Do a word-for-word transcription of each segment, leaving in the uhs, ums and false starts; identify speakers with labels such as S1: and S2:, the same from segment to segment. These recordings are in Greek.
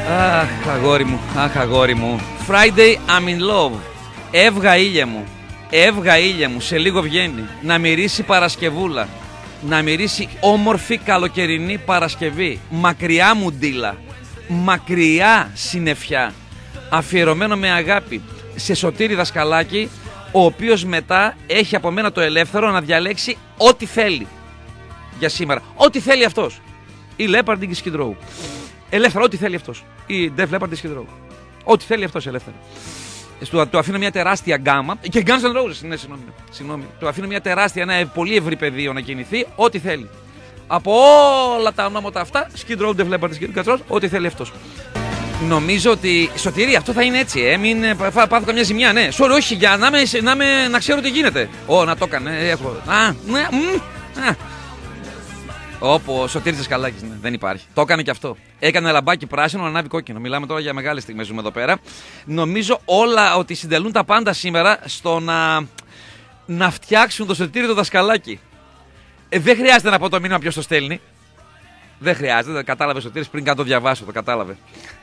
S1: Αχ, αγόρι μου, αχ, αγόρι μου. Friday, I'm in love. Έβγα ήλια μου. Έβγα ήλια μου. Σε λίγο βγαίνει. Να μυρίσει Παρασκευούλα. Να μυρίσει όμορφη καλοκαιρινή Παρασκευή. Μακριά μου ντύλα. Μακριά συννεφιά. Αφιερωμένο με αγάπη σε Σωτήρη Δασκαλάκη, ο οποίος μετά έχει από μένα το ελεύθερο να διαλέξει ό,τι θέλει για σήμερα. Ό,τι θέλει αυτός. Η Leopard ή Skid Row. Ελεύθερα, ό,τι θέλει αυτός. Η Def Leppard ή Skid Row. Ό,τι θέλει αυτός ελεύθερα. Του, του αφήνω μια τεράστια γκάμα. Και Guns N' Roses, ναι, συγγνώμη. συγγνώμη. Του αφήνω μια τεράστια, ένα πολύ ευρύ πεδίο να κινηθεί, ό,τι θέλει. Από όλα τα ονόματα αυτά, Skid Row, Def Leppard, Skid Row, ό,τι θέλει αυτός. Νομίζω ότι. Σωτηρή, αυτό θα είναι έτσι, ε. Μην πάθω καμιά ζημιά, ναι. Sorry, όχι, για να, με, να, με, να ξέρω τι γίνεται. Ω, να το έκανε, έχω. Α, ναι, μ, α. Όπω ο Σωτήρης Δασκαλάκης, ναι, δεν υπάρχει. Το έκανε και αυτό. Έκανε λαμπάκι πράσινο, ανάβει κόκκινο. Μιλάμε τώρα για μεγάλες στιγμές ζούμε εδώ πέρα. Νομίζω όλα ότι συντελούν τα πάντα σήμερα στο να, να φτιάξουν το Σωτήρη το Δασκαλάκι. Ε, δεν χρειάζεται να πω το μήνυμα ποιος το στέλνει. Δεν χρειάζεται, κατάλαβε ο Σωτήρης πριν καν το διαβάσω, το κατάλαβε.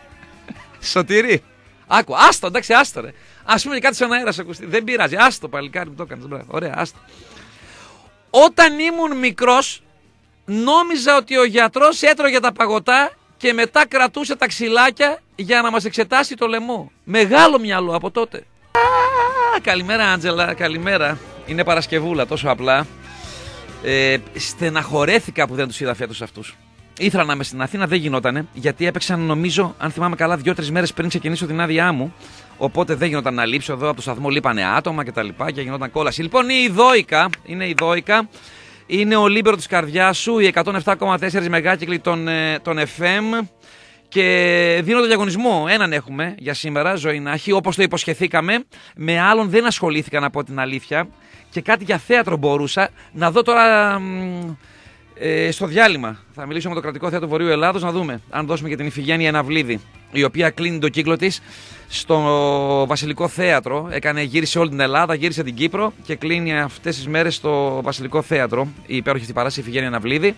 S1: Σωτήρη, άκου, άστο, εντάξει, άστο ρε. Ας πούμε και κάτι στον αέρα σε ακουστεί. Δεν πειράζει, άστο παλικάρι που το έκανες. Ωραία, άστο. Όταν ήμουν μικρός, νόμιζα ότι ο γιατρός έτρωγε τα παγωτά και μετά κρατούσε τα ξυλάκια για να μας εξετάσει το λαιμό. Μεγάλο μυαλό από τότε. Α, καλημέρα Άντζελα, καλημέρα. Είναι Παρασκευούλα, τόσο απλά. Ε, στεναχωρέθηκα που δεν τους είδα φέτος αυτούς. Ήθελα να είμαι στην Αθήνα, δεν γινότανε, γιατί έπαιξαν, νομίζω, αν θυμάμαι καλά, δύο-τρεις μέρες πριν ξεκινήσω την άδειά μου. Οπότε δεν γινόταν να λείψω εδώ από το σταθμό, λείπανε άτομα κτλ. Και, και γινόταν κόλαση. Λοιπόν, η Δόικα, είναι η Δόικα. Είναι ο Λίμπερο της καρδιάς σου, η εκατόν επτά κόμμα τέσσερα μεγάκυκλοι των, των εφ εμ. Και δίνω το διαγωνισμό. Έναν έχουμε για σήμερα, ζωή να έχει, όπως το υποσχεθήκαμε. Με άλλον δεν ασχολήθηκα, να πω την αλήθεια. Και κάτι για θέατρο μπορούσα να δω τώρα ε, στο διάλειμμα. Θα μιλήσω με το Κρατικό Θέατρο Βορείου Ελλάδος να δούμε αν δώσουμε και την Ιφηγένεια Αναβλίδη, η οποία κλείνει το κύκλο της στο Βασιλικό Θέατρο. Έκανε, γύρισε όλη την Ελλάδα, γύρισε την Κύπρο και κλείνει αυτές τις μέρες στο Βασιλικό Θέατρο. Η υπέροχη αυτή παράσταση Ιφηγένεια Αναβλίδη.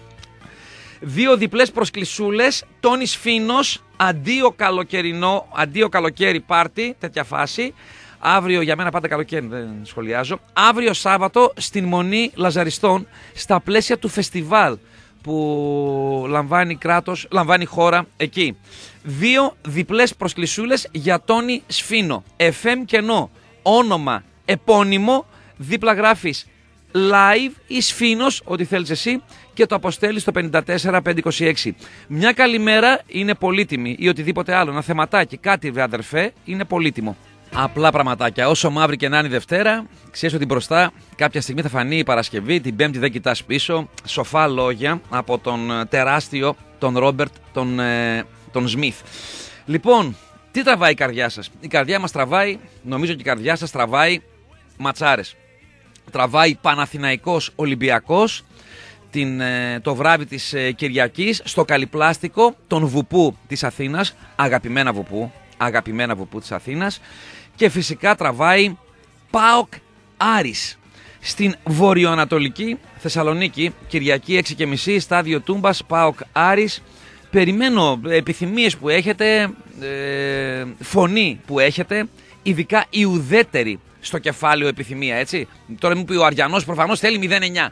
S1: Δύο διπλές προσκλησούλες. Τόνις Φίνος, αντίο καλοκαιρινό, αντίο καλοκαίρι πάρτι, τέτοια φάση. Αύριο, για μένα πάντα καλοκαίρι, δεν σχολιάζω. Αύριο Σάββατο στην Μονή Λαζαριστών, στα πλαίσια του φεστιβάλ που λαμβάνει κράτος, λαμβάνει χώρα εκεί. Δύο διπλές προσκλησούλες για Τόνι Σφίνο. εφ εμ κενό, όνομα επώνυμο, δίπλα γράφεις live ή Σφίνος, ό,τι θέλεις εσύ, και το αποστέλεις στο πέντε τέσσερα πέντε είκοσι έξι. Μια καλημέρα είναι πολύτιμη ή οτιδήποτε άλλο. Ένα θεματάκι, κάτι βρε αδερφέ, είναι πολύτιμο. Απλά πραγματάκια. Όσο μαύρη και να είναι η Δευτέρα, ξέρεις ότι μπροστά κάποια στιγμή θα φανεί η Παρασκευή, την Πέμπτη δεν κοιτάς πίσω. Σοφά λόγια από τον τεράστιο, τον Ρόμπερτ, τον, ε, τον Σμιθ. Λοιπόν, τι τραβάει η καρδιά σας? Η καρδιά μας τραβάει, νομίζω και η καρδιά σας τραβάει ματσάρες. Τραβάει Παναθηναϊκός Ολυμπιακός την, ε, το βράδυ της ε, Κυριακής στο Καλυπλάστικο, τον Βουπού της Αθήνας, αγαπημένα Βουπού, αγαπημένα Βουπού της Αθήνας. Και φυσικά τραβάει ΠΑΟΚ Άρης στην βορειοανατολική Θεσσαλονίκη, Κυριακή έξι και μισή, στάδιο Τούμπας, ΠΑΟΚ Άρης. Περιμένω επιθυμίες που έχετε, ε, φωνή που έχετε, ειδικά η ουδέτερη στο κεφάλαιο επιθυμία, έτσι. Τώρα μου πει ο Αριανός προφανώς θέλει μηδέν εννιά.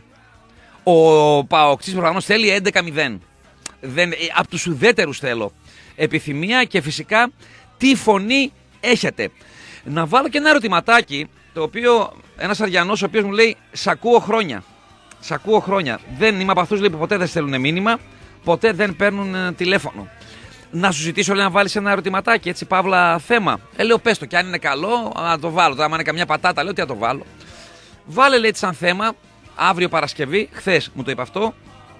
S1: Ο ΠΑΟΚτσής προφανώς θέλει έντεκα μηδέν. Δεν, από τους ουδέτερους θέλω επιθυμία και φυσικά τι φωνή έχετε. Να βάλω και ένα ερωτηματάκι, το οποίο ένας Αριανός ο οποίος μου λέει «Σ' ακούω χρόνια». Σ' ακούω χρόνια. Δεν είμαι από αυτούς που ποτέ δεν στέλνουν μήνυμα, ποτέ δεν παίρνουν τηλέφωνο. Να σου ζητήσω, λέει, να βάλεις ένα ερωτηματάκι, έτσι, παύλα θέμα. Ε, λέω, πες το, και αν είναι καλό, να το βάλω. Τώρα, άμα είναι καμιά πατάτα, λέω, τι να το βάλω. Βάλε, λέει, σαν θέμα, αύριο Παρασκευή, χθες μου το είπε αυτό,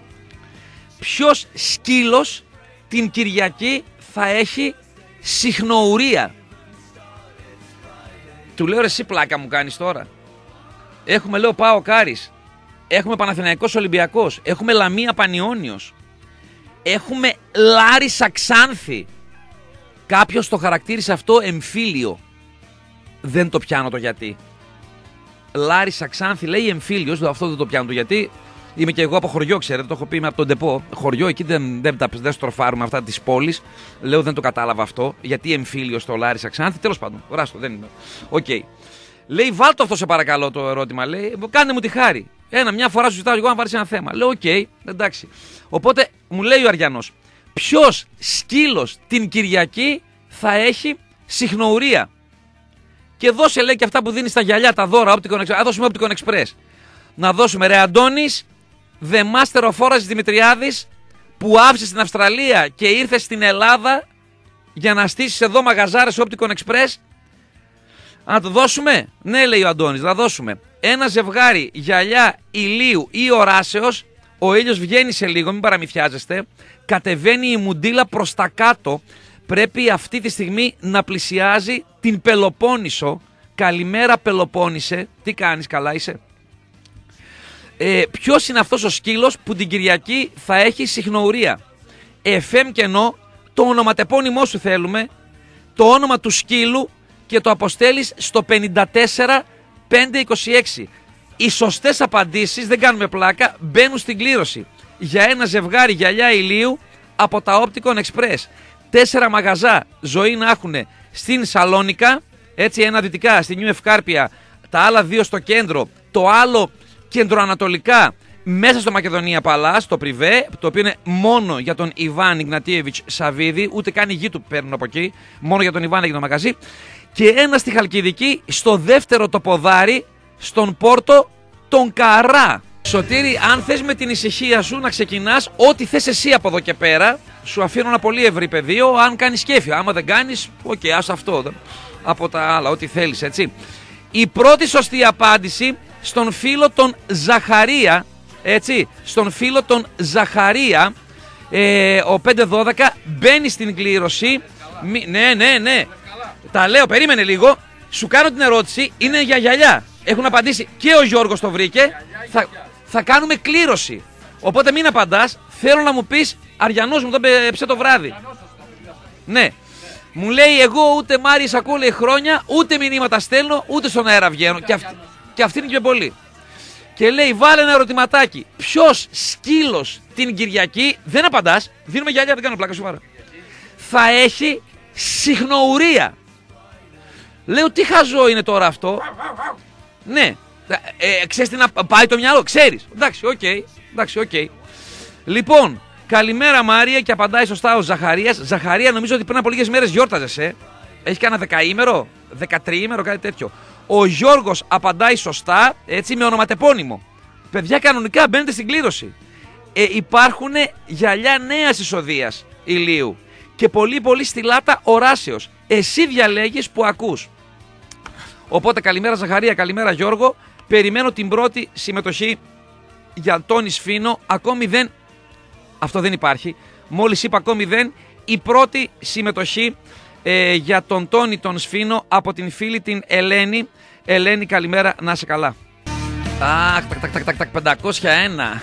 S1: ποιος σκύλος την Κυριακή θα έχει συχνοουρία. Του λέω, ρε, εσύ πλάκα μου κάνεις τώρα. Έχουμε, λέω, ΠΑΟΚ Άρης. Έχουμε Παναθηναϊκός Ολυμπιακός. Έχουμε Λαμία Πανιώνιος. Έχουμε Λάρισα Ξάνθη. Κάποιος το χαρακτήρισε αυτό εμφύλιο. Δεν το πιάνω το γιατί. Λάρισα Ξάνθη λέει εμφύλιος, αυτό δεν το πιάνω το γιατί. Είμαι και εγώ από χωριό, ξέρετε, το έχω πει, είμαι από τον Ντεπό. Χωριό, εκεί δεν, δεν, δεν, δεν στροφάρουμε αυτά τη πόλη. Λέω δεν το κατάλαβα αυτό. Γιατί εμφύλιο στο Λάρισα Ξάνθη. Τέλος πάντων, ράστο, δεν είναι. Οκ. Okay. Λέει, βάλτε αυτό σε παρακαλώ το ερώτημα. Λέει, κάνε μου τη χάρη. Ένα, μια φορά σου ζητάω εγώ να βάλει ένα θέμα. Λέω, οκ, okay, εντάξει. Οπότε μου λέει ο Αριανός, ποιος σκύλος την Κυριακή θα έχει συχνοουρία. Και δώσε, λέει, και αυτά που δίνει στα γυαλιά, τα δώρα, Opticon Express. Α, δώσουμε Opticon Express. Να δώσουμε, ρε Αντώνης, The Master of Όρας Δημητριάδης, που άφησε στην Αυστραλία και ήρθε στην Ελλάδα για να στήσεις εδώ μαγαζάρες Opticon Express. Να το δώσουμε. Ναι, λέει ο Αντώνης, να δώσουμε. Ένα ζευγάρι γυαλιά ηλίου ή οράσεως. Ο ήλιος βγαίνει σε λίγο, μην παραμυθιάζεστε. Κατεβαίνει η μουντίλα προς τα κάτω. Πρέπει αυτή τη στιγμή να πλησιάζει την Πελοπόννησο. Καλημέρα Πελοπόννησε. Τι κάνεις, καλά είσαι? Ε, ποιος είναι αυτός ο σκύλος που την Κυριακή θα έχει συχνοουρία? εφ εμ κενό, το ονοματεπώνυμό σου θέλουμε, το όνομα του σκύλου και το αποστέλεις στο πενήντα τέσσερα πεντακόσια είκοσι έξι. Οι σωστές απαντήσεις, δεν κάνουμε πλάκα, μπαίνουν στην κλήρωση για ένα ζευγάρι γυαλιά ηλίου από τα Opticon Express. Τέσσερα μαγαζά ζωή να έχουν στην Σαλόνικα, έτσι, ένα δυτικά στη Νιου Ευκάρπια, τα άλλα δύο στο κέντρο, το άλλο κεντροανατολικά μέσα στο Μακεδονία Παλάς, το Πριβέ, το οποίο είναι μόνο για τον Ιβάν Ιγνατίεβιτς Σαββίδη, ούτε καν οι γη του παίρνουν από εκεί, μόνο για τον Ιβάν έγινε το μαγαζί. Και ένα στη Χαλκιδική, στο δεύτερο το ποδάρι, στον Πόρτο τον Καρά. Σωτήρη, αν θες με την ησυχία σου να ξεκινάς, ό,τι θες εσύ από εδώ και πέρα, σου αφήνω ένα πολύ ευρύ πεδίο, αν κάνεις κέφι. Άμα δεν κάνεις, οκ, okay, ας αυτό, από τα άλλα, ό,τι θέλεις, έτσι. Η πρώτη σωστή απάντηση στον φίλο τον Ζαχαρία, έτσι, στον φίλο τον Ζαχαρία, ε, ο πέντε δώδεκα μπαίνει στην κλήρωση. Μη, ναι, ναι, ναι, τα λέω, περίμενε λίγο, σου κάνω την ερώτηση, είναι για γυαλιά. Έχουν απαντήσει και ο Γιώργος το βρήκε, θα, θα κάνουμε κλήρωση. Οπότε μην απαντάς, θέλω να μου πεις, Αριανός μου το πέψε το βράδυ. Ναι. Μου λέει, εγώ ούτε Μάριες ακούω, λέει, χρόνια, ούτε μηνύματα στέλνω, ούτε στον αέρα βγαίνω. Και αυτή, και αυτή είναι και πολύ. Και λέει, βάλε ένα ερωτηματάκι. Ποιος σκύλος την Κυριακή, δεν απαντάς, δίνουμε γυαλιά, δεν κάνω πλάκα, σοβαρά, θα έχει συχνοουρία. Λέω, τι χαζό είναι τώρα αυτό. Ναι. Ε, ξέρεις τι να πάει το μυαλό, ξέρεις. Εντάξει, οκ. Okay, εντάξει, οκ. Okay. Λοιπόν, καλημέρα Μάρια, και απαντάει σωστά ο Ζαχαρίας. Ζαχαρία, νομίζω ότι πριν από λίγες μέρες γιόρταζες, ε. Έχει κανένα δεκαήμερο, δεκατριήμερο, κάτι τέτοιο. Ο Γιώργος απαντάει σωστά, έτσι, με ονοματεπώνυμο. Παιδιά, κανονικά μπαίνετε στην κλήρωση. Ε, υπάρχουν γυαλιά νέας εισοδείας ηλίου και πολύ πολύ στυλάτα οράσεως. Εσύ διαλέγεις που ακούς. Οπότε καλημέρα Ζαχαρία, καλημέρα Γιώργο. Περιμένω την πρώτη συμμετοχή για τον Σφίνο. Ακόμη δεν... Αυτό δεν υπάρχει. Μόλις είπα ακόμη δεν. Η πρώτη συμμετοχή ε, για τον Τόνι τον Σφίνο από την φίλη την Ελένη. Ελένη, καλημέρα, να είσαι καλά. Αχ, τακ, τακ, τακ, τακ, τακ, πεντακόσια ένα.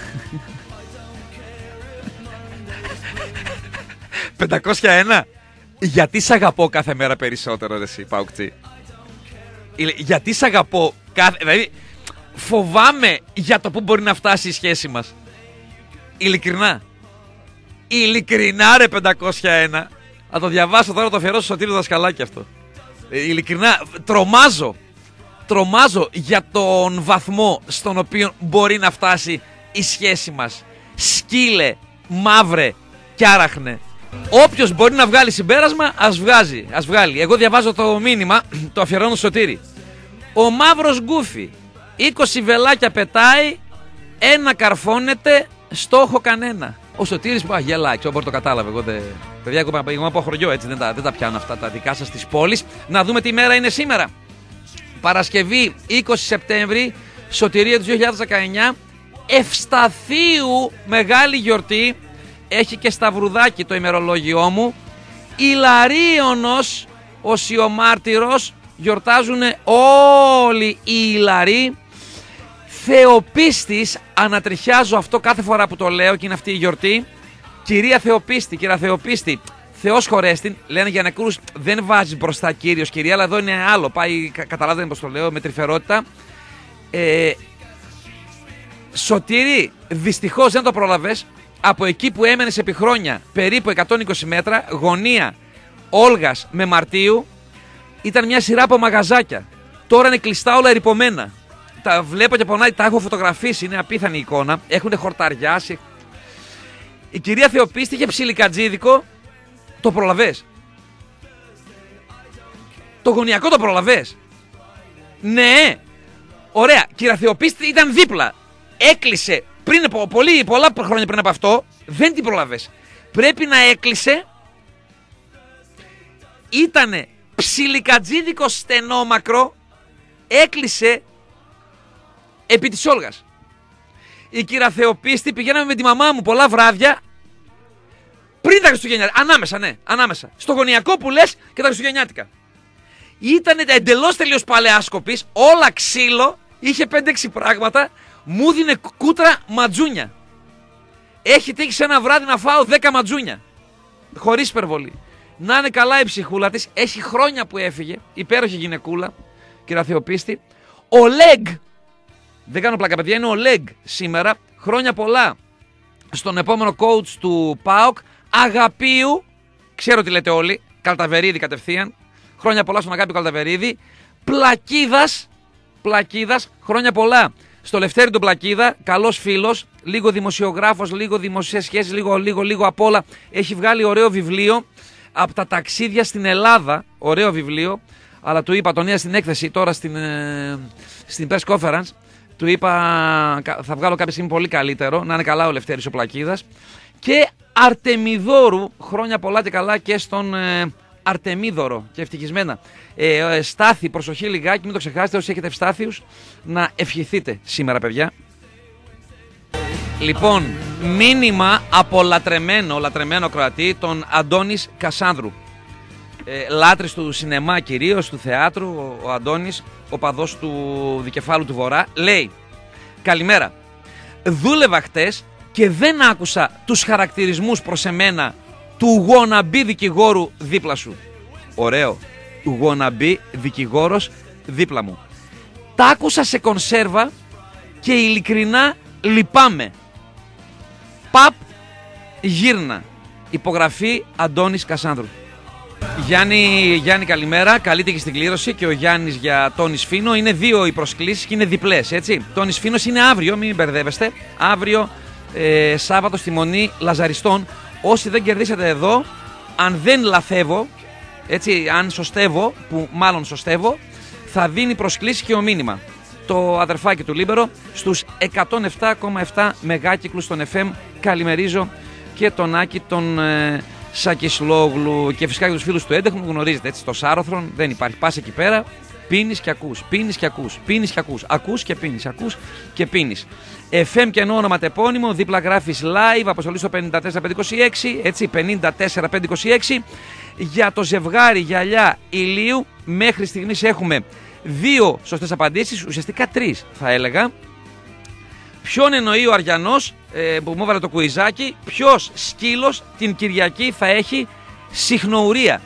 S1: πεντακόσια ένα. Γιατί σ' αγαπώ κάθε μέρα περισσότερο, ρε εσύ, Παουκτζή. Γιατί σ' αγαπώ κάθε... Δηλαδή, φοβάμαι για το που μπορεί να φτάσει η σχέση μας. Ειλικρινά. Ειλικρινά, ρε, πεντακόσια ένα. Θα το διαβάσω τώρα, το αφιερώσω στο Σωτήρη Δασκαλάκη αυτό. Ε, ειλικρινά, τρομάζω. Τρομάζω για τον βαθμό στον οποίο μπορεί να φτάσει η σχέση μας. Σκύλε, μαύρε κι άραχνε. Όποιος μπορεί να βγάλει συμπέρασμα, ας βγάζει, ας βγάλει. Εγώ διαβάζω το μήνυμα, το αφιερώνω στο Σωτήρη. Ο μαύρος γκούφι, είκοσι βελάκια πετάει, ένα καρφώνεται, στόχο κανένα. Ο Σωτήρης, α, γελάει, ξέρω, μπορεί το κατάλαβε. Εγώ δεν... Παιδιά, εγώ, εγώ από χωριό, έτσι, δεν τα, δεν τα πιάνω αυτά τα δικά σας της πόλης. Να δούμε τι μέρα είναι σήμερα. Παρασκευή είκοσι Σεπτέμβρη, Σωτηρία του δύο χιλιάδες δεκαεννιά, Ευσταθίου, μεγάλη γιορτή. Έχει και σταυρουδάκι το ημερολόγιό μου. Ηλαρίωνος, ο Σιωμάρτυρος, γιορτάζουν όλοι οι Ηλαροί. Θεοπίστης, ανατριχιάζω αυτό κάθε φορά που το λέω και είναι αυτή η γιορτή. Κυρία Θεοπίστη, κυρία Θεοπίστη, Θεός χωρέστην, λένε για νεκρούς, δεν βάζει μπροστά Κύριος, κυρία, αλλά εδώ είναι άλλο, πάει, καταλάβετε πως το λέω, με τρυφερότητα. Ε, Σωτήρη, δυστυχώς δεν το πρόλαβες. Από εκεί που έμενες επί χρόνια, περίπου εκατόν είκοσι μέτρα, γωνία Όλγας με Μαρτίου, ήταν μια σειρά από μαγαζάκια. Τώρα είναι κλειστά όλα ερειπωμένα. Τα βλέπω και πονάει, τα έχω φωτογραφίσει, είναι απίθανη εικόνα. Έχουν χορταριάσει. Η κυρία Θεοπίστη είχε ψιλικατζίδικο, το προλαβες. Το γωνιακό το προλαβες. Ναι, ωραία, κυρία Θεοπίστη ήταν δίπλα. Έκλεισε πριν από πολύ, πολλά χρόνια πριν από αυτό, δεν την προλαβες. Πρέπει να έκλεισε. Ήτανε ψιλικατζίδικο στενόμακρο, έκλεισε επί της Όλγας. Η κυρία Θεοπίστη, πηγαίναμε με τη μαμά μου πολλά βράδια πριν τα Χριστουγεννιάτικα. Ανάμεσα, ναι, ανάμεσα. Στο γωνιακό που λες και τα Χριστουγεννιάτικα. Ήτανε εντελώς τελείως παλαιάσκοπης, όλα ξύλο, είχε πέντε έξι πράγματα, μου δίνε κούτρα ματζούνια. Έχει τύχει σε ένα βράδυ να φάω δέκα ματζούνια. Χωρίς υπερβολή. Να είναι καλά η ψυχούλα της, έχει χρόνια που έφυγε, υπέροχη γυναικούλα, κυρία Θεοπίστη. Ο Λέγκ, δεν κάνω πλάκα παιδιά, είναι ο Λέγκ σήμερα, χρόνια πολλά στον επόμενο coach του ΠΑΟΚ, Αγαπίου, ξέρω τι λέτε όλοι, Καλταβερίδη κατευθείαν, χρόνια πολλά στον Αγάπη Καλταβερίδη, Πλακίδας, Πλακίδας, χρόνια πολλά στο Λευτέρη τον Πλακίδα, καλός φίλος, λίγο δημοσιογράφος, λίγο δημοσίες σχέσεις, λίγο, λίγο, λίγο απ' όλα, έχει βγάλει ωραίο βιβλίο, από τα ταξίδια στην Ελλάδα, ωραίο βιβλίο, αλλά του είπα, τον είδα στην έκθεση τώρα στην, ε, στην press conference, του είπα θα βγάλω κάποια στιγμή πολύ καλύτερο, να είναι καλά ο Λευτέρης ο Πλακίδας. Και Αρτεμιδόρου, χρόνια πολλά και καλά και στον ε, Αρτεμίδωρο και ευτυχισμένα. Ε, ε, Στάθη, προσοχή λιγάκι, μην το ξεχάσετε όσοι έχετε ευστάθιους, να ευχηθείτε σήμερα παιδιά. Λοιπόν, μήνυμα από λατρεμένο, λατρεμένο κροατή, τον Αντώνης Κασάνδρου. Ε, λάτρης του σινεμά κυρίως, του θεάτρου, ο, ο Αντώνης, ο παδός του Δικεφάλου του Βορρά, λέει: καλημέρα, δούλευα χτες και δεν άκουσα τους χαρακτηρισμούς προς εμένα του wannabe δικηγόρου δίπλα σου. Ωραίο, του wannabe δικηγόρος δίπλα μου. Τα άκουσα σε κονσέρβα και ειλικρινά λυπάμαι. Παπ γύρνα. Υπογραφή Αντώνης Κασάνδρου. Γιάννη, Γιάννη καλημέρα, καλή τύχη στην κλήρωση και ο Γιάννης για Τόνι Σφίνο. Είναι δύο οι προσκλήσεις και είναι διπλές, έτσι. Τόνι Σφίνος είναι αύριο, μην μπερδεύεστε. Αύριο ε, Σάββατο στη Μονή Λαζαριστών. Όσοι δεν κερδίσατε εδώ, αν δεν λαθεύω, έτσι, αν σωστεύω, που μάλλον σωστεύω, θα δίνει προσκλήσεις και ο μήνυμα. Το αδερφάκι του Λίμπερο στους εκατόν επτά κόμμα επτά μεγάκυκλους των εφ εμ. Καλημερίζω και τον Άκη τον ε, Σακισλόγλου και φυσικά και τους φίλους του έντεχνου που γνωρίζετε, έτσι, το Σάρωθρον δεν υπάρχει. Πας εκεί πέρα, πίνεις και ακούς, πίνεις και ακούς, πίνεις και ακούς, ακούς και πίνεις, ακούς και πίνεις. εφ εμ και ενώ ονοματεπώνυμο, δίπλα γράφεις live, αποστολή στο πέντε τέσσερα πέντε είκοσι έξι, έτσι, πέντε τέσσερα πέντε είκοσι έξι. Για το ζευγάρι γυαλιά ηλίου μέχρι στιγμής έχουμε δύο σωστές απαντήσεις, ουσιαστικά τρεις θα έλεγα. Ποιον εννοεί ο Αριανός ε, που μου έβαλε το κουιζάκι, ποιος σκύλος την Κυριακή θα έχει συχνοουρία.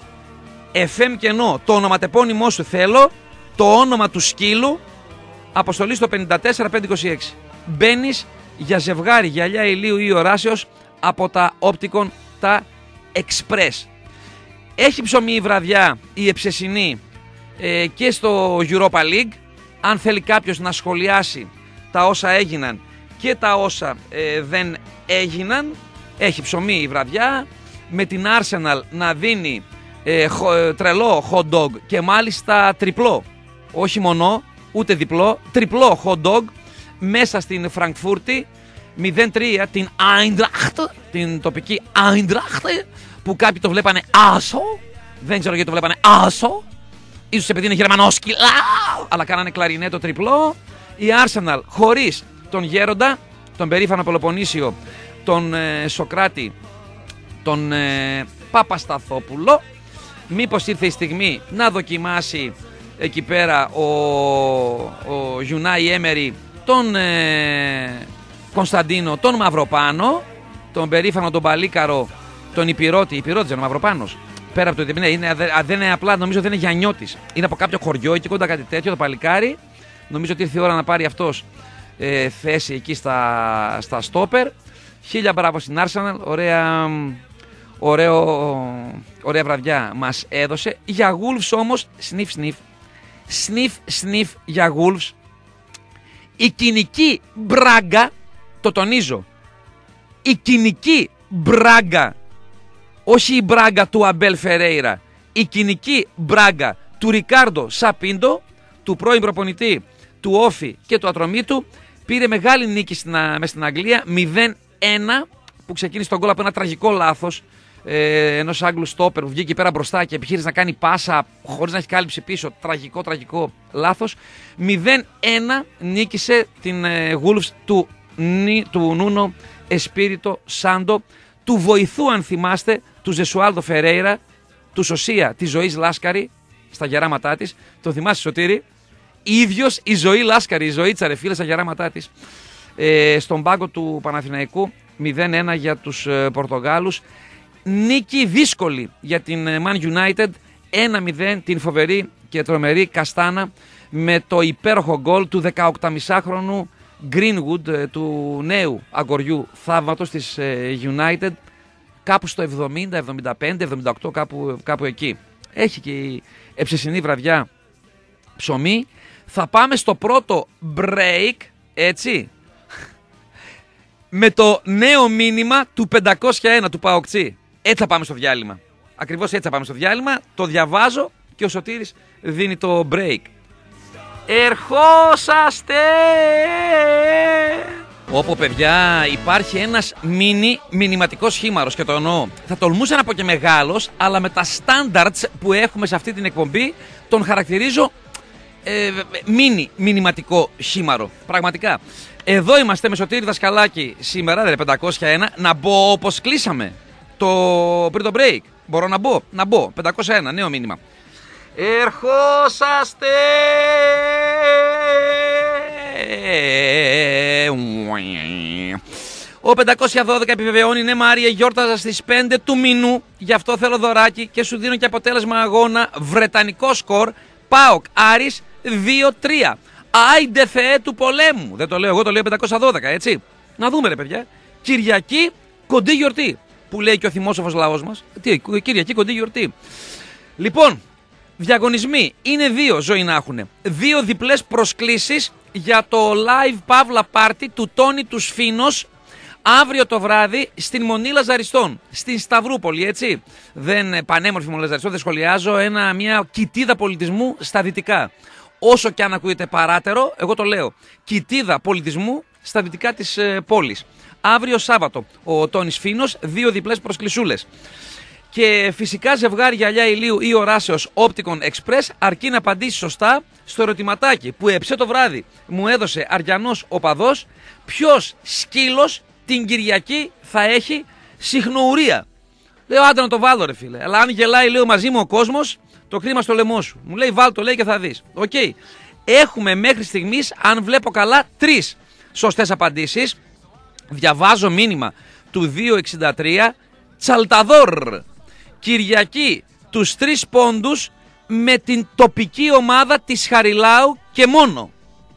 S1: εφ εμ και ενώ το ονοματεπώνυμό σου θέλω, το όνομα του σκύλου, αποστολή στο πέντε τέσσερα πέντε είκοσι έξι. Μπαίνεις για ζευγάρι γυαλιά ηλίου ή οράσεως από τα Opticon τα Express. Έχει ψωμί η βραδιά η εψεσινή ε, και στο Europa League. Αν θέλει κάποιος να σχολιάσει τα όσα έγιναν και τα όσα ε, δεν έγιναν, έχει ψωμί η βραδιά, με την Arsenal να δίνει ε, χο, τρελό hot dog και μάλιστα τριπλό, όχι μονό ούτε διπλό, τριπλό hot dog μέσα στην Φραγκφούρτη. Μηδέν τρία την Eintracht, την τοπική Eintracht, που κάποιοι το βλέπανε άσο, δεν ξέρω γιατί το βλέπανε άσο, ίσως επειδή είναι γερμανόσκυλα, αλλά κάνανε κλαρινέτο τριπλό. Η Arsenal χωρίς τον Γέροντα, τον περήφανο Πελοποννήσιο, τον ε, Σοκράτη, τον ε, Παπασταθόπουλο. Μήπως ήρθε η στιγμή να δοκιμάσει εκεί πέρα ο, ο Γιουνάι Έμερι τον ε, Κωνσταντίνο, τον Μαυροπάνο, τον περήφανο τον Παλίκαρο, τον Υπηρώτη. Υπηρώτη είναι ο Μαυροπάνος. Πέρα από το ότι είναι, δεν είναι απλά, νομίζω δεν είναι Γιαννιώτης. Είναι από κάποιο χωριό εκεί κοντά, κάτι τέτοιο, το παλικάρι. Νομίζω ότι ήρθε η ώρα να πάρει αυτός ε, θέση εκεί στα, στα στόπερ. Χίλια μπράβο στην Arsenal, ωραία, ωραίο, ωραία βραδιά μας έδωσε. Για Wolves όμως, sniff sniff, sniff sniff για Wolves. Η κοινική Μπράγκα, το τονίζω, η κοινική Μπράγκα, όχι η Μπράγκα του Αμπέλ Φερέιρα, η κοινική Μπράγκα του Ρικάρντο Σαπίντο, του πρώην προπονητή του Όφι και του Ατρομήτου, πήρε μεγάλη νίκη στην, μες στην Αγγλία, μηδέν ένα, που ξεκίνησε τον γκολ από ένα τραγικό λάθος ε, ενός Άγγλου στόπερ που βγήκε πέρα μπροστά και επιχείρησε να κάνει πάσα χωρίς να έχει κάλυψη πίσω. Τραγικό, τραγικό λάθος. μηδέν ένα νίκησε την ε, Wolves του, του Νούνο Εσπίριτο Σάντο, του βοηθού, αν θυμάστε, του Ζεσουάλδο Φερέιρα, του Σωσία της Ζωής Λάσκαρη στα γεράματά της. Το θυμάσαι, Σωτήρη? Ίδιος η Ζωή Λάσκαρη, η Ζωήτσα ρε φίλε, στα γεράματά της. Ε, στον πάγκο του Παναθηναϊκού, μηδέν ένα για τους ε, Πορτογάλους. Νίκη δύσκολη για την Man United, ένα μηδέν, την φοβερή και τρομερή Καστάνα, με το υπέροχο γκολ του δεκαοκτάμισάχρονου Greenwood, ε, του νέου αγοριού θαύματος της ε, United, κάπου στο εβδομήντα, εβδομήντα πέντε, εβδομήντα οκτώ, κάπου, κάπου εκεί. Έχει και η εψεσινή βραδιά ψωμί. Θα πάμε στο πρώτο break, έτσι, με το νέο μήνυμα του πεντακόσια ένα του Παοκτσί. Έτσι θα πάμε στο διάλειμμα. Ακριβώς έτσι θα πάμε στο διάλειμμα. Το διαβάζω και ο Σωτήρης δίνει το break. Ερχόσαστε! Όπου, παιδιά, υπάρχει ένας μίνι μηνυματικός χήμαρος και το εννοώ. Θα τολμούσα να πω και μεγάλος, αλλά με τα standards που έχουμε σε αυτή την εκπομπή τον χαρακτηρίζω ε, μίνι μηνυματικό χήμαρο. Πραγματικά. Εδώ είμαστε με Σωτήρη Δασκαλάκη σήμερα, δε πεντακόσια ένα. Να μπω όπως κλείσαμε το, πριν το break. Μπορώ να μπω, να μπω. πεντακόσια ένα, νέο μήνυμα. Ερχόσαστε! Ο πεντακόσια δώδεκα επιβεβαιώνει, ναι Μάρια, γιόρταζα στις πέντε του μηνού, γι' αυτό θέλω δωράκι και σου δίνω και αποτέλεσμα αγώνα, βρετανικό σκορ, ΠΑΟΚ Άρης δύο τρία. Άιντε Θεέ του πολέμου. Δεν το λέω εγώ, το λέω πεντακόσια δώδεκα, έτσι. Να δούμε ρε παιδιά. Κυριακή κοντή γιορτή, που λέει και ο θυμόσοφος λαός μας. Τι, Κυριακή κοντή γιορτή. Λοιπόν, διαγωνισμοί είναι δύο, ζωή να έχουν. Δύο διπλές προσκλήσεις για το live Παύλα Party του Τόνι του Σφίνος αύριο το βράδυ στην Μονή Λαζαριστών, στην Σταυρούπολη, έτσι. Δεν πανέμορφη Μονή Λαζαριστών, δεν σχολιάζω, ένα, μια κοιτίδα πολιτισμού στα δυτικά. Όσο και αν ακούγεται παράτερο, εγώ το λέω. Κοιτίδα πολιτισμού στα δυτικά της ε, πόλης. Αύριο Σάββατο ο Τόνις Φίνος, δύο διπλές προσκλησούλες. Και φυσικά ζευγάρι γυαλιά ηλίου ή οράσεως Opticon Express, αρκεί να απαντήσει σωστά στο ερωτηματάκι που έψε το βράδυ. Μου έδωσε Αριανός οπαδός, ποιος σκύλος την Κυριακή θα έχει συχνοουρία. Λέω άντε να το βάλω ρε φίλε, αλλά αν γελάει λέω μαζί μου ο κόσμος, το κρίμα στο λαιμό σου. Μου λέει βάλ το, λέει, και θα δεις. Οκ. Okay. Έχουμε μέχρι στιγμής, αν βλέπω καλά, τρεις σωστές απαντήσεις. Διαβάζω μήνυμα του δύο εξήντα τρία. Τσαλταδόρ. Κυριακή τους τρεις πόντους με την τοπική ομάδα της Χαριλάου και μόνο.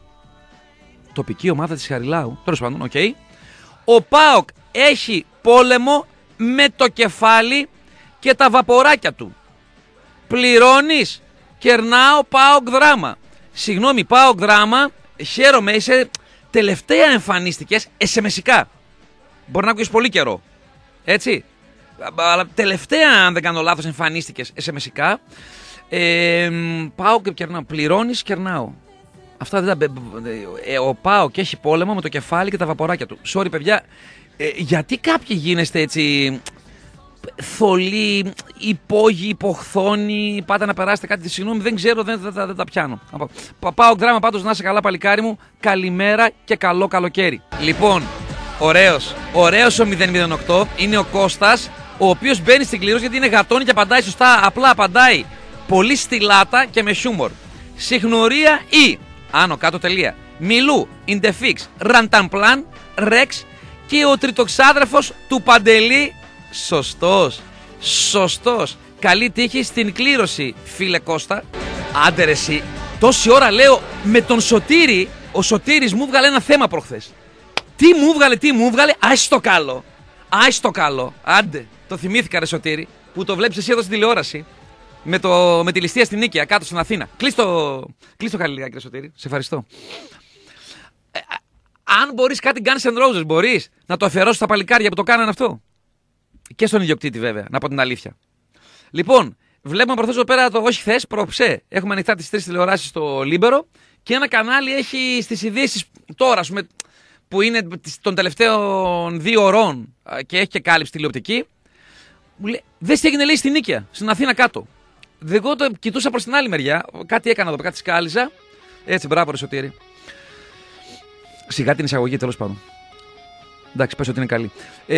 S1: Τοπική ομάδα της Χαριλάου. Τέλος πάντων, οκ. Okay. Ο ΠΑΟΚ έχει πόλεμο με το κεφάλι και τα βαποράκια του. Πληρώνεις, κερνάω ΠΑΟΚ δράμα. Συγγνώμη, ΠΑΟΚ δράμα, χαίρομαι, είσαι τελευταία εμφανίστηκες εσεμεσικά. Μπορεί να ακούγεις πολύ καιρό, έτσι. Αλλά τελευταία, αν δεν κάνω λάθος, εμφανίστηκες εσεμεσικά. Ε, ΠΑΟΚ και κερνάω, πληρώνεις, κερνάω. Αυτά δεν τα... Ε, ο ΠΑΟΚ έχει πόλεμο με το κεφάλι και τα βαποράκια του. Sorry παιδιά, ε, γιατί κάποιοι γίνεστε έτσι... θολή, υπόγειοι, υποχθόνοι, πάτε να περάσετε κάτι, συγγνώμη, δεν ξέρω, δεν, δεν, δεν, δεν τα πιάνω. Πάω δράμα πάντως, να είσαι καλά παλικάρι μου, καλημέρα και καλό καλοκαίρι. Λοιπόν, ωραίος, ωραίος ο μηδέν μηδέν οκτώ, είναι ο Κώστας, ο οποίος μπαίνει στην κλήρωση γιατί είναι γατόνι και απαντάει σωστά, απλά απαντάει πολύ στυλάτα και με χιούμορ. Συχνορία ή, άνω κάτω τελεία, Μιλού, Ιντεφίξ, Ρανταμπλάν, Ρεξ και ο τριτοξάδρεφος του Παντελή. Σωστός, σωστός. Καλή τύχη στην κλήρωση, φίλε Κώστα. Άντε ρε εσύ, τόση ώρα λέω με τον Σωτήρη ο Σωτήρης μου βγάλε ένα θέμα προχθές. Τι μου βγάλε, τι μου βγάλε, άι το καλό. Άι το καλό. Άντε, το θυμήθηκα ρε Σωτήρη, που το βλέπεις εσύ εδώ στην τηλεόραση. Με, το, με τη ληστεία στην Νίκαια, κάτω στην Αθήνα. Κλείς το, κλείς το χάλι λιγάκι ρε Σωτήρη, σε ευχαριστώ. Ε, αν μπορείς κάτι Guns N' Roses, μπορείς να το αφιερώσεις στα παλικάρια που το κάνανε αυτό. Και στον ιδιοκτήτη βέβαια, να πω την αλήθεια. Λοιπόν, βλέπουμε προχθές εδώ πέρα το όχι χθες, προψέ. Έχουμε ανοιχτά τις τρεις τηλεοράσεις στο Λίμπερο και ένα κανάλι έχει στις ειδήσεις τώρα, ας πούμε, που είναι των τελευταίων δύο ωρών και έχει και κάλυψη τηλεοπτική. Μου λέει, δες τι έγινε λέει στην Νίκαια, στην Αθήνα κάτω. Εγώ το κοιτούσα προς την άλλη μεριά, κάτι έκανα εδώ, κάτι σκάλιζα. Έτσι, μπράβο ρε Σωτήρη. Σιγά την εισαγωγή τέλος πάντων. Εντάξει, πες ότι είναι καλή.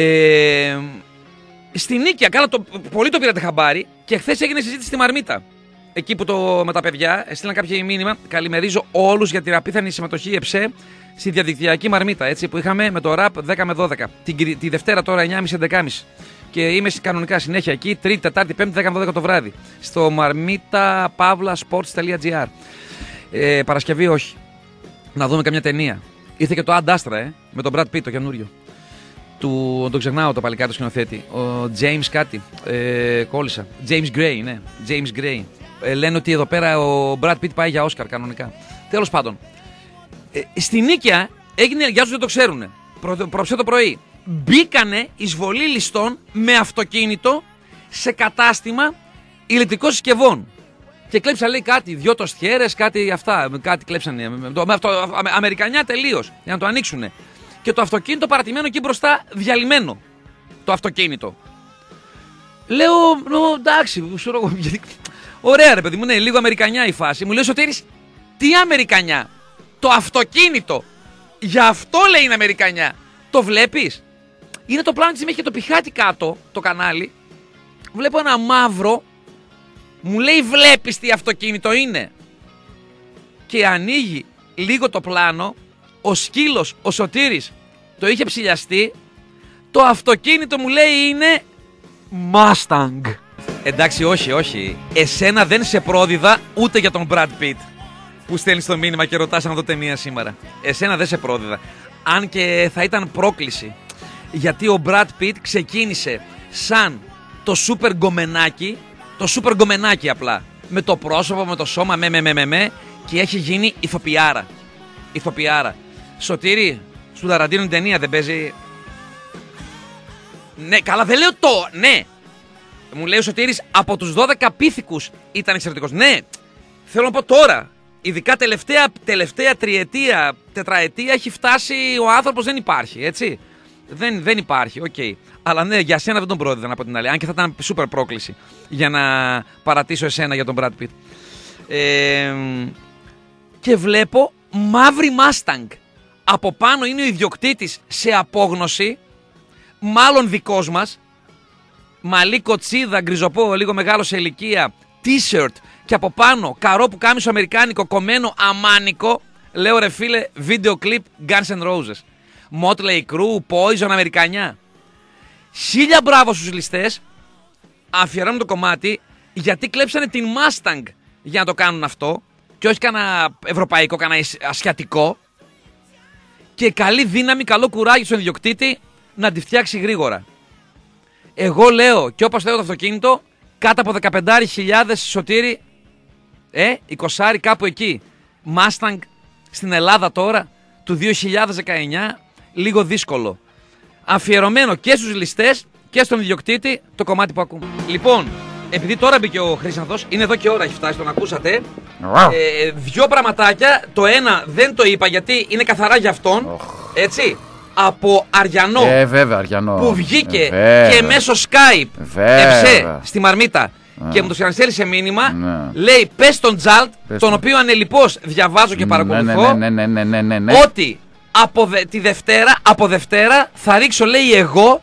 S1: Ε, στην Νίκαια, καλά, το, πολύ το πήρατε χαμπάρι και χθες έγινε συζήτηση στη Μαρμίτα. Εκεί που το, με τα παιδιά έστειλαν κάποια μήνυμα. Καλημερίζω όλους για την απίθανη συμμετοχή ΕΨΕ στη διαδικτυακή Μαρμίτα. Έτσι, που είχαμε με το ραπ δέκα με δώδεκα. Την, τη Δευτέρα τώρα εννιά και μισή έντεκα και μισή. Και είμαι κανονικά συνέχεια εκεί, Τρίτη, Τετάρτη, Πέμπτη, δέκα με δώδεκα το βράδυ. Στο μαρμίτα παύλα σπορτς τελεία τζι άρ. Ε, Παρασκευή όχι. Να δούμε καμιά ταινία. Ήρθε και το Ad Astra, ε, με τον Brad Pitt, το καινούριο. Του, τον ξεχνάω το παλικάρι του σκηνοθέτη. Ο James κάτι. Ε, κόλλησα. James Gray, ναι. James Gray. Ε, λένε ότι εδώ πέρα ο Brad Pitt πάει για Oscar κανονικά. Τέλος πάντων. Ε, στη Νίκαια έγινε, για όσους δεν το ξέρουν, προ, προψέ το πρωί. Μπήκανε εισβολή ληστών με αυτοκίνητο σε κατάστημα ηλεκτρικών συσκευών. Και κλέψαν λέει κάτι, δυο τοστιέρες, κάτι αυτά. Κάτι κλέψανε. Με αυτό, αμε, αμερικανιά τελείως. Για να το ανοίξουνε. Και το αυτοκίνητο παρατημένο εκεί μπροστά διαλυμένο. Το αυτοκίνητο. Λέω, εντάξει, ξέρω, ωραία ρε παιδί μου, ναι, λίγο αμερικανιά η φάση. Μου λέει ο Σωτήρης, τι αμερικανιά? Το αυτοκίνητο. Γι' αυτό λέει είναι αμερικανιά. Το βλέπεις? Είναι το πλάνο της έχει και το πιχάτι κάτω, το κανάλι. Βλέπω ένα μαύρο. Μου λέει βλέπεις τι αυτοκίνητο είναι? Και ανοίγει λίγο το πλάνο. Ο σκύλος, ο Σωτήρης, το είχε ψηλιαστεί. Το αυτοκίνητο μου λέει είναι Mustang. Εντάξει, όχι, όχι. Εσένα δεν σε πρόδιδα ούτε για τον Brad Pitt που στέλνεις το μήνυμα και ρωτάς αν δω ταινία σήμερα. Εσένα δεν σε πρόδιδα. Αν και θα ήταν πρόκληση. Γιατί ο Brad Pitt ξεκίνησε σαν το σούπερ γκομενάκι. Το σούπερ γκομενάκι απλά. Με το πρόσωπο, με το σώμα, με με με με, με και έχει γίνει ηθοποιάρα. Ηθοποιάρα. Σωτήρη, σου Ταραντίνο την ταινία δεν παίζει? Ναι, καλά δεν λέω το, ναι. Μου λέει ο Σωτήρης από τους δώδεκα πίθηκους ήταν εξαιρετικός. Ναι, θέλω να πω τώρα. Ειδικά τελευταία, τελευταία τριετία, τετραετία έχει φτάσει ο άνθρωπος, δεν υπάρχει, έτσι. Δεν, δεν υπάρχει, οκ. Okay. Αλλά ναι, για σένα δεν τον πρόδιδαν από την άλλη. Αν και θα ήταν σούπερ πρόκληση για να παρατήσω εσένα για τον Brad Pitt. Ε, και βλέπω μαύρη Mustang. Από πάνω είναι ο ιδιοκτήτης σε απόγνωση. Μάλλον δικός μας. Μαλλί κοτσίδα, γκριζοπό, λίγο μεγάλο σε ηλικία. T-shirt και από πάνω καρό που κάμισο αμερικάνικο, κομμένο αμάνικο. Λέω ρε φίλε, βίντεο κλιπ Guns N' Roses. Motley Crue, Poison, Αμερικανιά. Χίλια μπράβο στους ληστές. Αφιερώνουν το κομμάτι γιατί κλέψανε την Mustang για να το κάνουν αυτό. Και όχι κανένα ευρωπαϊκό, κανένα ασιατικό. Και καλή δύναμη, καλό κουράγιο στον ιδιοκτήτη να τη φτιάξει γρήγορα. Εγώ λέω, και όπως λέω το αυτοκίνητο, κάτω από δεκαπέντε χιλιάδες Σωτήρη, ε, είκοσι κάπου εκεί. Mustang στην Ελλάδα τώρα, του δύο χιλιάδες δεκαεννιά, λίγο δύσκολο. Αφιερωμένο και στους ληστές και στον ιδιοκτήτη το κομμάτι που ακούμε. Λοιπόν, επειδή τώρα μπήκε ο Χρήσανθος, είναι εδώ και ώρα έχει φτάσει, τον ακούσατε. Ε, δυο πραγματάκια, το ένα δεν το είπα γιατί είναι καθαρά για αυτόν, έτσι. Από Αριανό,
S2: ε, βέβαια, Αριανό.
S1: Που βγήκε
S2: ε,
S1: και μέσω Skype εψέ στη Μαρμίτα ε. και μου το συναντήσει μήνυμα, ναι. Λέει πες τον Τζαλτ, πες τον οποίο ανελιπώς διαβάζω και παρακολουθώ,
S2: ναι, ναι, ναι, ναι, ναι, ναι.
S1: ότι από δε, τη Δευτέρα, από Δευτέρα θα ρίξω, λέει εγώ,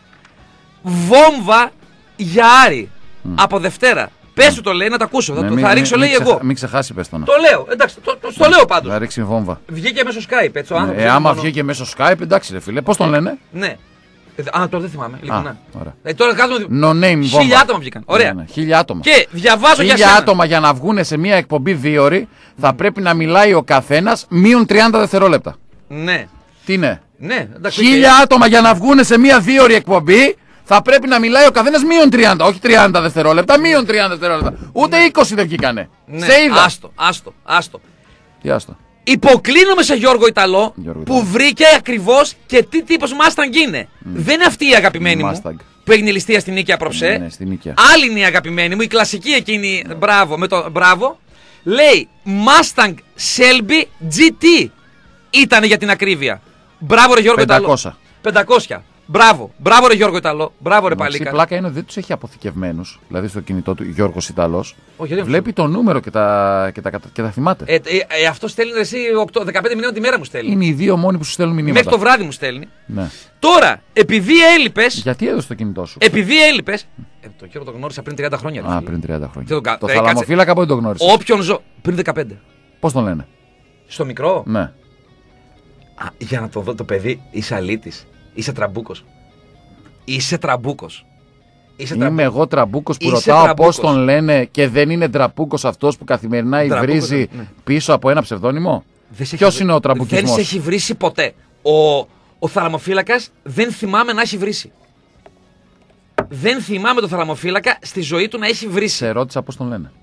S1: βόμβα για Άρη. Mm. Από Δευτέρα. Πες του το λέει να το ακούσω. Ναι, θα, μη, θα ρίξω, μη, λέει μη εγώ.
S2: Μην ξεχάσει, πες το.
S1: Το λέω, εντάξει, το, το, το λέω πάντως.
S2: Να ρίξει βόμβα.
S1: Βγήκε μέσω Skype, έτσι ο άνθρωπος.
S2: Ε, άμα μόνο... βγήκε μέσω Skype, εντάξει, ρε φίλε, πώς τον λένε?
S1: Ναι. Ε, α, τώρα δεν θυμάμαι. Ειλικρινά.
S2: Ε,
S1: τώρα κάθομαι.
S2: No name
S1: Χίλια άτομα βγήκαν. Ωραία.
S2: Ναι, ναι. Χίλια άτομα.
S1: Και διαβάζω για
S2: Χίλια
S1: σένα.
S2: άτομα για να βγουν σε μια εκπομπή δύο ώρη θα πρέπει να μιλάει ο καθένας μείον τριάντα δευτερόλεπτα.
S1: Ναι.
S2: Τι είναι?
S1: Ναι, εντάξει.
S2: Χίλια άτομα για να βγουν σε μια δύο ώρη εκπομπή θα πρέπει να μιλάει ο καθένας μείον τριάντα. Όχι τριάντα δευτερόλεπτα, μείον τριάντα δευτερόλεπτα. Ούτε είκοσι δεν βγήκανε.
S1: Ναι.
S2: Σε είδα.
S1: Άστο, άστο, άστο.
S2: Τι άστο.
S1: Υποκλίνομαι σε Γιώργο Ιταλό
S2: Γιώργο
S1: που
S2: Ιταλό.
S1: βρήκε ακριβώς και τι τύπος Mustang είναι. Mm. Δεν είναι αυτή η αγαπημένη
S2: Mustang.
S1: μου που έγινε ληστεία στην Νίκαια Προψέ.
S2: Ναι, ναι, στην Νίκαια.
S1: Άλλη είναι η αγαπημένη μου, η κλασική εκείνη. Μπράβο, με το μπράβο. Λέει Mustang Shelby τζι τι ήταν για την ακρίβεια. Μπράβο ρε Γιώργο Ιταλό.
S2: πεντακόσια.
S1: πεντακόσια. Μπράβο, μπράβο ρε Γιώργο Ιταλό. Μπράβο ρε
S2: Η
S1: Παλίκα.
S2: πλάκα είναι ότι δεν τους έχει αποθηκευμένους. Δηλαδή στο κινητό του Γιώργος Ιταλός.
S1: Όχι, δεν
S2: Βλέπει το νούμερο και τα, και τα, και τα θυμάται.
S1: Ε, ε, ε, αυτό στέλνει ρε, εσύ οκτώ, δεκαπέντε μηνύματα τη μέρα μου στέλνει.
S2: Είναι οι δύο μόνοι που σου στέλνουν μηνύματα.
S1: Μέχρι το βράδυ μου στέλνει.
S2: Ναι.
S1: Τώρα, επειδή έλειπες.
S2: Γιατί έδωσε το κινητό σου?
S1: Επειδή έλειπες. Ε, το κύριο το γνώρισα πριν τριάντα χρόνια. Ρε,
S2: Α,
S1: φίλε.
S2: πριν τριάντα χρόνια.
S1: Δεν τον κα-
S2: Το
S1: ε,
S2: θαλαμοφύλακα πότε τον γνώρισε?
S1: Όποιον ζω. Πριν δεκαπέντε.
S2: Πώς τον λένε?
S1: Στο μικρό.
S2: Ναι.
S1: Α, για να το δω το παιδί, είσαι αλήτης. Είσαι τραμπούκος. Είσαι τραμπούκος. Είσαι
S2: Είμαι
S1: τραμπούκος.
S2: εγώ τραμπούκος που
S1: Είσαι
S2: ρωτάω
S1: τραμπούκος.
S2: πώς τον λένε και δεν είναι τραμπούκος αυτός που καθημερινά
S1: Τραμπούκος,
S2: υβρίζει
S1: ναι.
S2: πίσω από ένα ψευδόνυμο.
S1: Δεν σε
S2: Ποιος
S1: έχει
S2: είναι
S1: βρει-
S2: ο τραμπουκισμός?
S1: Δεν σε έχει βρήσει ποτέ. Ο, ο θαλαμοφύλακας δεν θυμάμαι να έχει βρήσει. Δεν θυμάμαι τον θαλαμοφύλακα στη ζωή του να έχει βρήσει.
S2: Σε ρώτησα πώς τον λένε.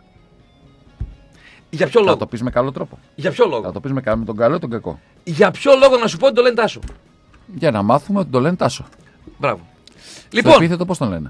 S1: Για ποιο
S2: Θα
S1: λόγο.
S2: το πεις με καλό τρόπο.
S1: Για ποιο
S2: Θα
S1: λόγο.
S2: το πεις με, κα- με τον καλό ή τον κακό.
S1: Για ποιο λόγο να σου πω ότι το λένε Τάσο.
S2: Για να μάθουμε ότι τον λένε Τάσο.
S1: Μπράβο.
S2: Στο
S1: Λοιπόν,
S2: επίθετο πώς τον λένε?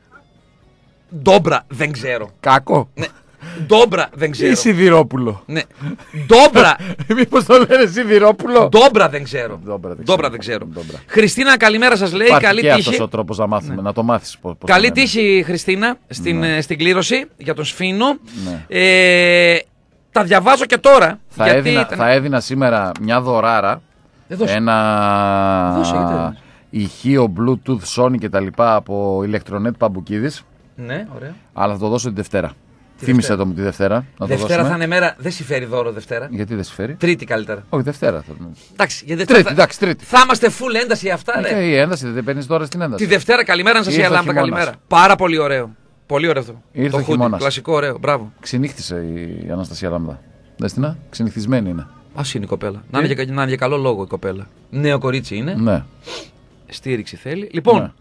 S1: Ντόμπρα δεν ξέρω.
S2: Κακό.
S1: Ναι. Ντόμπρα δεν
S2: Ή
S1: ξέρω.
S2: Σιδηρόπουλο.
S1: Ναι. Ντόμπρα.
S2: Μήπως τον λένε Σιδηρόπουλο?
S1: Ντόμπρα δεν ξέρω.
S2: Ντόμπρα δεν
S1: Ντόμπρα
S2: ξέρω.
S1: δεν ξέρω.
S2: Ντόμπρα.
S1: Χριστίνα, καλημέρα σας λέει.
S2: Υπάρχει
S1: Καλή
S2: και
S1: τύχη.
S2: αυτός ο τρόπος να μάθουμε, να το μάθεις πώς, πώς
S1: Καλή
S2: τον λένε.
S1: τύχη, Χριστίνα, στην,
S2: Ναι.
S1: ε, στην κλήρωση για τον Σφίνο.
S2: Ναι.
S1: Ε, τα διαβάζω και τώρα.
S2: Θα,
S1: γιατί
S2: έδινα,
S1: ήταν-
S2: θα έδινα σήμερα μια δωράρα,
S1: Ε, δώσε.
S2: ένα
S1: Δώσε, γιατί δεν έδινες.
S2: ηχείο Bluetooth Sony και τα λοιπά από ηλεκτρονέτ Παμπουκίδης,
S1: Ναι, ωραία.
S2: αλλά θα το δώσω τη Δευτέρα.
S1: Τη
S2: Θύμισε
S1: Δευτέρα.
S2: το μου τη Δευτέρα. Να το
S1: Δευτέρα
S2: δώσουμε.
S1: θα είναι μέρα. Δεν συμφέρει δώρο Δευτέρα.
S2: Γιατί δεν συμφέρει?
S1: Τρίτη καλύτερα.
S2: Όχι, Δευτέρα θα
S1: Εντάξει, για Δευτέρα.
S2: Τρίτη,
S1: θα...
S2: εντάξει, Τρίτη.
S1: θα είμαστε full ένταση αυτά,
S2: Και
S1: ρε.
S2: η ένταση δεν παίρνει τώρα στην
S1: Τη
S2: ένταση.
S1: Δευτέρα, καλημέρα σα, η
S2: Ήρθε ο
S1: Αλάμπτα,
S2: χειμώνας.
S1: καλημέρα. Πάρα πολύ ωραίο. Πολύ ωραίο αυτό.
S2: Ήρθε
S1: το
S2: ο
S1: χούντι,
S2: χειμώνας.
S1: κλασικό, ωραίο. Μπράβο.
S2: Ξυνύχτησε η Αναστασία Λάμδα. Δέστηνα, ξυνυχτισμένη είναι.
S1: Α είναι η κοπέλα. Να είναι, για, να είναι για καλό λόγο η κοπέλα. Νέο κορίτσι είναι.
S2: Ναι.
S1: Στήριξη θέλει. Λοιπόν,
S2: Ναι.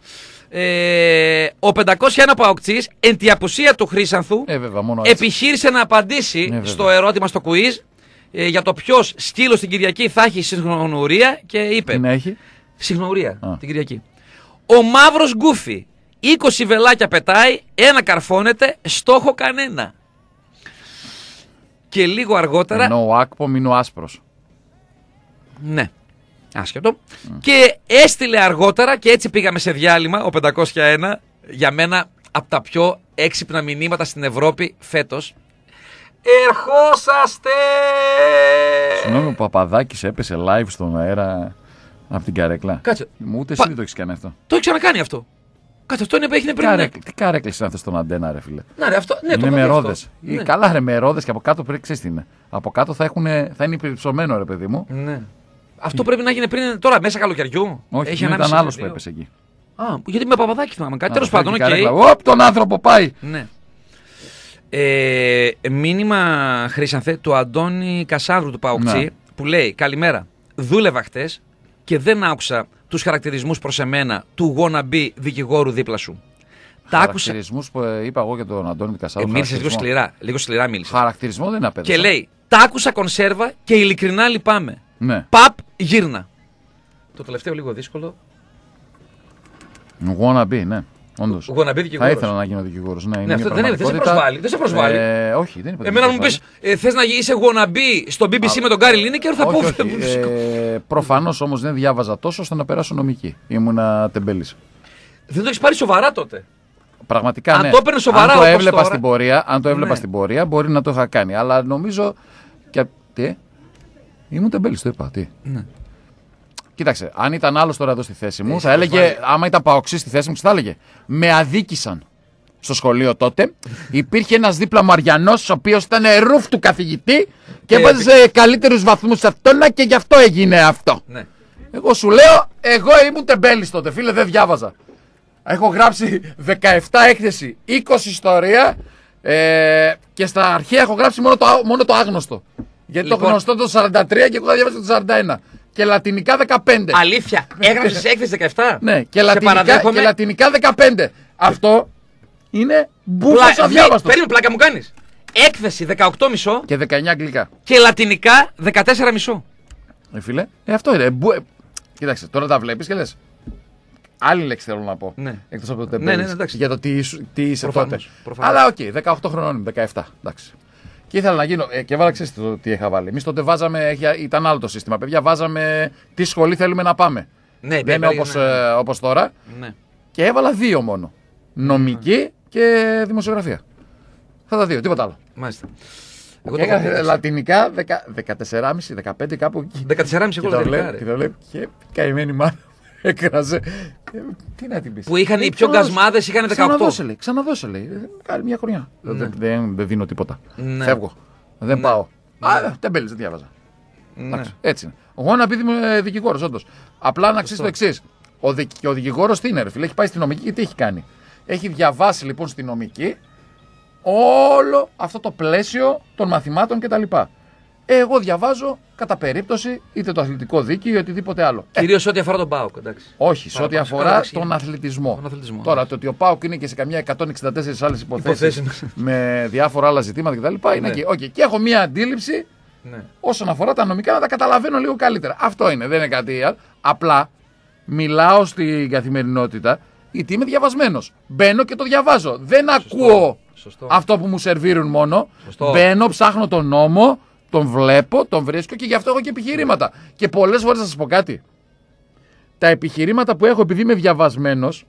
S1: ε, ο πεντακόσια ένα Παοκτζής, εν τη απουσία του Χρήσανθου,
S2: Ε, βέβαια, μόνο έτσι.
S1: επιχείρησε να απαντήσει
S2: βέβαια.
S1: στο ερώτημα στο quiz ε, για το ποιο σκύλο την Κυριακή θα έχει συγχνωρία και είπε.
S2: Τι να έχει.
S1: Συγχνωρία
S2: Α.
S1: την Κυριακή. Ο μαύρος γκούφι, είκοσι βελάκια πετάει, ένα καρφώνεται, στόχο κανένα. Και λίγο αργότερα.
S2: Ενώ ο Άκπομ είναι ο άσπρος.
S1: Ναι. Άσχετο. Και έστειλε αργότερα, και έτσι πήγαμε σε διάλειμμα, ο πεντακόσια ένα, για μένα από τα πιο έξυπνα μηνύματα στην Ευρώπη φέτος. Ερχόσαστε!
S2: Συγγνώμη, ο Παπαδάκης έπεσε live στον αέρα από την καρέκλα.
S1: Κάτσε.
S2: Μου ούτε
S1: Πα-
S2: εσύ δεν το έχεις κάνει αυτό.
S1: Το έχει ξανακάνει αυτό. Κάτσε, αυτό είναι, έγινε πριν.
S2: Καρέκλ- Τι καρέκλες είναι αυτό στον αντένα, ρε φίλε.
S1: Να ρε, αυτό, ναι, το
S2: Είναι
S1: έχω
S2: με
S1: δει αυτό.
S2: ρόδες. Ή
S1: Ναι.
S2: καλά, ρε, με ρόδες και από κάτω πρέπει ξέρεις τι είναι. Από κάτω θα, έχουνε, θα είναι υπερυψωμένο, ρε παιδί μου.
S1: Ναι. Αυτό πρέπει να γίνει πριν, τώρα μέσα καλοκαιριού.
S2: Όχι,
S1: Έχει
S2: ήταν
S1: ανάμιση
S2: άλλος που
S1: δύο.
S2: έπεσε εκεί.
S1: Α, γιατί με παπαδάκι θυμάμαι κάτι.
S2: Να
S1: Τέλος
S2: το φέρει
S1: πάντων,
S2: την
S1: οκ.
S2: καρέκλα. Οπ, τον άνθρωπο πάει!
S1: Ναι. Ε, μήνυμα, Χρήσανθε, του Αντώνη Κασάνδρου του Παοκτζή,
S2: Ναι.
S1: που λέει: Καλημέρα. Δούλευα χτες και δεν άκουσα τους χαρακτηρισμούς προς εμένα του wannabe δικηγόρου δίπλα σου. Τα άκουσα.
S2: Χαρακτηρισμούς που ε, είπα εγώ για τον Αντώνη
S1: Ε,
S2: Κασάδου.
S1: μίλησε λίγο σκληρά. Λίγο σκληρά μίλησε.
S2: Χαρακτηρισμό δεν απέδωσε.
S1: Και λέει: Τα άκουσα κονσέρβα και ειλικρινά λυπάμαι.
S2: Ναι.
S1: Παπ, γύρνα. Το τελευταίο λίγο δύσκολο.
S2: Wannabe, ναι. Όντως.
S1: Wannabe
S2: Θα
S1: δικηγόρος.
S2: ήθελα να γίνω δικηγόρος. Ναι, είναι
S1: Ναι, αυτό
S2: μια
S1: δεν είναι, δεν σε
S2: πραγματικότητα.
S1: προσβάλλει. Δεν σε προσβάλλει.
S2: Ε, όχι, δεν είπα.
S1: Εμένα να μου πει, ε, θε να είσαι wannabe στο μπι μπι σι με τον Γκάρι Λίνεκερ, θα πω.
S2: Όχι, όχι. Ε, προφανώς όμως δεν διάβαζα τόσο ώστε να περάσω νομική. Ήμουνα τεμπέλης.
S1: Δεν το έχει πάρει σοβαρά τότε.
S2: Πραγματικά
S1: Αν
S2: ναι.
S1: το έπαιρνε σοβαρά
S2: αν το
S1: όπως
S2: έβλεπα
S1: τώρα.
S2: στην πορεία, αν το έβλεπα
S1: Ναι.
S2: στην πορεία, μπορεί να το είχα κάνει. Αλλά νομίζω. Και... Τι? Ήμουν τεμπέλης, το είπα. Τι.
S1: Ναι.
S2: Κοίταξε, αν ήταν άλλο τώρα εδώ στη θέση μου,
S1: Ε,
S2: θα
S1: σε
S2: έλεγε,
S1: προσβάλλει.
S2: άμα ήταν παοξή στη θέση μου, θα έλεγε. Με αδίκησαν. Στο σχολείο τότε υπήρχε ένα δίπλα μου Αριανός, ο οποίος ήταν ρούφ του καθηγητή και
S1: Και
S2: έβαζε καλύτερους βαθμούς σε αυτόν και γι' αυτό έγινε αυτό.
S1: Ναι.
S2: Εγώ σου λέω, εγώ ήμουν τεμπέλης τότε, φίλε, δεν διάβαζα. Έχω γράψει δεκαεπτά έκθεση, είκοσι ιστορία ε, και στα αρχαία έχω γράψει μόνο το, μόνο το άγνωστο. Γιατί λοιπόν, το γνωστό το σαράντα τρία και εγώ θα διάβασα το σαράντα ένα. Και λατινικά δεκαπέντε.
S1: Αλήθεια, έγραψες έκθεση δεκαεπτά.
S2: Ναι, και λατινικά, και λατινικά δεκαπέντε. Αυτό είναι μπούφος αδιάβαστος.
S1: Περίμενε, πλάκα μου κάνεις. Έκθεση δεκαοκτώ κόμμα πέντε
S2: και δεκαεννιά αγγλικά.
S1: Και λατινικά δεκατέσσερα κόμμα πέντε.
S2: Ε, φίλε, ε, αυτό είναι. Μπου... Ε, κοίταξε, τώρα τα βλέπεις και λες. Άλλη λέξη θέλω να πω.
S1: Ναι.
S2: Εκτός από το τεμπέλης.
S1: Ναι, ναι, εντάξει.
S2: Για το τι, τι είσαι
S1: προφανώς,
S2: τότε.
S1: Προφανώς.
S2: Αλλά οκ, okay, δεκαοκτώ χρονών, δεκαεπτά. Εντάξει. Και ήθελα να γίνω. Ε, και βάλα, ξέρεις το τι είχα βάλει. Εμείς τότε βάζαμε. Ήταν άλλο το σύστημα. Παιδιά, βάζαμε τι σχολή θέλουμε να πάμε.
S1: Ναι,
S2: δεν είναι όπως,
S1: ναι, ναι.
S2: ε, όπως τώρα.
S1: Ναι.
S2: Και έβαλα δύο μόνο. Νομική mm. και δημοσιογραφία. Θα τα δύο, τίποτα άλλο.
S1: Μάλιστα.
S2: Εγώ έκανα λατινικά δεκατέσσερα κόμμα πέντε, δεκαπέντε κάπου εκεί.
S1: δεκατέσσερα κόμμα πέντε εγώ
S2: λατινικά. Και το λέει και καημένη μάνα. Έκραζε. Τι να την πει.
S1: Που είχαν οι πιο γκασμάδες, είχαν δεκαοκτώ.
S2: Ξαναδώσε λέει. Ξαναδώσε λέει. Κάνει μια χρονιά. Ναι. Δεν, δεν, δεν δίνω τίποτα.
S1: Ναι.
S2: Φεύγω. Δεν ναι. πάω. Ναι. Α, τεμπέλης, δεν διάβαζα. Ναι. Έτσι είναι. Εγώ να πει είμαι δικηγόρος, όντως. Απλά να ξέρει το εξής. Ο, δικ, ο δικηγόρος τι είναι, ρε φίλε. Έχει πάει στη νομική και τι έχει κάνει. Έχει διαβάσει λοιπόν στη νομική όλο αυτό το πλαίσιο των μαθημάτων κτλ. Εγώ διαβάζω κατά περίπτωση είτε το αθλητικό δίκαιο ή οτιδήποτε άλλο.
S1: Κυρίως σε ό,τι αφορά τον ΠΑΟΚ.
S2: Όχι, σε ό,τι αφορά εντάξει, τον, αθλητισμό. τον αθλητισμό. Τώρα το ότι ο ΠΑΟΚ είναι και σε καμιά εκατόν εξήντα τέσσερις άλλες υποθέσεις με διάφορα άλλα ζητήματα κτλ. Είναι ναι. και, okay. και έχω μία αντίληψη ναι. όσον αφορά τα νομικά να τα καταλαβαίνω λίγο καλύτερα. Αυτό είναι, δεν είναι κάτι άλλο. Απλά μιλάω στην καθημερινότητα γιατί είμαι διαβασμένος. Μπαίνω και το διαβάζω. Δεν Σωστό. ακούω Σωστό. αυτό που μου σερβίρουν μόνο. Σωστό. Μπαίνω, ψάχνω τον νόμο. Τον βλέπω, τον βρίσκω και γι' αυτό έχω και επιχειρήματα. Yeah. Και πολλές φορές θα σας πω κάτι. Τα επιχειρήματα που έχω επειδή είμαι διαβασμένος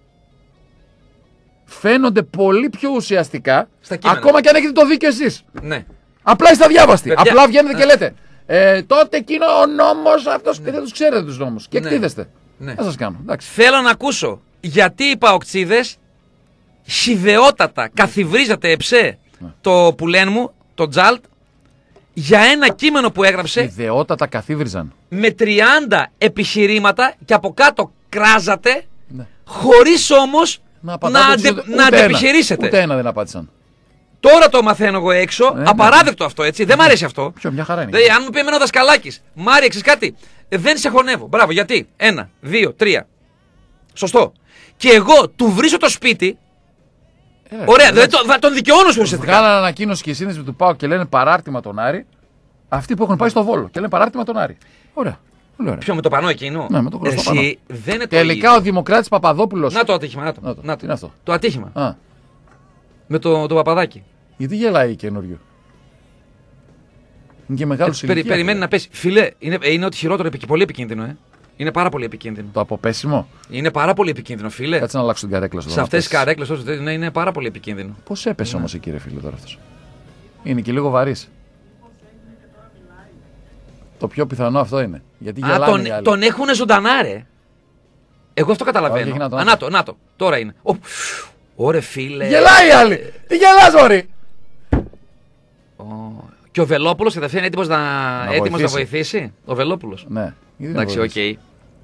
S2: φαίνονται πολύ πιο ουσιαστικά ακόμα και αν έχετε το δίκιο εσείς.
S1: Ναι.
S2: Απλά είστε αδιάβαστοι. Παιδιά. Απλά βγαίνετε ναι. και λέτε ε, τότε εκείνο ο νόμος αυτός. Ναι. Και δεν τους ξέρετε τους νόμους. Και ναι. εκτίδεστε. Ναι. Θα σας κάνω. Εντάξει.
S1: Θέλω να ακούσω γιατί οι παοκτσίδες σιδεότατα καθιβρίζατε εψέ ναι. το που λένε μου, το τζαλτ. Για ένα κείμενο που έγραψε.
S2: Ιδεότατα καθίβριζαν.
S1: Με τριάντα επιχειρήματα και από κάτω κράζατε. Ναι. Χωρίς όμως να, να, αντε, ούτε, να αντεπιχειρήσετε.
S2: Ούτε ένα δεν απάντησαν.
S1: Τώρα το μαθαίνω εγώ έξω. Ναι, απαράδεκτο ναι. αυτό έτσι. Ναι. Δεν μ' αρέσει αυτό.
S2: Ποιο, μια χαρά είναι.
S1: Δηλαδή, αν μου πει εμένα ο δασκαλάκης, Μάρια, ξέρεις κάτι. Δεν σε χωνεύω. Μπράβο, γιατί. Ένα, δύο, τρία. Σωστό. Και εγώ του βρίσω το σπίτι. Έλα, ωραία, δηλαδή το, τον δικαιώνω σου ουσιαστικά.
S2: Βγάλανε ανακοίνωση και σύνδεση του ΠΑΟΚ και λένε παράρτημα τον Άρη. Αυτοί που έχουν πάει στο Βόλο και λένε παράρτημα τον Άρη. Ωραία. Ωραία.
S1: Ποιο με το πανό εκείνο.
S2: Ναι, με το γνωστό πανό.
S1: Δεν είναι
S2: τελικά ο Δημοκράτης Παπαδόπουλος.
S1: Να το ατύχημα. Να το.
S2: Να το.
S1: Να το.
S2: Τι είναι αυτό.
S1: Το ατύχημα.
S2: Α.
S1: Με το, το παπαδάκι.
S2: Γιατί γελάει καινούριο. Είναι και μεγάλο ε,
S1: περι, Περιμένει να πέσει. Φίλε, είναι, είναι ότι χειρότερο και πολύ επικίνδυνο. Ε. Είναι πάρα πολύ επικίνδυνο.
S2: Το αποπέσιμο.
S1: Είναι πάρα πολύ επικίνδυνο, φίλε.
S2: Κάτσε να αλλάξω την καρέκλα σου.
S1: Σε αυτές τις καρέκλες όσο είναι, είναι πάρα πολύ επικίνδυνο.
S2: Πώς έπεσε ναι. όμως εκεί, ρε φίλε, τώρα αυτός. Είναι και λίγο βαρύς. Το πιο πιθανό αυτό είναι. Γιατί
S1: Α, τον, τον έχουνε ζωντανά, ρε. Εγώ αυτό καταλαβαίνω. Όχι, Α, να το, να το. Τώρα είναι. Ωρε φίλε.
S2: Γελάει η άλλη. Τι γελάς, ωρε.
S1: Και ο Βελόπουλος κατευθείαν έτοιμος να, να, έτοιμος να βοηθήσει. Ο Βελόπουλος.
S2: Ναι.
S1: Εντάξει, οκ. Okay.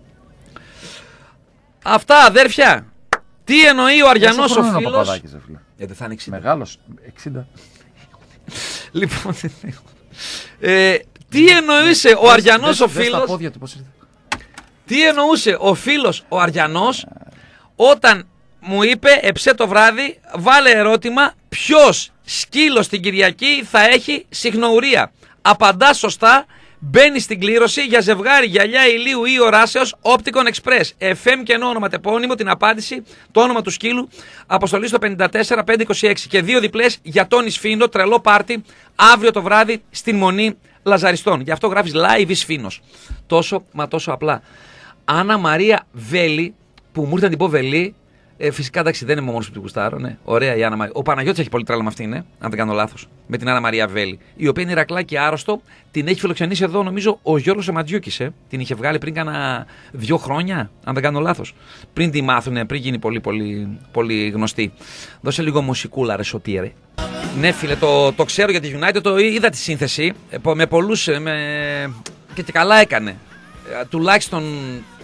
S1: Αυτά, αδέρφια. Τι εννοεί ο Αριανός ο φίλος.
S2: Ε, δεν θα είναι εξήντα. Μεγάλος. εξήντα.
S1: Λοιπόν. ε, τι εννοούσε ο Αριανός ο φίλος. Τι εννοούσε ο φίλος ο Αριανός όταν μου είπε εψέ το βράδυ βάλε ερώτημα ποιος σκύλος την Κυριακή θα έχει συχνοουρία. Απαντά σωστά. Μπαίνει στην κλήρωση για ζευγάρι γυαλιά ηλίου ή οράσεως Opticon Express. εφ εμ και ενώ ονοματεπώνυμο, την απάντηση, το όνομα του σκύλου, αποστολή στο πέντε τέσσερα πέντε είκοσι έξι και δύο διπλές για τον Ισφίνο, τρελό πάρτι, αύριο το βράδυ στην Μονή Λαζαριστών. Γι' αυτό γράφεις live Ισφίνος. Τόσο μα τόσο απλά. Άννα Μαρία Βέλη, που μου ήρθε να την πω Βελή, ε, φυσικά εντάξει δεν είμαι μόνος που την γουστάρω, ναι. Ωραία η Άννα Μαρία. Ο Παναγιώτης έχει πολύ τρέλα με αυτήν, ναι, αν δεν κάνω λάθος. Με την Άννα Μαρία Βέλη, η οποία είναι Ηρακλάκι άρρωστο, την έχει φιλοξενήσει εδώ νομίζω ο Γιώργος Αματζιούκης. Ε. Την είχε βγάλει πριν κάνα δύο χρόνια, αν δεν κάνω λάθος. Πριν τη μάθουνε, πριν γίνει πολύ, πολύ, πολύ γνωστή. Δώσε λίγο μουσικούλα, ρε Σωτήρε. Ναι, φίλε, το, το ξέρω για τη United, το είδα τη σύνθεση με πολλούς. Με... Και, και καλά έκανε. Ε, τουλάχιστον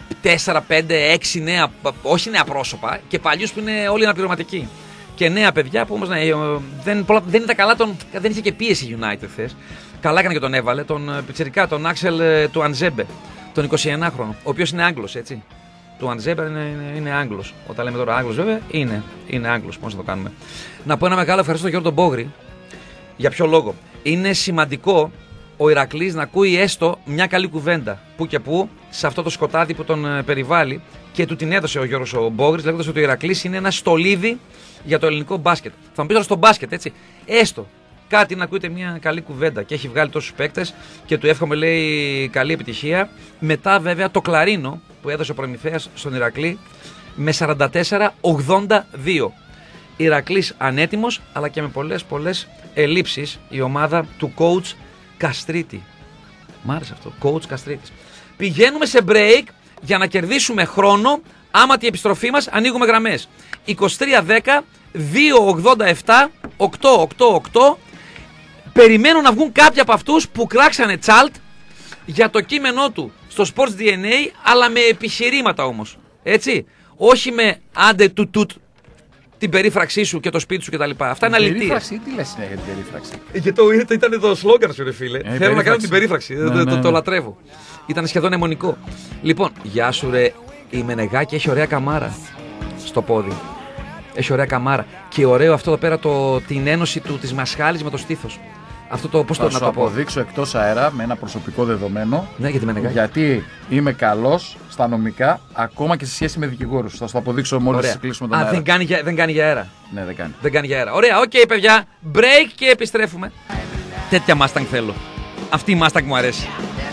S1: τέσσερα, πέντε, έξι νέα, όχι νέα πρόσωπα και παλιούς που είναι όλοι αναπληρωματικοί. Και νέα παιδιά που όμως ναι, δεν, δεν ήταν καλά, τον, δεν είχε και πίεση United θες. Καλά έκανε και τον έβαλε, τον πιτσιρικά, τον Άξελ του Αντζέμπε, τον εικοσιενάχρονο, ο οποίος είναι Άγγλος, έτσι. Του Αντζέμπε είναι, είναι, είναι Άγγλος. Όταν λέμε τώρα Άγγλος, βέβαια, είναι, είναι Άγγλος. Πώς θα το κάνουμε. Να πω ένα μεγάλο ευχαριστώ στον Γιώργο τον Μπόγρη. Για ποιο λόγο? Είναι σημαντικό ο Ηρακλής να ακούει έστω μια καλή κουβέντα που και που σε αυτό το σκοτάδι που τον περιβάλλει και του την έδωσε ο Γιώργος ο Μπόγρης, λέγοντας ότι ο Ηρακλής είναι ένα στολίδι για το ελληνικό μπάσκετ. Θα μου πει τώρα στο μπάσκετ, έτσι. Έστω κάτι να ακούτε μια καλή κουβέντα και έχει βγάλει τόσους παίκτες και του εύχομαι, λέει, καλή επιτυχία. Μετά, βέβαια, το κλαρίνο που έδωσε ο Προμηθέας στον Ηρακλή με σαράντα τέσσερα ογδόντα δύο. Ηρακλής ανέτοιμος, αλλά και με πολλές πολλές ελλείψεις η ομάδα του coach Καστρίτη. Μ' άρεσε αυτό, coach Καστρίτης. Πηγαίνουμε σε break για να κερδίσουμε χρόνο. Άμα την επιστροφή μας ανοίγουμε γραμμές είκοσι τρία δέκα δύο ογδόντα επτά οκτώ οκτώ οκτώ. Περιμένω να βγουν κάποιοι από αυτούς που κράξανε τσάλτ για το κείμενό του στο Sports ντι εν έι, αλλά με επιχειρήματα όμως. Έτσι. Όχι με άντε του τουτ την περίφραξή σου και το σπίτι σου κτλ. Αυτά είναι αλήθεια.
S2: Περίφραξη, τι λες για την περίφραξη?
S1: Γιατί το, ήταν το σλόγγαν σου, ρε φίλε. Ε, Θέλω να κάνω την περίφραξη. Ναι, το, ναι, το, το λατρεύω. Ήταν σχεδόν αιμονικό. Λοιπόν, γεια σου, ρε. Η Μενεγάκη έχει ωραία καμάρα στο πόδι. Έχει ωραία καμάρα. Και ωραίο αυτό εδώ πέρα το, την ένωση του της μασχάλης με το στήθος. Αυτό το πώς το να το πω. Θα σου αποδείξω εκτός αέρα με ένα προσωπικό δεδομένο. Ναι, για τη Μενεγάκη. Γιατί είμαι καλός στα νομικά, ακόμα και σε σχέση με δικηγόρους. Θα σου το αποδείξω μόλις κλείσουμε τον Α,
S2: αέρα.
S1: Δεν κάνει, για, δεν κάνει για αέρα.
S2: Ναι, δεν κάνει.
S1: Δεν κάνει για αέρα. Ωραία, οκ, okay, παιδιά. Break και επιστρέφουμε. Τέτοια Mustang θέλω. Αυτή η Mustang μου αρέσει.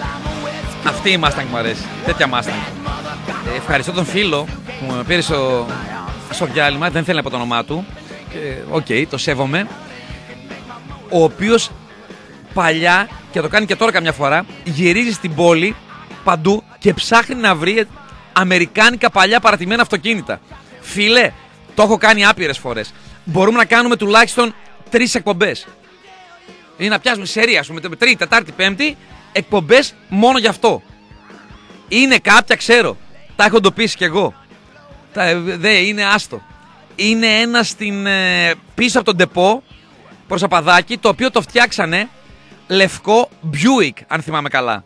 S1: Αυτή η Mustang μου αρέσει. Τέτοια Mustang. Ε, ευχαριστώ τον φίλο που με πήρε στο, στο διάλειμμα. Δεν θέλει να πω το όνομά του. Οκ, okay, το σέβομαι. Ο οποίος παλιά, και το κάνει και τώρα καμιά φορά, γυρίζει στην πόλη παντού και ψάχνει να βρει αμερικάνικα παλιά παρατημένα αυτοκίνητα. Φίλε, το έχω κάνει άπειρες φορές. Μπορούμε να κάνουμε τουλάχιστον τρεις εκπομπές. Ή να πιάσουμε σερία, ας πούμε, τρίτη, τετάρτη, πέμπτη, εκπομπές μόνο γι' αυτό. Είναι κάποια, ξέρω. Τα έχω εντοπίσει κι εγώ. Τα, δε, είναι άστο. Είναι ένα στην, ε, πίσω από τον ντεπό, προς Απαδάκι, το οποίο το φτιάξανε λευκό Buick, αν θυμάμαι καλά.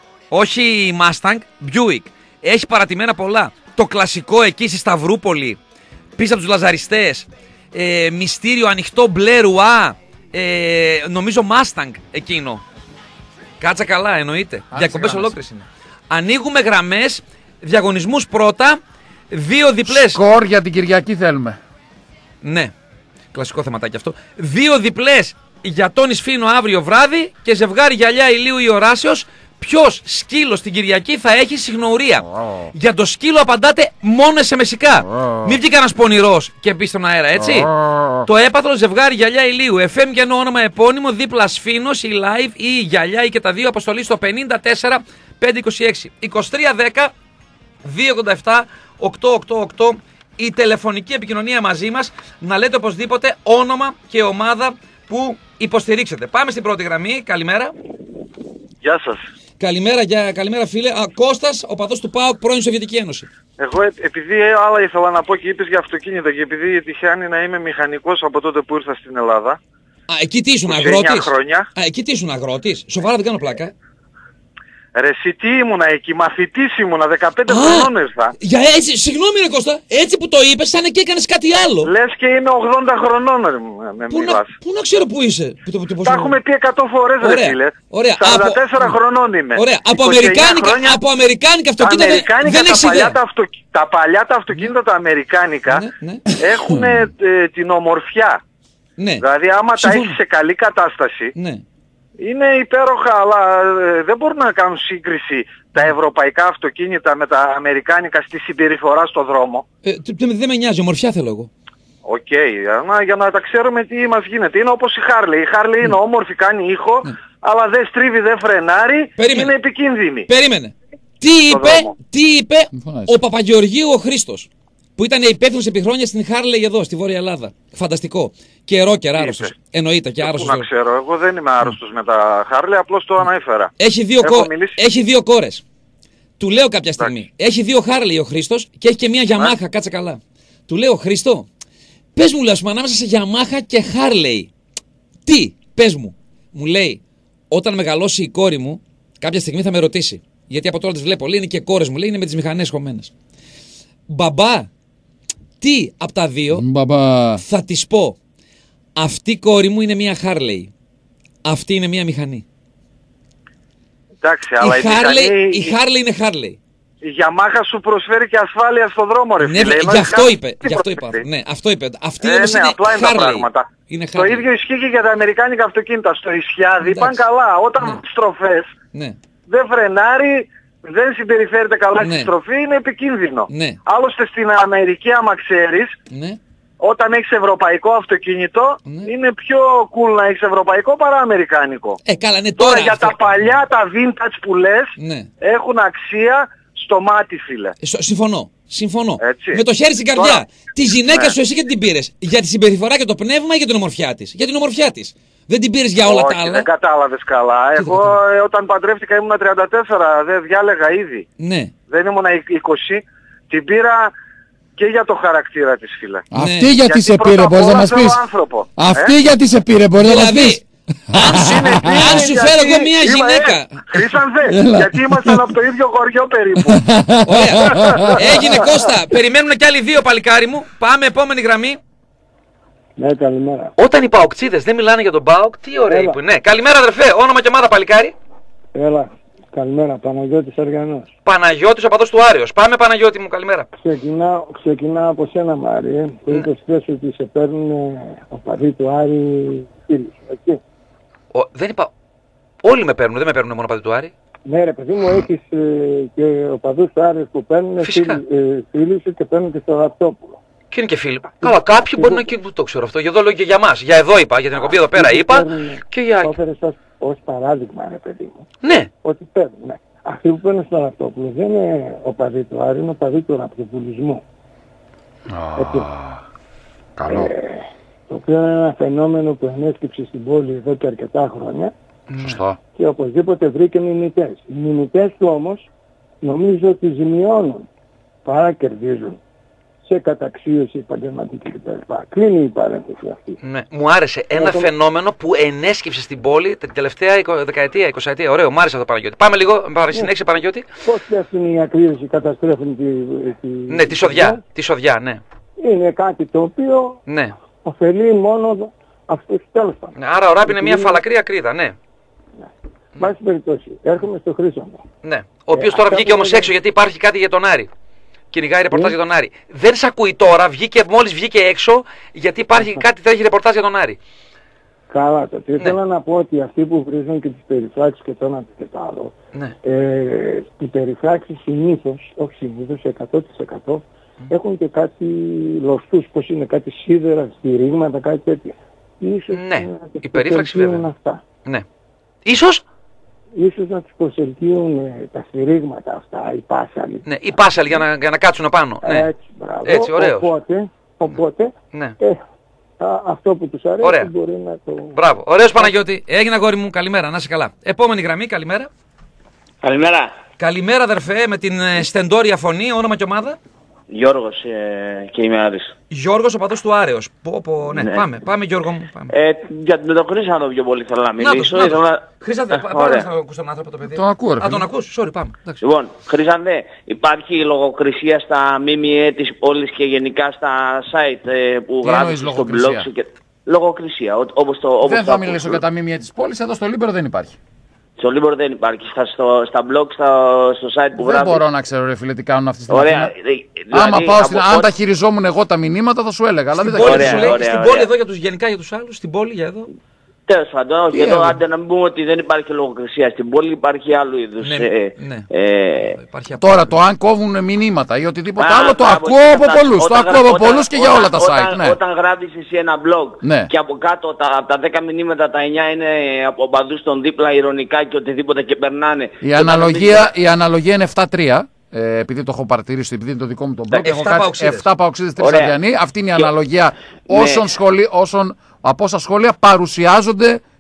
S1: Όχι Mustang, Buick. Έχει παρατημένα πολλά. Το κλασικό εκεί στη Σταυρούπολη, πίσω από τους Λαζαριστές, ε, μυστήριο ανοιχτό μπλε ρουά, ε, νομίζω Mustang εκείνο. Κάτσα καλά, εννοείται. Διακοπές ολόκληρες είναι. Ανοίγουμε γραμμές, διαγωνισμούς πρώτα, δύο διπλές.
S2: Σκορ για την Κυριακή θέλουμε.
S1: Ναι, κλασικό θεματάκι αυτό. Δύο διπλές για τον Ισφίνο αύριο βράδυ και ζευγάρι γυαλιά ηλίου ή οράσεως. Ποιος σκύλος την Κυριακή θα έχει συγνωρία. Oh. Για το σκύλο απαντάτε μόνο σε μεσικά. Oh. Μην βγει κανένας πονηρός και πει στον αέρα, έτσι. Oh. Το έπαθλο ζευγάρι γυαλιά ηλίου. εφ εμ και ένα όνομα επώνυμο, δίπλα Σφίνος ή live ή γυαλιά ή και τα δύο, αποστολή στο πενήντα τέσσερα πεντακόσια είκοσι έξι. είκοσι τρία δέκα δύο ογδόντα επτά οκτακόσια ογδόντα οκτώ. Η τηλεφωνική επικοινωνία μαζί μας. Να λέτε οπωσδήποτε όνομα και ομάδα που υποστηρίξετε. Πάμε στην πρώτη γραμμή. Καλημέρα.
S3: Γεια σας.
S1: Καλημέρα, για, καλημέρα φίλε. Α, Κώστας, οπαδός του ΠΑΟΚ, πρώην Σοβιετική Ένωση.
S3: Εγώ ε, επειδή άλλα ήθελα να πω και είπες για αυτοκίνητα και επειδή τυχαίνει να είμαι μηχανικός από τότε που ήρθα στην Ελλάδα.
S1: Α, εκεί τι ήσουν, αγρότης. Χρόνια. Α, εκεί τι ήσουν, αγρότης. Σοβαρά δεν κάνω πλάκα.
S3: Ρε εσύ τι ήμουνα εκεί, μαθητής ήμουνα, δεκαπέντε χρονών ήρθα.
S1: Για έτσι, συγγνώμη ρε Κώστα, έτσι που το είπες σαν και έκανες κάτι άλλο.
S3: Λες και είμαι ογδόντα χρονών ρε με
S1: πού, να, πού να ξέρω που είσαι.
S3: Τα έχουμε πει εκατό φορές ρε φίλε.
S1: Ωραία.
S3: σαράντα τέσσερα από... χρονών είμαι.
S1: Ωραία, από αμερικάνικα, χρόνια... από αμερικάνικα αυτοκίνητα
S3: αμερικάνικα, δεν έχεις ιδέα. Τα, αυτο... τα παλιά τα αυτοκίνητα τα αμερικάνικα ναι, ναι. έχουν ε, την ομορφιά. Ναι. Δηλαδή άμα τα έχεις σε καλή κατάσταση. Ναι. Είναι υπέροχα, αλλά ε, δεν μπορούν να κάνουν σύγκριση τα ευρωπαϊκά αυτοκίνητα με τα αμερικάνικα στη συμπεριφορά στο δρόμο.
S1: Ε, δεν με νοιάζει, ομορφιά θέλω εγώ.
S3: Οκ, okay, για, για να τα ξέρουμε τι μας γίνεται. Είναι όπως η Harley. Η Harley mm. είναι όμορφη, κάνει ήχο, mm. αλλά δεν στρίβει, δεν φρενάρει, Περίμενε. είναι επικίνδυνη.
S1: Περίμενε. Τι είπε, τι είπε ο Παπαγεωργίου ο Χρήστος, που ήταν υπεύθυνος επί χρόνια στην Harley εδώ, στη Βόρεια Ελλάδα. Φανταστικό. Και ρόκερ άρρωστος. Εννοείται και άρρωστος.
S3: Πού να ξέρω, εγώ δεν είμαι άρρωστος με τα Harley, απλώς το ανέφερα.
S1: Έχει δύο, κο... Έχει δύο κόρες. Του λέω κάποια στιγμή. Έχει δύο Χάρλεϊ ο Χρήστος και έχει και μία Γιαμάχα, κάτσε καλά. Του λέω, Χριστό, πες μου, λέω, ανάμεσα σε Γιαμάχα και Χάρλεϊ. Τι, πες μου. Μου λέει, όταν μεγαλώσει η κόρη μου, κάποια στιγμή θα με ρωτήσει. Γιατί από τώρα τις βλέπω, λέει, είναι και κόρες μου, λέει, είναι με τις μηχανές χωμένες. Μπαμπά, τι από τα δύο
S2: Μπαμπά.
S1: θα της πω. Αυτή η κόρη μου είναι μία Χάρλεϊ. Αυτή είναι μία μηχανή.
S3: Εντάξει, αλλά η,
S1: Harley,
S3: μηχανή...
S1: η Harley είναι Harley.
S3: Η Yamaha σου προσφέρει και ασφάλεια στον δρόμο, ρε
S1: ναι,
S3: φίλε.
S1: Γι' αυτό είπε. Γι' αυτό είπα. Ναι, αυτό είπε. Αυτή
S3: ε,
S1: όμως
S3: ναι,
S1: είναι
S3: απλά είναι
S1: Harley.
S3: τα πράγματα.
S1: Είναι
S3: το ίδιο ισχύει και για τα αμερικάνικα αυτοκίνητα. Στο Ισιάδι πάνε καλά. Όταν ναι. στροφές
S1: ναι.
S3: δεν φρενάρει, δεν συμπεριφέρεται καλά
S1: ναι.
S3: στη στροφή, είναι επικίνδυνο.
S1: Ναι.
S3: Άλλωστε στην Αμερική, άμα ξέρεις,
S1: ναι.
S3: όταν έχεις ευρωπαϊκό αυτοκίνητο, ναι. είναι πιο cool να έχεις ευρωπαϊκό παρά αμερικάνικο.
S1: Ε, καλά, ναι,
S3: τώρα,
S1: τώρα
S3: για
S1: αυτό...
S3: τα παλιά, τα vintage που λες, ναι. έχουν αξία στο μάτι, φίλε.
S1: Ε, συμφωνώ. Συμφωνώ.
S3: Έτσι.
S1: Με το χέρι στην καρδιά.
S3: Τώρα...
S1: Τη γυναίκα
S3: ναι.
S1: σου εσύ γιατί την πήρες? Για τη συμπεριφορά και το πνεύμα ή για την ομορφιά της? Για την ομορφιά της. Δεν την πήρες για όλα
S3: Όχι,
S1: τα άλλα.
S3: Δεν κατάλαβες καλά.
S1: Τι
S3: Εγώ ε, όταν παντρεύτηκα ήμουν τριάντα τέσσερα, δεν διάλεγα ήδη.
S1: Ναι.
S3: Δεν ήμουν είκοσι. Την πήρα και για το χαρακτήρα της, φίλε.
S2: Αυτή ναι. γιατί, γιατί σε πήρε, μπορείς να μας πεις?
S3: Άνθρωπο.
S2: Αυτή
S3: ε?
S2: γιατί σε πήρε, μπορείς
S1: δηλαδή,
S2: να μας πεις?
S1: Αν σου φέρω εγώ μια γυναίκα.
S3: Χρήσανθε, γιατί ήμασταν από το ίδιο χωριό περίπου.
S1: Ωραία. Έγινε, Κώστα. Περιμένουν κι άλλοι δύο, παλικάρι μου. Πάμε, επόμενη γραμμή.
S4: Ναι, καλημέρα.
S1: Όταν οι Παοκτσίδες δεν μιλάνε για τον Πάοκ, τι ωραία είπε. Ναι, καλημέρα αδερφέ, όνομα και ομάδα παλικάρι.
S4: Έλα, καλημέρα, Παναγιώτης Αργανός.
S1: Παναγιώτης, ο παδός του Άρεος. Πάμε, Παναγιώτη μου, καλημέρα.
S4: Ξεκινάω, ξεκινάω από σένα, Μάρη, που είπες χθες ότι σε παίρνουν οπαδοί του Άρη φίλους, έτσι.
S1: Ο, δεν είπα, όλοι με παίρνουν, δεν με παίρνουν μόνο οπαδοί του Άρη.
S4: Ναι ρε παιδί μου, έχεις ε, και οπαδούς του Άρη που παίρνουν φίλοι σου και παίρνουν και στο Ραπτόπουλο.
S1: Και είναι και φίλοι. Καλά, κάποιοι μπορεί να είναι και το ξέρω αυτό. Για εδώ λέω και για μας. Για εδώ είπα, για την εκπομπή εδώ πέρα είπα. Και για.
S4: Το έφερες ως, ως παράδειγμα, ρε παιδί μου.
S1: Ναι.
S4: Ότι παίρνουν. Ναι. Αυτοί που παίρνουν στο Ραπτόπουλο δεν είναι οπαδοί του Άρη, είναι οπαδοί του ραπτοπουλισμού.
S2: Oh, καλό.
S4: Ε, το οποίο είναι ένα φαινόμενο που ενέσκυψε στην πόλη εδώ και αρκετά χρόνια.
S2: Σωστό.
S4: Και οπωσδήποτε βρήκε μιμητές. Οι μιμητές του όμως νομίζω ότι ζημιώνουν παρά κερδίζουν σε καταξίωση επαγγελματική κτλ. Κλείνει η παρένθεση αυτή.
S1: Ναι. Μου άρεσε ένα το... φαινόμενο που ενέσκυψε στην πόλη την τελευταία δεκαετία, εικοσαετία. Ωραίο, μου άρεσε το Παναγιώτη. Πάμε λίγο, ναι. συνέχισε Παναγιώτη.
S4: Πώς και αυτήν η ακρίβηση καταστρέφουν τη, τη...
S1: Ναι, τη σοδιά. Τη σοδιά, ναι.
S4: Είναι κάτι το οποίο
S1: ναι.
S4: ωφελεί μόνο αυτούς τέλος πάντων.
S1: Ναι, άρα ο Ράπ είναι μια φαλακρή ακρίδα, ναι.
S4: Εν πάση περιπτώσει, έρχομαι στο Χρήσανθο.
S1: Ναι. Ο οποίος ε, τώρα βγήκε όμως έξω γιατί υπάρχει κάτι για τον Άρη. Κυνηγάει ρεπορτάζ για τον Άρη. Δεν σ' ακούει τώρα, βγήκε, μόλις βγήκε έξω γιατί υπάρχει κάτι, τρέχει ρεπορτάζ για τον Άρη.
S4: Καλά, το τι ναι. θέλω να πω ότι αυτοί που βρίζουν και τις περιφράξεις και το ένα και το άλλο,
S1: ναι.
S4: ε, οι περιφράξεις συνήθως, όχι συνήθως, εκατό τοις εκατό mm. έχουν και κάτι λοστούς, πως είναι κάτι σίδερα, στηρίγματα, κάτι τέτοια. Ίσως
S1: ναι, η περίφραξη βέβαια.
S4: Αυτά.
S1: Ναι. Ίσως
S4: Ίσως να τους προσελκύουν ε, τα στηρίγματα αυτά, οι πάσαλοι.
S1: Ναι, οι πάσαλοι για να, για να κάτσουν πάνω. Ναι.
S4: Έτσι, μπράβο.
S1: Έτσι, ωραίος.
S4: Οπότε, οπότε
S1: ναι.
S4: ε, α, αυτό που τους αρέσει Ωραία. μπορεί να το...
S1: Μπράβο. Ωραίος Παναγιώτη. Έγινε αγόρι μου. Καλημέρα. Να είσαι καλά. Επόμενη γραμμή. Καλημέρα.
S5: Καλημέρα.
S1: Καλημέρα αδερφέ με την ε, στεντόρια φωνή. Όνομα και ομάδα.
S5: Γιώργος ε, και είμαι Άρης.
S1: Γιώργος, ο παδός του Άρεος. Πω, πω, ναι. ναι. Πάμε, πάμε Γιώργο μου. Πάμε.
S5: Ε, για τον Χρήσανθο πιο πολύ θέλω να μιλήσω.
S1: Να το, να το. Χρήσανθε, πάμε να ακούς τον άνθρωπο το παιδί.
S2: Τον ακούω ρε.
S1: Α, τον ακούς, sorry, πάμε. Εντάξει.
S5: Λοιπόν, Χρήσανθε, υπάρχει λογοκρισία στα ΜΜΕ της πόλης και γενικά στα site ε, που γράφεις στο blog σου. Και... Λογοκρισία, όπως το... Όπως
S2: δεν θα
S5: το
S2: μιλήσω για τα ΜΜΕ της πόλης, εδώ στο Λίμπερο δεν υπάρχει.
S5: Στο Λίμπερο δεν υπάρχει. Στα, στο, στα blog, στα, στο site που γράφει.
S2: Δεν μπορώ να ξέρω ρε φίλε τι κάνουν αυτοί στην
S5: Ωραία.
S2: Αθήνα. Δηλαδή, άμα πάω στην... αν τα χειριζόμουν εγώ τα μηνύματα θα σου έλεγα.
S1: Στην
S2: αλλά
S1: πόλη,
S2: δεν
S1: σου λέει, ωραία, στην ωραία. πόλη εδώ για τους γενικά για τους άλλους, στην πόλη για εδώ.
S5: Τέλος πάντων, όχι, εδώ άντε να μην πούμε ότι δεν υπάρχει λογοκρισία στην πόλη, υπάρχει άλλου είδους.
S1: Ναι,
S5: ε,
S1: ναι.
S5: Ε,
S2: υπάρχει τώρα το αν κόβουν μηνύματα ή οτιδήποτε α, άλλο το ακούω από πολλούς. Το ακούω από πολλούς και για όλα τα site.
S5: Όταν, ναι. όταν γράφεις εσύ ένα blog
S2: ναι.
S5: και από κάτω τα, από τα δέκα μηνύματα τα εννιά είναι από παντού στον δίπλα ηρωνικά και οτιδήποτε και περνάνε.
S2: Η, αναλογία, η αναλογία είναι επτά τρία. Ε, επειδή το έχω παρατηρήσει, επειδή είναι το δικό μου το blog, έχω κάτι επτά παοξίδες τρεις Αριανοί. Αυτή είναι η αναλογία όσων, σχολεί, όσων από όσα σχόλια παρουσιάζονται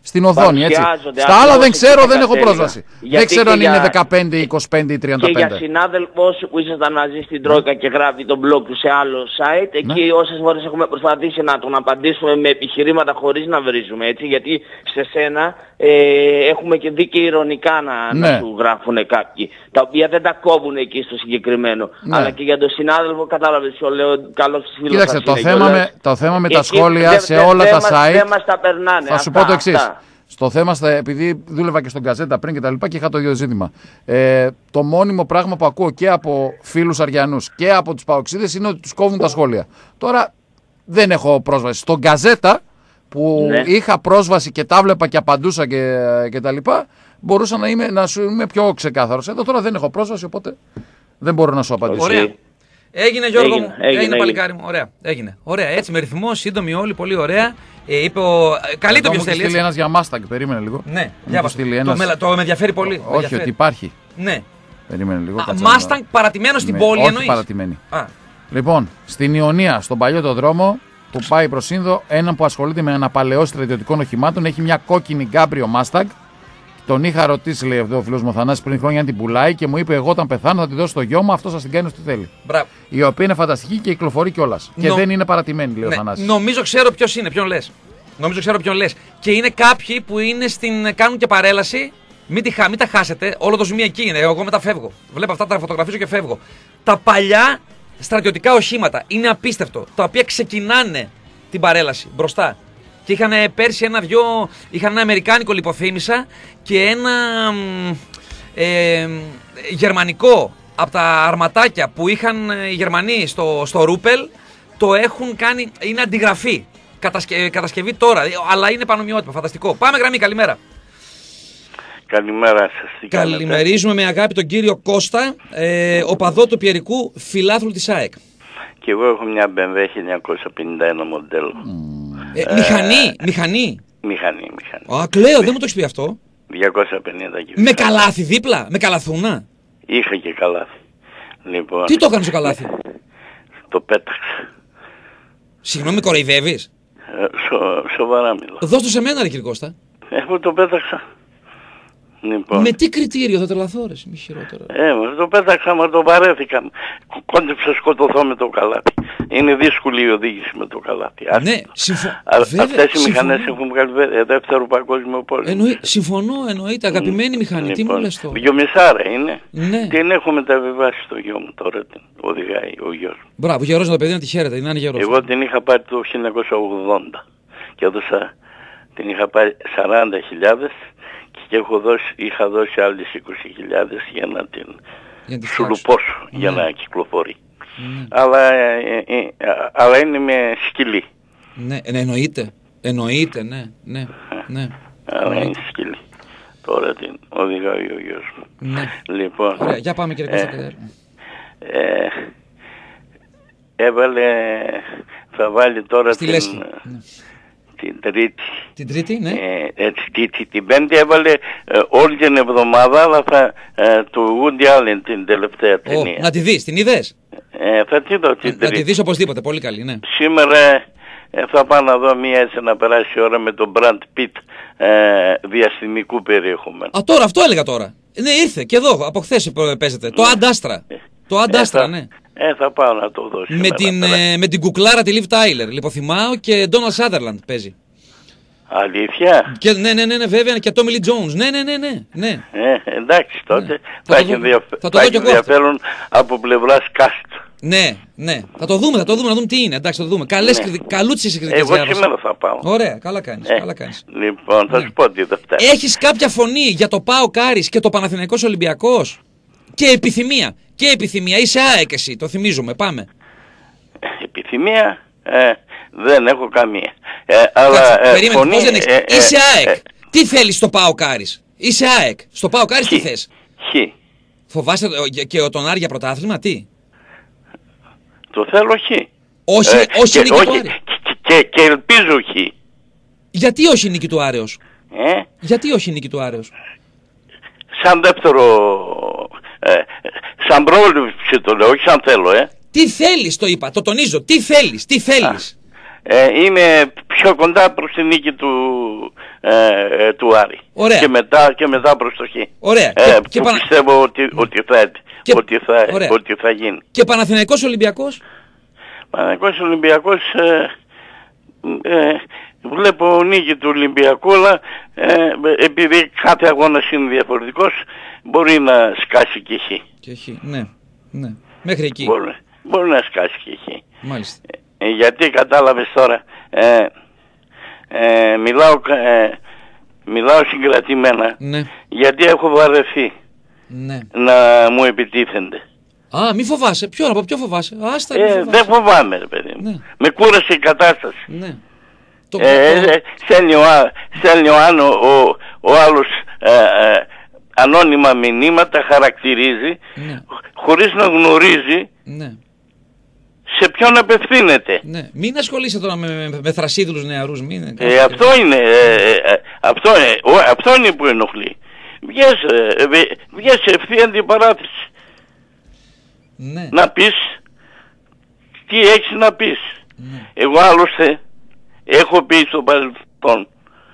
S2: στην οθόνη, έτσι. Στα άλλα δεν ξέρω, δεν έχω πρόσβαση. Γιατί δεν ξέρω αν για... είναι δεκαπέντε, είκοσι πέντε ή τριάντα πέντε.
S5: Και για συνάδελφος που ήσασταν μαζί στην Τρόικα και γράφει τον blog του σε άλλο site, εκεί ναι. όσες φορές έχουμε προσπαθήσει να τον απαντήσουμε με επιχειρήματα χωρίς να βρίζουμε, έτσι, γιατί σε σένα ε, έχουμε και δει και ηρωνικά να, ναι. να σου γράφουν κάποιοι, τα οποία δεν τα κόβουν εκεί στο συγκεκριμένο. Ναι. Αλλά και για τον συνάδελφο, κατάλαβες ποιο λέω, καλός φίλος.
S2: Κοίταξε, το θέμα, με, το θέμα με τα σχόλια δε, σε δε, όλα δε, τα site,
S5: δεν μας τα περνάνε.
S2: Θα σου πω το εξής. Στο θέμα, στα, επειδή δούλευα και στον Γκαζέτα πριν και τα λοιπά και είχα το ίδιο ζήτημα. Ε, το μόνιμο πράγμα που ακούω και από φίλους Αριανούς και από τους Παοξίδες είναι ότι τους κόβουν τα σχόλια. Τώρα δεν έχω πρόσβαση. Στον Γκαζέτα που ναι. είχα πρόσβαση και τα βλέπα και απαντούσα και, και τα λοιπά, μπορούσα να είμαι, να σου είμαι πιο ξεκάθαρος. Εδώ τώρα δεν έχω πρόσβαση, οπότε δεν μπορώ να σου απαντήσω.
S1: Ωραία. Έγινε, Γιώργο έγινε, μου, έγινε, έγινε, έγινε παλικάρι μου. Ωραία, έγινε. Ωραία, έτσι με ρυθμό, σύντομη όλοι, πολύ ωραία. Ε, είπε ο... Καλή το ποιος θέλει.
S2: Μου στείλει ένας για Mustang, περίμενε λίγο.
S1: Ναι, διάβασα. Ένας... Το, με, το με ενδιαφέρει πολύ.
S2: Όχι, ενδιαφέρει. Ότι υπάρχει.
S1: Ναι.
S2: Περίμενε λίγο.
S1: Α, Mustang παρατημένο στην με... πόλη
S2: όχι
S1: εννοείς.
S2: Παρατημένη. Α. Λοιπόν, στην Ιωνία, στον παλιό το δρόμο που πάει προς Ίνδο, έναν που ασχολείται με αναπαλαιώσεις στρατιωτικών οχημάτων, έχει μια κόκκινη γκάμπριο Mustang. Τον είχα ρωτήσει, λέει εδώ ο φίλος μου Θανάσης, πριν χρόνια αν την πουλάει και μου είπε: εγώ όταν πεθάνω θα τη δώσω στο γιο μου, αυτό θα την κάνει ό,τι θέλει.
S1: Μπράβο.
S2: Η οποία είναι φανταστική και κυκλοφορεί κιόλας. Νο... Και δεν είναι παρατημένη, λέει ναι. ο Θανάσης.
S1: Νομίζω ξέρω ποιος είναι, ποιον λες. Νομίζω ξέρω ποιον λες. Και είναι κάποιοι που είναι στην... κάνουν και παρέλαση. Μην, τη... μην τα χάσετε. Όλο το ζουμί εκεί είναι. Εγώ μετά φεύγω. Βλέπω αυτά, τα φωτογραφίζω και φεύγω. Τα παλιά στρατιωτικά οχήματα είναι απίστευτο. Τα οποία ξεκινάνε την παρέλαση μπροστά. Και είχαν πέρσι ένα-δυο. Είχαν ένα αμερικάνικο λιποθύμησα και ένα ε, γερμανικό από τα αρματάκια που είχαν οι Γερμανοί στο, στο Ρούπελ. Το έχουν κάνει. Είναι αντιγραφή. Κατασκε... Κατασκευή τώρα. Αλλά είναι πανομοιότυπο. Φανταστικό. Πάμε γραμμή. Καλημέρα.
S6: Καλημέρα σας.
S1: Καλημερίζουμε με αγάπη τον κύριο Κώστα, ε, οπαδό του Πιερικού, φιλάθλου της ΑΕΚ.
S6: Και εγώ έχω μια μπι εμ ντάμπλιου χίλια εννιακόσια πενήντα ένα μοντέλο.
S1: Ε, ε, μηχανή, μηχανή.
S6: Μηχανή, μηχανή.
S1: Α, κλαίω, δεν μου το έχεις πει αυτό.
S6: διακόσια πενήντα κιλά.
S1: Με καλάθι δίπλα, με καλαθούνα.
S6: Είχα και καλάθι. Λοιπόν,
S1: τι το έκανες στο καλάθι?
S6: Το πέταξα.
S1: Συγγνώμη, κοροϊδεύεις?
S6: Ε, σο, σοβαρά μιλάω.
S1: Δώσ' το σε μένα ρε κύριε Κώστα.
S6: Εγώ το πέταξα. Λοιπόν.
S1: Με τι κριτήριο θα τρελαθώ ρε, μη χειρότερο.
S6: Ε, το πέταξα, μα το βαρέθηκα. Κόντεψα σκοτωθώ με το καλάθι. Είναι δύσκολη η οδήγηση με το καλάθι.
S1: Ναι, συμφωνώ.
S6: Αυτές οι μηχανές έχουν βγάλει δεύτερο παγκόσμιο πόλεμο.
S1: Εννοεί, συμφωνώ, εννοείται, αγαπημένη μηχανή.
S6: Λοιπόν,
S1: τι μου λες τώρα?
S6: Δυομισάρα είναι.
S1: Ναι.
S6: Την έχω μεταβιβάσει στο γιο μου τώρα, την οδηγάει ο γιος μου.
S1: Μπράβο, γερός το παιδί να τη χαίρεται, να είναι γερός.
S6: Εγώ την είχα πάρει το χίλια εννιακόσια ογδόντα και έδωσα, την είχα πάρει σαράντα χιλιάδες και έχω δώσει, είχα δώσει άλλες είκοσι χιλιάδες για να την για σουλουπώσω, ναι. για να κυκλοφορεί. Ναι. Αλλά, ε, ε, ε, αλλά είναι με σκυλί.
S1: Ναι, εννοείται. Εννοείται, ναι. ναι, ναι.
S6: Αλλά ναι. είναι σκυλί. Τώρα την οδηγάει ο γιος μου.
S1: Ναι.
S6: Λοιπόν,
S1: ωραία, για πάμε κύριε Κώστα.
S6: Ε, ε, έβαλε, θα βάλει τώρα
S1: στη
S6: την...
S1: Λέσχη. Ναι.
S6: Την Τρίτη.
S1: Την Τρίτη, ναι.
S6: Ε, έτσι, την, την Πέμπτη έβαλε ε, όλη την εβδομάδα, αλλά θα, ε, του Woody Allen την τελευταία ταινία.
S1: Oh, να τη δεις, την είδες?
S6: Ε, θα τη δω την
S1: να,
S6: Τρίτη.
S1: Να τη δεις οπωσδήποτε, πολύ καλή, ναι.
S6: Σήμερα ε, θα πάω να δω μία έτσι να περάσει η ώρα με τον Brad Pitt ε, διαστημικού περιεχομένου.
S1: Α, τώρα, αυτό έλεγα τώρα. Ναι, ήρθε και εδώ, από χθες παίζεται. Το Ad Astra.
S6: Ε,
S1: το Ad Astra,
S6: ε,
S1: ναι.
S6: Ε, θα πάω να το δω.
S1: Με την, ε, με την κουκλάρα τη Liv Tyler, λιποθυμάω, και Donald Sutherland παίζει.
S6: Αλήθεια?
S1: Και, ναι, ναι, ναι, ναι, βέβαια, και Tommy Lee Jones. Ναι, ναι, ναι, ναι. ναι.
S6: Ε, εντάξει τότε. Ναι.
S1: Θα,
S6: θα έχει ενδιαφέρον από πλευράς cast.
S1: Ναι, ναι. Θα το δούμε, θα το δούμε, να δούμε τι είναι. Εντάξει, θα το δούμε. Καλές, ναι. Καλούτσες οι κριτικές.
S6: Εγώ σήμερα θα πάω.
S1: Ωραία, καλά κάνεις.
S6: Ε,
S1: καλά κάνεις.
S6: Λοιπόν, θα ναι. σου πω τι Δευτέρα.
S1: Έχεις κάποια φωνή για το ΠΑΟΚ Άρης και το Παναθηναϊκός Ολυμπιακός? Και επιθυμία. Και επιθυμία. Είσαι ΑΕΚ εσύ, το θυμίζουμε. Πάμε.
S6: Επιθυμία, ε, δεν έχω καμία. Ε, αλλά,
S1: Κάτσε,
S6: ε,
S1: περίμενε,
S6: φωνή,
S1: πώς δεν έχεις.
S6: Ε,
S1: Είσαι ΑΕΚ.
S6: Ε,
S1: τι θέλεις στο ΠΑΟΚ Άρης? Είσαι ΑΕΚ. Στο ΠΑΟΚ Άρης τι θες?
S6: Χ.
S1: Φοβάσαι και τον Άρη για πρωτάθλημα, τι?
S6: Το θέλω Χ.
S1: Όχι,
S6: ε,
S1: όχι νίκη του Άρη.
S6: Και, και, και ελπίζω Χ.
S1: Γιατί όχι νίκη του Άρεος?
S6: Ε?
S1: Γιατί όχι νίκη του Άρεος?
S6: Σαν δεύτερο... Ε, σαν πρόληψη το λέω, όχι σαν θέλω, ε.
S1: Τι θέλεις, το είπα, το τονίζω. Τι θέλεις, τι θέλεις?
S6: Ε, είμαι πιο κοντά προς τη νίκη του, ε, του Άρη.
S1: Ωραία.
S6: Και μετά, και μετά προς το Χ.
S1: Ωραία.
S6: Ε,
S1: και,
S6: που
S1: και παρα...
S6: πιστεύω ότι, ναι. ότι, θα,
S1: και...
S6: ότι, θα, ότι θα γίνει.
S1: Και Παναθηναϊκός Ολυμπιακός.
S6: Παναθηναϊκός Ολυμπιακός, ε, ε, βλέπω νίκη του Ολυμπιακού, αλλά ε, επειδή κάθε αγώνας είναι διαφορετικός, μπορεί να σκάσει και Χ.
S1: Και Χ, ναι, ναι. Μέχρι εκεί.
S6: Μπορεί, μπορεί να σκάσει και Χ.
S1: Μάλιστα.
S6: Ε, γιατί κατάλαβες τώρα, ε, ε, μιλάω, ε, μιλάω συγκρατημένα,
S1: ναι.
S6: γιατί έχω βαρεθεί,
S1: ναι.
S6: να μου επιτίθενται.
S1: Α, μη φοβάσαι. Ποιο, από ποιο φοβάσαι. Άστα,
S6: ε, φοβάσαι. Δεν φοβάμαι, ρε παιδί μου. Ναι. Με κούρασε η κατάσταση.
S1: Ναι. Το...
S6: Ε, το... Στέλνει ο, ο, ο, ο άλλος ε, ε, ανώνυμα μηνύματα, χαρακτηρίζει, ναι. χωρίς να γνωρίζει, ναι. σε ποιον απευθύνεται.
S1: Ναι. Μην ασχολείσαι τώρα με, με, με θρασίδουλους νεαρούς. Μην...
S6: Ε, αυτό, είναι, ε, ε, αυτό, ε, ο, αυτό είναι που ενοχλεί. Βγες, ε, βγες σε ευθεία αντιπαράθεση.
S1: Ναι.
S6: Να πεις τι έχεις να πεις. Ναι. Εγώ άλλωστε έχω πει στο παρελθόν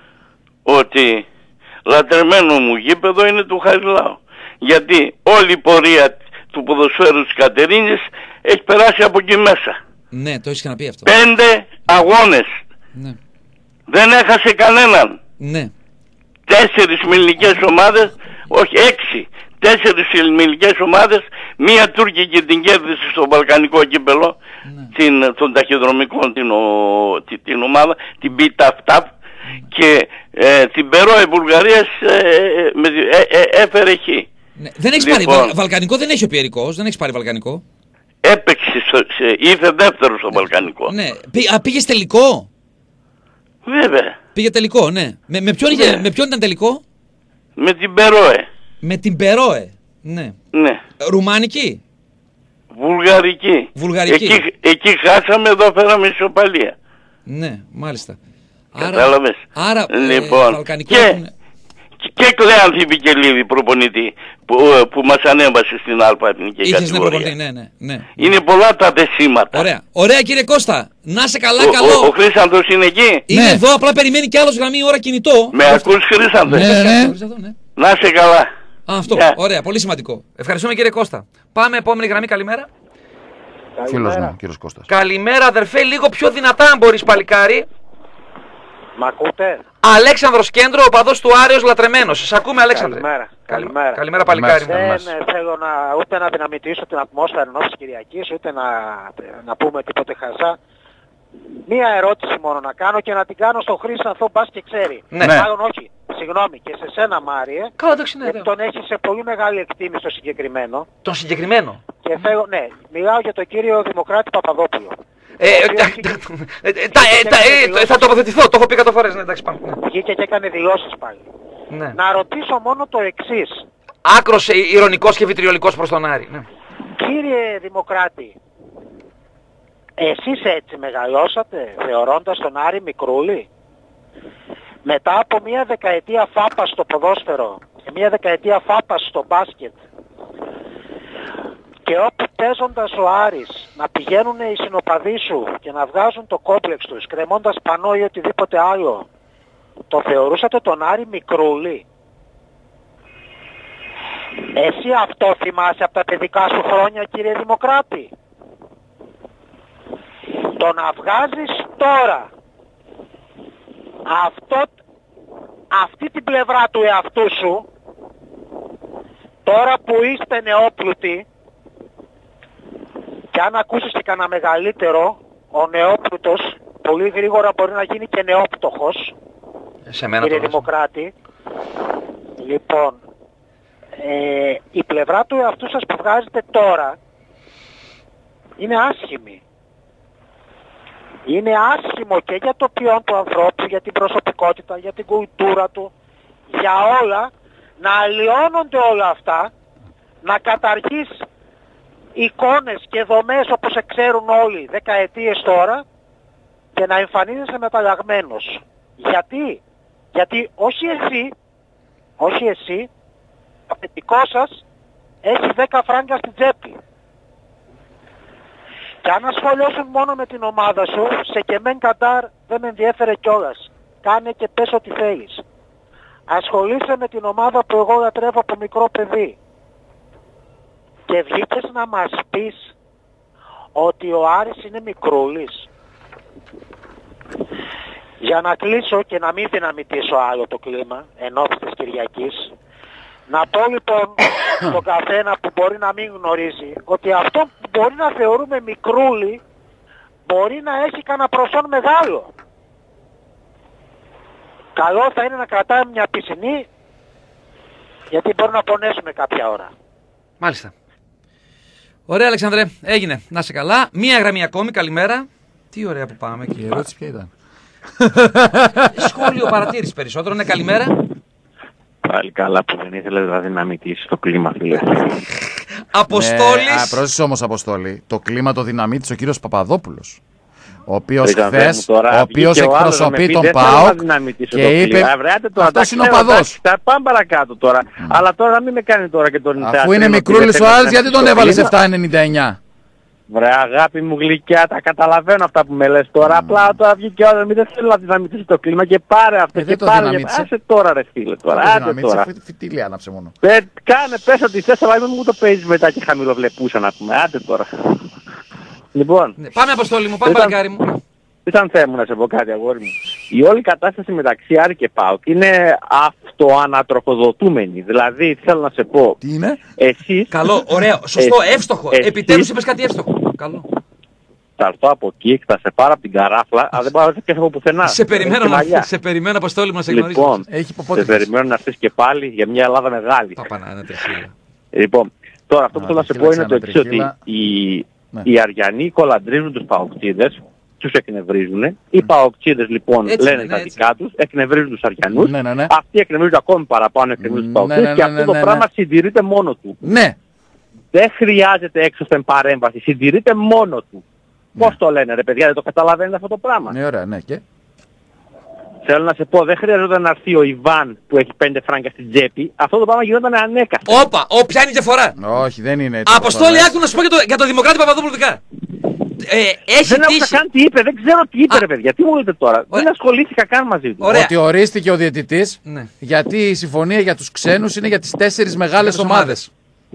S6: ότι λατρεμένο μου γήπεδο είναι του Χαριλάου. Γιατί όλη η πορεία του ποδοσφαίρου της Κατερίνης έχει περάσει από εκεί μέσα.
S1: Ναι, το έχεις ξαναπεί αυτό.
S6: Πέντε αγώνες.
S1: Ναι.
S6: Δεν έχασε κανέναν.
S1: Ναι.
S6: Τέσσερις ελληνικές ομάδες, όχι έξι. Τέσσερις ελληνικές ομάδες, μία τουρκική την κέρδισε στο Βαλκανικό κύπελο, ναι. την, τον ταχυδρομικό την, ο, την, την ομάδα, την μπι ταφ ταφ, και ε, την Περόε Βουλγαρίας ε, ε, ε, ε, έφερε Χ.
S1: Ναι. Δεν έχεις λοιπόν, πάρει βα, Βαλκανικό, δεν έχει ο Πιερικός, δεν έχεις πάρει Βαλκανικό.
S6: Έπαιξε, σε, ήρθε δεύτερο στο ναι. Βαλκανικό.
S1: Ναι. Πή, α, πήγες τελικό.
S6: Βέβαια.
S1: Πήγε τελικό, ναι. Με, με, ποιον, ναι. με ποιον ήταν τελικό?
S6: Με την Περόε.
S1: Με την Περόε, ναι.
S6: Ναι.
S1: Ρουμάνικη.
S6: Βουλγαρική.
S1: Βουλγαρική.
S6: Εκεί, εκεί χάσαμε, εδώ φέραμε ισοπαλία.
S1: Ναι, μάλιστα.
S6: Κατάλαβες.
S1: Άρα,
S6: λοιπόν,
S1: ε, Βαλκανικό...
S6: Και, έχουν... και Κλέανθη Βικελίδη προπονητή που, που μας ανέβασε στην Άλπα Εθνική Κατηγορία.
S1: Ναι, ναι, ναι.
S6: Είναι πολλά τα δεσίματα.
S1: Ωραία. Ωραία κύριε Κώστα. Να σε καλά,
S6: ο,
S1: καλό.
S6: Ο, ο Χρήσαντος είναι εκεί.
S1: Είναι ναι. εδώ, απλά περιμένει κι άλλος γραμμή ώρα κινητό.
S6: Με ακούς Χρήσαντος?
S2: Ναι, ναι.
S1: ναι.
S6: Να σε καλά.
S1: Α, αυτό. Yeah. Ωραία, πολύ σημαντικό. Ευχαριστούμε κύριε Κώστα. Πάμε επόμενη γραμμή, καλημέρα.
S2: Φίλος μου, κύριος Κώστας.
S1: Καλημέρα αδερφέ, λίγο πιο δυνατά αν μπορείς παλικάρι.
S3: Μ' ακούτε?
S1: Αλέξανδρος Κέντρο, οπαδός του Άρεος λατρεμένος. Σας ακούμε Αλέξανδρε.
S3: Καλημέρα. Καλημέρα.
S1: Καλημέρα παλικάρι.
S3: Δεν ναι, θέλω να, ούτε να δυναμητήσω την ατμόσφαιρα ενός Κυριακής, ούτε να, να πούμε τίποτε χαζά. Μία ερώτηση μόνο να κάνω και να την κάνω στον Χρήσανθο, μπας και ξέρει.
S1: Ναι.
S3: Μάλλον όχι. Συγγνώμη, και σε σένα Μάριε.
S1: Καλά, εντάξει, ναι,
S3: γιατί τον έχει σε πολύ μεγάλη εκτίμηση το συγκεκριμένο.
S1: Τον συγκεκριμένο.
S3: Και θέλω, ναι, μιλάω για τον κύριο Δημοκράτη Παπαδόπουλο.
S1: Θα τοποθετηθώ, το έχω πει εκατό φορές, ναι, εντάξει, πάμε.
S3: Βγήκε και έκανε δηλώσεις πάλι.
S1: Ναι.
S3: Να ρωτήσω μόνο το εξής.
S1: Άκρος ηρωνικός και βιτριολικός προς τον Άρη. Ναι.
S3: Κύριε Δημοκράτη, εσείς έτσι μεγαλώσατε θεωρώντας τον Άρη μικρούλι? Μετά από μια δεκαετία φάπα στο ποδόσφαιρο και μια δεκαετία φάπα στο μπάσκετ, και όπου παίζοντας ο Άρης να πηγαίνουν οι συνοπαδοί σου και να βγάζουν το κόμπλεξ τους κρεμώντας πανό ή οτιδήποτε άλλο, το θεωρούσατε τον Άρη μικρούλι? Εσύ αυτό θυμάσαι από τα παιδικά σου χρόνια, κύριε Δημοκράτη? Το να βγάζεις τώρα αυτό, αυτή την πλευρά του εαυτού σου, τώρα που είστε νεόπλουτοι, και αν ακούσεις και κανένα μεγαλύτερο, ο νεόπλουτος πολύ γρήγορα μπορεί να γίνει και νεόπτωχος,
S1: σε μένα
S3: κύριε Δημοκράτη. Λοιπόν, ε, η πλευρά του εαυτού σας που βγάζετε τώρα είναι άσχημη. Είναι άσχημο και για το ποιόν του ανθρώπου, για την προσωπικότητα, για την κουλτούρα του, για όλα, να αλλοιώνονται όλα αυτά, να καταργείς εικόνες και δομές όπως ξέρουν όλοι δεκαετίες τώρα και να εμφανίζεσαι μεταλλαγμένος. Γιατί? Γιατί όχι εσύ, όχι εσύ, το αφεντικό σας έχει δέκα φράγκα στην τσέπη. Και αν ασχολιώσουν μόνο με την ομάδα σου, σε και μεν καντάρ δεν με ενδιέφερε κιόλας.
S7: κάνε και πες ό,τι θέλεις. Ασχολείσαι με την ομάδα που εγώ λατρεύω από μικρό παιδί. Και βγήκες να μας πεις ότι ο Άρης είναι μικρούλης. Για να κλείσω και να μην δυναμητήσω άλλο το κλίμα εν ώψη της Κυριακής, να πω λοιπόν στον καθένα που μπορεί να μην γνωρίζει ότι αυτό που μπορεί να θεωρούμε μικρούλι μπορεί να έχει κανένα προσόν μεγάλο. Καλό θα είναι να κρατάμε μια πισινή, γιατί μπορεί να πονέσουμε κάποια ώρα.
S1: Μάλιστα. Ωραία, Αλεξανδρέ, έγινε. Να είσαι καλά. Μία γραμμή ακόμη, καλημέρα. Τι ωραία που πάμε.
S2: Και η ερώτηση ποια ήταν?
S1: Σχόλιο, παρατήρηση περισσότερο. Ναι, καλημέρα.
S8: Πάλι καλά που δεν ήθελε δηλαδή να δυναμητήσει το κλίμα, φίλε.
S1: Αποστόλης.
S2: Ναι, πρόσεχε όμως, Αποστόλη. Το κλίμα το δυναμίτησε ο κύριος Παπαδόπουλος. Ο οποίος χθες, ο οποίος εκπροσωπεί τον ΠΑΟΚ και είπε αυτός είναι ο παδός.
S8: Θα πάμε παρακάτω τώρα. Mm. Αλλά τώρα μην με κάνει τώρα και τον...
S2: Αφού είναι μικρούλης ο Άρης, γιατί τον έβαλες επτά ενενήντα εννιά?
S8: Βρε αγάπη μου γλυκιά, τα καταλαβαίνω αυτά που με λες τώρα. Mm. Απλά τώρα βγήκε ο Άρης, μην δεν θέλω να δυναμητήσει το κλίμα και πάρε αυτό ε, και πάρε. Και... Άσε τώρα ρε φίλε τώρα. Άσε τώρα.
S2: Φιτίλη άναψε μόνο.
S8: Ε, κάνε, πες ότι θες, αλλά μην μου το παίζεις μετά και χαμηλοβλεπούσα να πούμε. Άντε τώρα. Λοιπόν,
S1: ναι, πάμε Αποστόλη μου, πάμε παλικάρι μου.
S8: Ήταν θέμα μου να σε πω κάτι, αγόρι μου. Η όλη κατάσταση μεταξύ Άρη και ΠΑΟΚ είναι αυτοανατροφοδοτούμενη. Δηλαδή, θέλω να σε πω...
S2: Τι είναι?
S8: Εσείς...
S1: Καλό, ωραίο, σωστό, εσείς, εύστοχο. Εσείς, επιτέλους είπες κάτι εύστοχο. Καλό.
S8: Θα έρθω από εκεί, θα σε πάρω από την καράφλα, αλλά δεν πάω να έρθει από πουθενά.
S1: Σε περιμένω, να, σε περιμένω Αποστόλη μου να σε γνωρίσεις.
S8: Λοιπόν, Έχει σε περιμένω να έρθεις και πάλι για μια Ελλάδα μεγάλη.
S1: Παπανά,
S8: λοιπόν, τώρα αυτό που θέλω να σε πω είναι το εξής, ότι οι... Ναι. Οι Αριανοί κολαντρίζουν τους Παοκτζίδες, τους εκνευρίζουν. Οι Παοκτζίδες λοιπόν έτσι, λένε ναι, τα δικά τους, εκνευρίζουν τους Αριανούς.
S2: Ναι, ναι, ναι.
S8: Αυτοί εκνευρίζουν ακόμη παραπάνω, εκνευρίζουν τους Παοκτζίδες, ναι, ναι, και αυτό ναι, ναι, το ναι, πράγμα ναι. συντηρείται μόνο του.
S2: Ναι.
S8: Δεν χρειάζεται έξωθεν παρέμβαση, συντηρείται μόνο του. Ναι. Πώς το λένε ρε παιδιά, δεν το καταλαβαίνετε αυτό το πράγμα?
S2: Ναι, ωραία, ναι, και...
S8: Θέλω να σε πω, δεν χρειαζόταν να έρθει ο Ιβάν που έχει πέντε φράγκια στην τσέπη. Αυτό το πράγμα γινόταν ανέκαθεν.
S1: Όπα, ο, ποια είναι η διαφορά?
S2: Όχι, δεν είναι έτσι.
S1: Αποστόλη, άκου να σου πω για το, για το Δημοκράτη Παπαδόπουλο δικά. Ε, έχει
S8: δεν άκουσα καν τι είπε, δεν ξέρω τι είπε, α, ρε παιδιά. Τι μου λέτε τώρα? Ωραία. Δεν ασχολήθηκα καν μαζί του.
S2: Ωραία. Ότι ορίστηκε ο διαιτητής, ναι. γιατί η συμφωνία για τους ξένους είναι για τις τέσσερις μεγάλες ομάδες.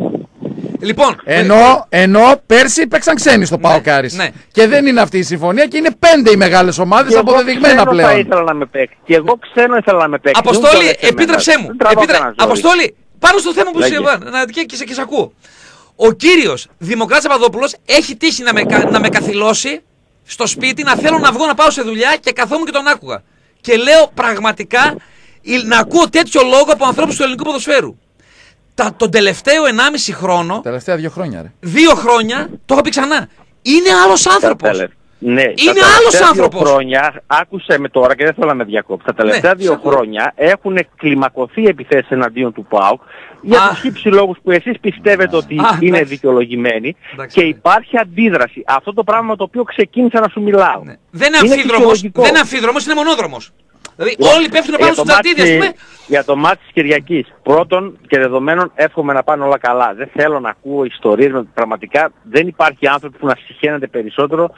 S1: Λοιπόν,
S2: ενώ, ενώ πέρσι παίξαν ξένοι στο ΠΑΟΚ Άρης.
S1: Ναι.
S2: Και δεν είναι αυτή η συμφωνία και είναι πέντε οι μεγάλες ομάδες αποδεδειγμένα πλέον.
S8: Θα ήθελα να με παίξει. Και εγώ ξένο ήθελα να με παίξει.
S1: Αποστόλη, επίτρεψέ μου. Επίτρε... Αποστόλη, πάνω στο θέμα που σου είπα και, και, και σε ακούω. Ο κύριος Δημοκράτης Παπαδόπουλος έχει τύχει να με, να με καθυλώσει στο σπίτι, να θέλω να βγω να πάω σε δουλειά και καθόμουν και τον άκουγα. Και λέω πραγματικά να ακούω τέτοιο λόγο από ανθρώπους του ελληνικού ποδοσφαίρου. Τα, τον τελευταίο ενάμιση χρόνο.
S2: Τελευταία δύο χρόνια, ρε.
S1: Δύο χρόνια, το έχω πει ξανά. Είναι άλλος άνθρωπος.
S8: Ναι,
S1: είναι άλλος άνθρωπος.
S8: Δύο χρόνια, άκουσε με τώρα και δεν θέλω να με διακόψει. Τα τελευταία ναι, δύο χρόνια έχουν κλιμακωθεί επιθέσεις εναντίον του ΠΑΟΚ για τους χύψη λόγους που εσείς πιστεύετε Α. ότι Α, είναι δικαιολογημένοι και υπάρχει αντίδραση. Αυτό το πράγμα το οποίο ξεκίνησα να σου μιλάω.
S1: Ναι. Δεν είναι αμφίδρομος, δεν είναι αμφίδρομος, είναι μονόδρομος. Δηλαδή yeah. όλοι πέφτουν πάνω στους Τζαρτίδη, ας πούμε.
S8: Για το μάτι της Κυριακής. Πρώτον και δεδομένων εύχομαι να πάνε όλα καλά. Δεν θέλω να ακούω ιστορίες, πραγματικά δεν υπάρχει άνθρωπο που να συχαίνεται περισσότερο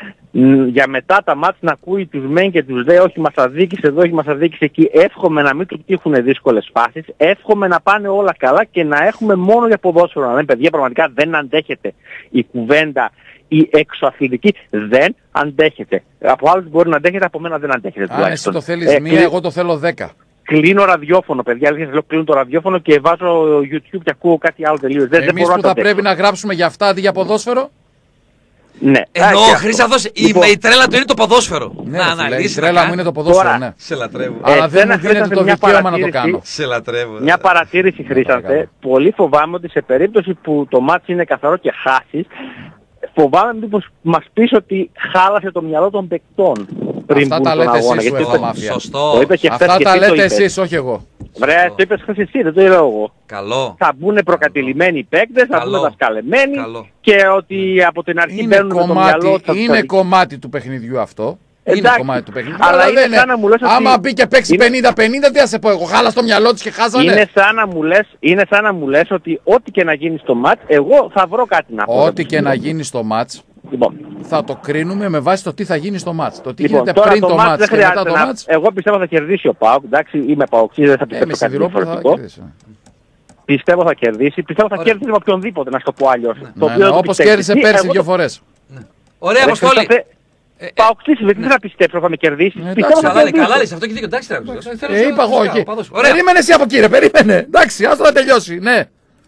S8: για μετά τα μάτια να ακούει τους μεν και τους δε, όχι μας αδίκησε εδώ, όχι μας αδίκησε εκεί. Εύχομαι να μην του τύχουν δύσκολες φάσεις. Εύχομαι να πάνε όλα καλά και να έχουμε μόνο για ποδόσφαιρο. Να λένε παιδιά, πραγματικά δεν αντέχεται η κουβέντα. Η εξωαθλητική δεν αντέχεται. Από άλλους μπορεί να αντέχεται, από μένα δεν αντέχεται.
S2: Αν εσύ το θέλεις ε, μία, εγώ το θέλω δέκα.
S8: Κλείνω ραδιόφωνο, παιδιά. Αλήθεια, λέω κλείνω το ραδιόφωνο και βάζω YouTube και ακούω κάτι άλλο τελείως.
S2: Εμείς δεν που θα πρέπει να γράψουμε για αυτά αντί για ποδόσφαιρο.
S8: Ναι.
S1: Εννοώ, Χρήσα, δώσει. Λοιπόν, η, η τρέλα του είναι το ποδόσφαιρο.
S2: Ναι, να αναλύσει. Η τρέλα μου είναι το ποδόσφαιρο,
S1: τώρα,
S2: ναι.
S1: Σε λατρεύω.
S2: Αλλά ε, δεν μου δίνεται το δικαίωμα να το κάνω.
S1: Σε λατρεύω.
S8: Μια παρατήρηση, Χρήσανθε. Πολύ φοβάμαι ότι σε περίπτωση που το μάτι είναι καθαρό και χάσει, φοβάμαι μήπως μας πεις ότι χάλασε το μυαλό των παικτών πριν
S2: αυτά τα λέτε εσείς σου έχω μάφια.
S1: Σωστό.
S2: Αυτά τα λέτε εσείς, όχι εγώ.
S8: Βρέα, το είπες χθες εσύ, δεν το λέω εγώ.
S1: Καλό.
S8: Θα μπουν προκατηλημένοι οι παίκτες, θα μπουν δασκαλεμένοι και ότι από την αρχή μπαίνουν με το μυαλό.
S2: Είναι κομμάτι του παιχνιδιού αυτό.
S8: Είναι
S2: εντάξει, κομμάτι του παιχνιδιού.
S8: Αλλά, αλλά είναι σαν να μου λες ότι...
S2: Άμα μπει και παίξει πενήντα πενήντα, τι θα σε πω εγώ, χάλα στο μυαλό της και χάσανε.
S8: Είναι σαν να μου λες, είναι σαν να μου λες ότι ό,τι και να γίνει στο μάτς, εγώ θα βρω κάτι να πω.
S2: Ό,τι και να γίνει στο μάτς, Λοιπόν. Θα το κρίνουμε με βάση το τι θα γίνει στο μάτς. Το τι
S8: λοιπόν,
S2: γίνεται πριν το, το μάτς
S8: και μετά το να... μάτς. Εγώ πιστεύω θα κερδίσει ο ΠΑΟΚ. Εντάξει, είμαι ΠΑΟΚής, δεν θα πιστεύω ε, κάτι διαφορετικό. Πιστεύω θα κερδίσει. Πιστεύω θα κερδίσει με οποιονδήποτε, να σου το πω αλλιώς.
S2: Ναι. Ναι, όπως κέρδισε πέρσι δύο φορές.
S1: Ωραία, Αποστόλη.
S8: Παοξής, δεν θα πιστέψω, θα με κερδίσει.
S1: Καλά λες, αυτό και δίκιο. Εντάξει,
S2: είπα εγώ εκεί. Περίμενε εσύ από εκεί, ρε, περίμενε. Εντάξει, άστο να τελειώσει, ναι.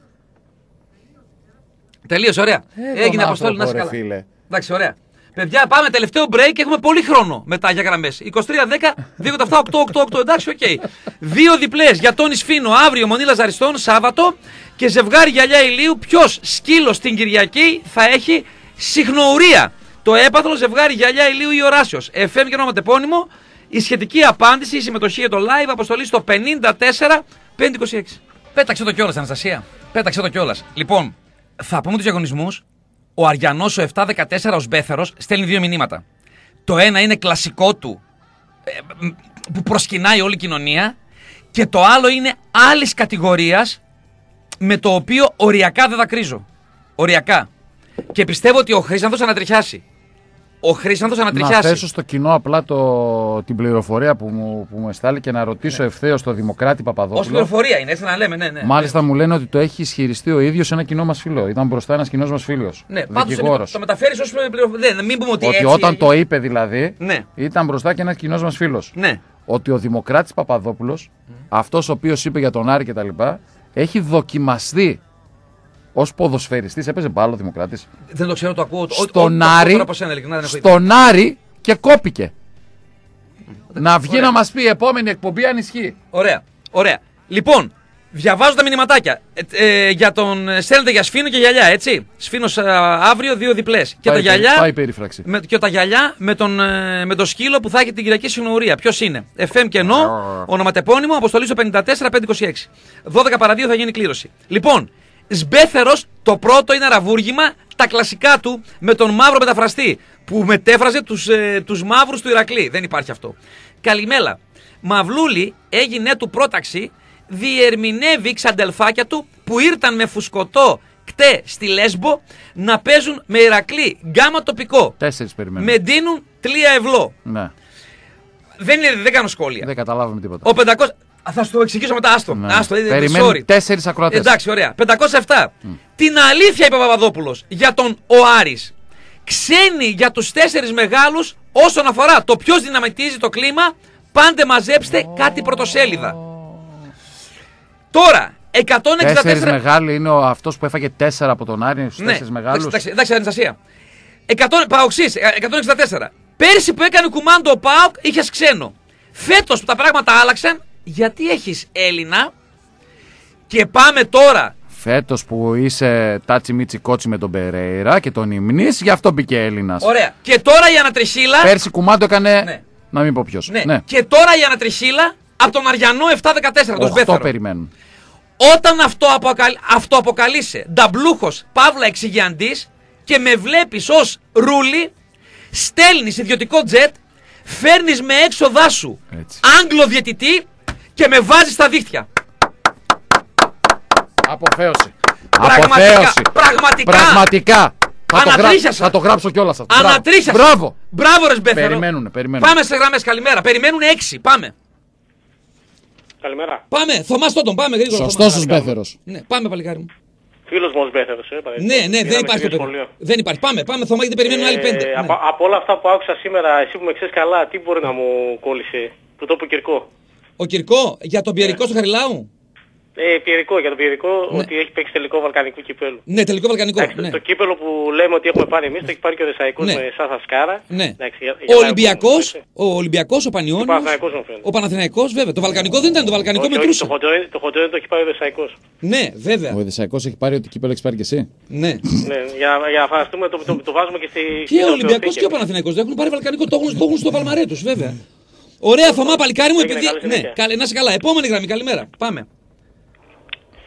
S1: Τελείωσε, ωραία. Έγινε, Αποστόλη, να είσαι καλά. Εντάξει, ωραία. Παιδιά, πάμε τελευταίο break και έχουμε πολύ χρόνο μετά για γραμμές. είκοσι τρία δέκα, δύο επτά οκτώ οκτώ οκτώ, εντάξει, οκ. Okay. Δύο διπλές για Τόνι Σφίνο αύριο Μονή Λαζαριστών, Σάββατο. Και ζευγάρι γυαλιά ηλίου. Ποιος σκύλος την Κυριακή θα έχει συχνοουρία? Το έπαθλο ζευγάρι γυαλιά ηλίου ή Οράσιος. εφ εμ και ονοματεπώνυμο. Η σχετική απάντηση, η συμμετοχή για το live, αποστολή στο πενήντα τέσσερα πεντακόσια είκοσι έξι. Πέταξε το κιόλας, Αναστασία. Πέταξε το κιόλας. Λοιπόν, θα πούμε τους διαγωνισμούς. Ο Αριανός ο επτά δεκατέσσερα ως Μπέθερος στέλνει δύο μηνύματα. Το ένα είναι κλασικό του που προσκυνάει όλη η κοινωνία. Και το άλλο είναι άλλης κατηγορίας με το οποίο οριακά δεν δακρύζω. Οριακά. Και πιστεύω ότι ο Χρήσανθος ανατριχιάσει. Ο Χρήσανθος ανατριχιάσει.
S2: Να θέσω στο κοινό απλά το, την πληροφορία που μου, που μου εστάλει και να ρωτήσω ναι. ευθέως τον Δημοκράτη Παπαδόπουλο.
S1: Ως πληροφορία είναι, έτσι να λέμε, ναι, ναι.
S2: Μάλιστα
S1: ναι.
S2: μου λένε ότι το έχει ισχυριστεί ο ίδιος ένα κοινό μας φίλο. Ήταν μπροστά ένας κοινός μας φίλος.
S1: Ναι, πάντως το μεταφέρεις ως πληροφορία. Ναι, μην πούμε ότι,
S2: ότι
S1: έτσι...
S2: όταν το είπε δηλαδή,
S1: ναι.
S2: ήταν μπροστά και ένας κοινός μας φίλος.
S1: Ναι.
S2: Ότι ο Δημοκράτης Παπαδόπουλος, mm. αυτός ο οποίος είπε για τον Άρη κτλ., έχει δοκιμαστεί ως ποδοσφαιριστής. Έπαιζε μπάλα ο Δημοκράτης.
S1: Δεν το ξέρω, το ακούω.
S2: Στον Άρη, στον Άρη και κόπηκε. Να βγει να μας πει η επόμενη εκπομπή αν ισχύει.
S1: Ωραία, ωραία. Λοιπόν, διαβάζω τα μηνυματάκια. Ε, ε, για τον στέλνετε για Σφίνο και γυαλιά, έτσι. Σφίνος αύριο, δύο διπλές. Και
S2: πάει,
S1: τα γυαλιά.
S2: Πάει περίφραξη.
S1: Με, και τα γυαλιά με τον, με το σκύλο που θα έχει την Κυριακή συνοουρία. Ποιος είναι? εφ εμ και ενώ, ονοματεπώνυμο, αποστολή στο πενήντα τέσσερα πεντακόσια είκοσι έξι. δώδεκα παρά δύο θα γίνει κλήρωση. Λοιπόν, Σμπέθερος, το πρώτο είναι αραβούργημα, τα κλασικά του με τον μαύρο μεταφραστή που μετέφραζε τους, ε, τους μαύρους του Ηρακλή. Δεν υπάρχει αυτό. Καλημέρα. Μαυλούλη έγινε του πρόταξη, διερμηνεύει ξαντελφάκια του που ήρθαν με φουσκωτό κτέ στη Λέσβο να παίζουν με Ηρακλή γκάμα τοπικό.
S2: Τέσσερις περιμένουν.
S1: Με δίνουν τλία ευλό.
S2: Ναι.
S1: Δεν, είναι, δεν κάνω σχόλια.
S2: Δεν καταλάβαμε τίποτα.
S1: Ο πεντακόσια... Θα σου το εξηγήσω μετά, άστο.
S2: Ναι.
S1: άστο
S2: περιμένουν τέσσερις ακροατές.
S1: Εντάξει, ωραία. πεντακόσια επτά. Mm. Την αλήθεια είπε ο Παπαδόπουλος για τον ο Άρης. Ξένοι για τους τέσσερις μεγάλους όσον αφορά το ποιος δυναμητίζει το κλίμα, πάντε μαζέψτε oh. κάτι πρωτοσέλιδα. Τώρα, εκατόν εξήντα τέσσερα...
S2: Τέσσερις μεγάλοι είναι ο αυτός που έφαγε τέσσερα από τον Άρη, στους ναι. τέσσερις μεγάλους.
S1: Εντάξει, εντάξει, Αναστασία. Παοξής, εκατόν εξήντα τέσσερα. Πέρσι που έκανε κουμάντο ο ΠΑΟΚ είχες ξένο. Φέτος που τα πράγματα άλλαξαν, γιατί έχεις Έλληνα και πάμε τώρα.
S2: Φέτος που είσαι τάτσι μίτσι κότσι με τον Περέιρα και τον Ιμνής, γι' αυτό μπήκε Έλληνας.
S1: Ωραία. Και τώρα η Ανατρισίλα.
S2: Πέρσι κουμάντο έκανε. Ναι. Να μην πω ποιος.
S1: Ναι. Ναι. Και τώρα η Ανατρισίλα από τον Αριανό επτά δεκατέσσερα. Το
S2: Σμπέθερο. Περιμένουν.
S1: Όταν αυτό αποκαλ... αυτοαποκαλείσαι νταμπλούχος παύλα εξηγιαντής και με βλέπεις ως ρούλι, στέλνεις ιδιωτικό τζετ, φέρνεις με έξοδά σου έτσι. Άγγλο διαιτητή και με βάζεις στα δίχτυα.
S2: Αποφαίωση.
S1: Πραγματικά.
S2: Αποφαίωση.
S1: Πραγματικά.
S2: Πραγματικά. Θα το, γρά... θα το γράψω κιόλας.
S1: Ανατρίχιασα.
S2: Μπράβο.
S1: Μπράβο ρε Σμπέθερο.
S2: Περιμένουνε, περιμένουνε.
S1: Πάμε σε γραμμές, καλημέρα. Περιμένουν έξι. Πάμε.
S7: Καλημέρα.
S1: Πάμε. Θωμάς Τόντον, πάμε γρήγορα.
S2: Σωστός ο Σμπέθερος.
S1: Ναι, πάμε παλικάρι μου.
S7: Φίλος μου ο Σμπέθερος, ε.
S1: Ναι, ναι, δεν υπάρχει το παιδί. Δεν υπάρχει. Πάμε, πάμε Θωμά γιατί περιμένουν ε, άλλοι πέντε.
S7: Ε, ναι. από, από όλα αυτά που άκουσα σήμερα, εσύ που με ξέρεις καλά, τι μπορεί να μου κόλλησε? Που το είπε ο Κυρκό.
S1: Ο Κυρκό, για τον Πιερικό ναι. στο Χαριλάου.
S7: Ε, Πιερικό, για τον Πιερικό, ναι. ότι έχει παίξει τελικό βαλκανικού κυπέλου.
S1: Ναι, τελικό βαλκανικό.
S7: Εντάξει,
S1: ναι.
S7: Το κύπελο που λέμε ότι έχουμε πάρει εμείς, το έχει πάρει και ο Δεσαϊκός ναι. με Σάθα Σκάρα.
S1: Ναι.
S7: Εντάξει, για,
S1: ο Ολυμπιακός, ο Ολυμπιακός, ο Πανιώνιος,
S7: ο
S1: Παναθηναϊκός, βέβαια. Το βαλκανικό δεν ήταν, το βαλκανικό μετρούσε.
S7: Το χοντρένι το έχει πάρει ο Δεσαϊκός.
S1: Ναι, βέβαια.
S2: Ο Δεσαϊκός έχει πάρει ότι κύπελο έχει πάρει και εσύ.
S1: Ναι.
S7: ναι για, για να φανταστούμε, το, το, το, το βάζουμε και στη.
S1: Και ο Ολυμπιακός και ο Παναθηναϊκός δεν έχουν πάρει βαλκανικό, το έχουν στο παλμαρέ τους, βέβαια. Ωραία, Θωμά, παλικάρι μου, επειδή. Ναι, να είσαι καλά. Επόμενη γραμμή, καλημέρα. Πάμε.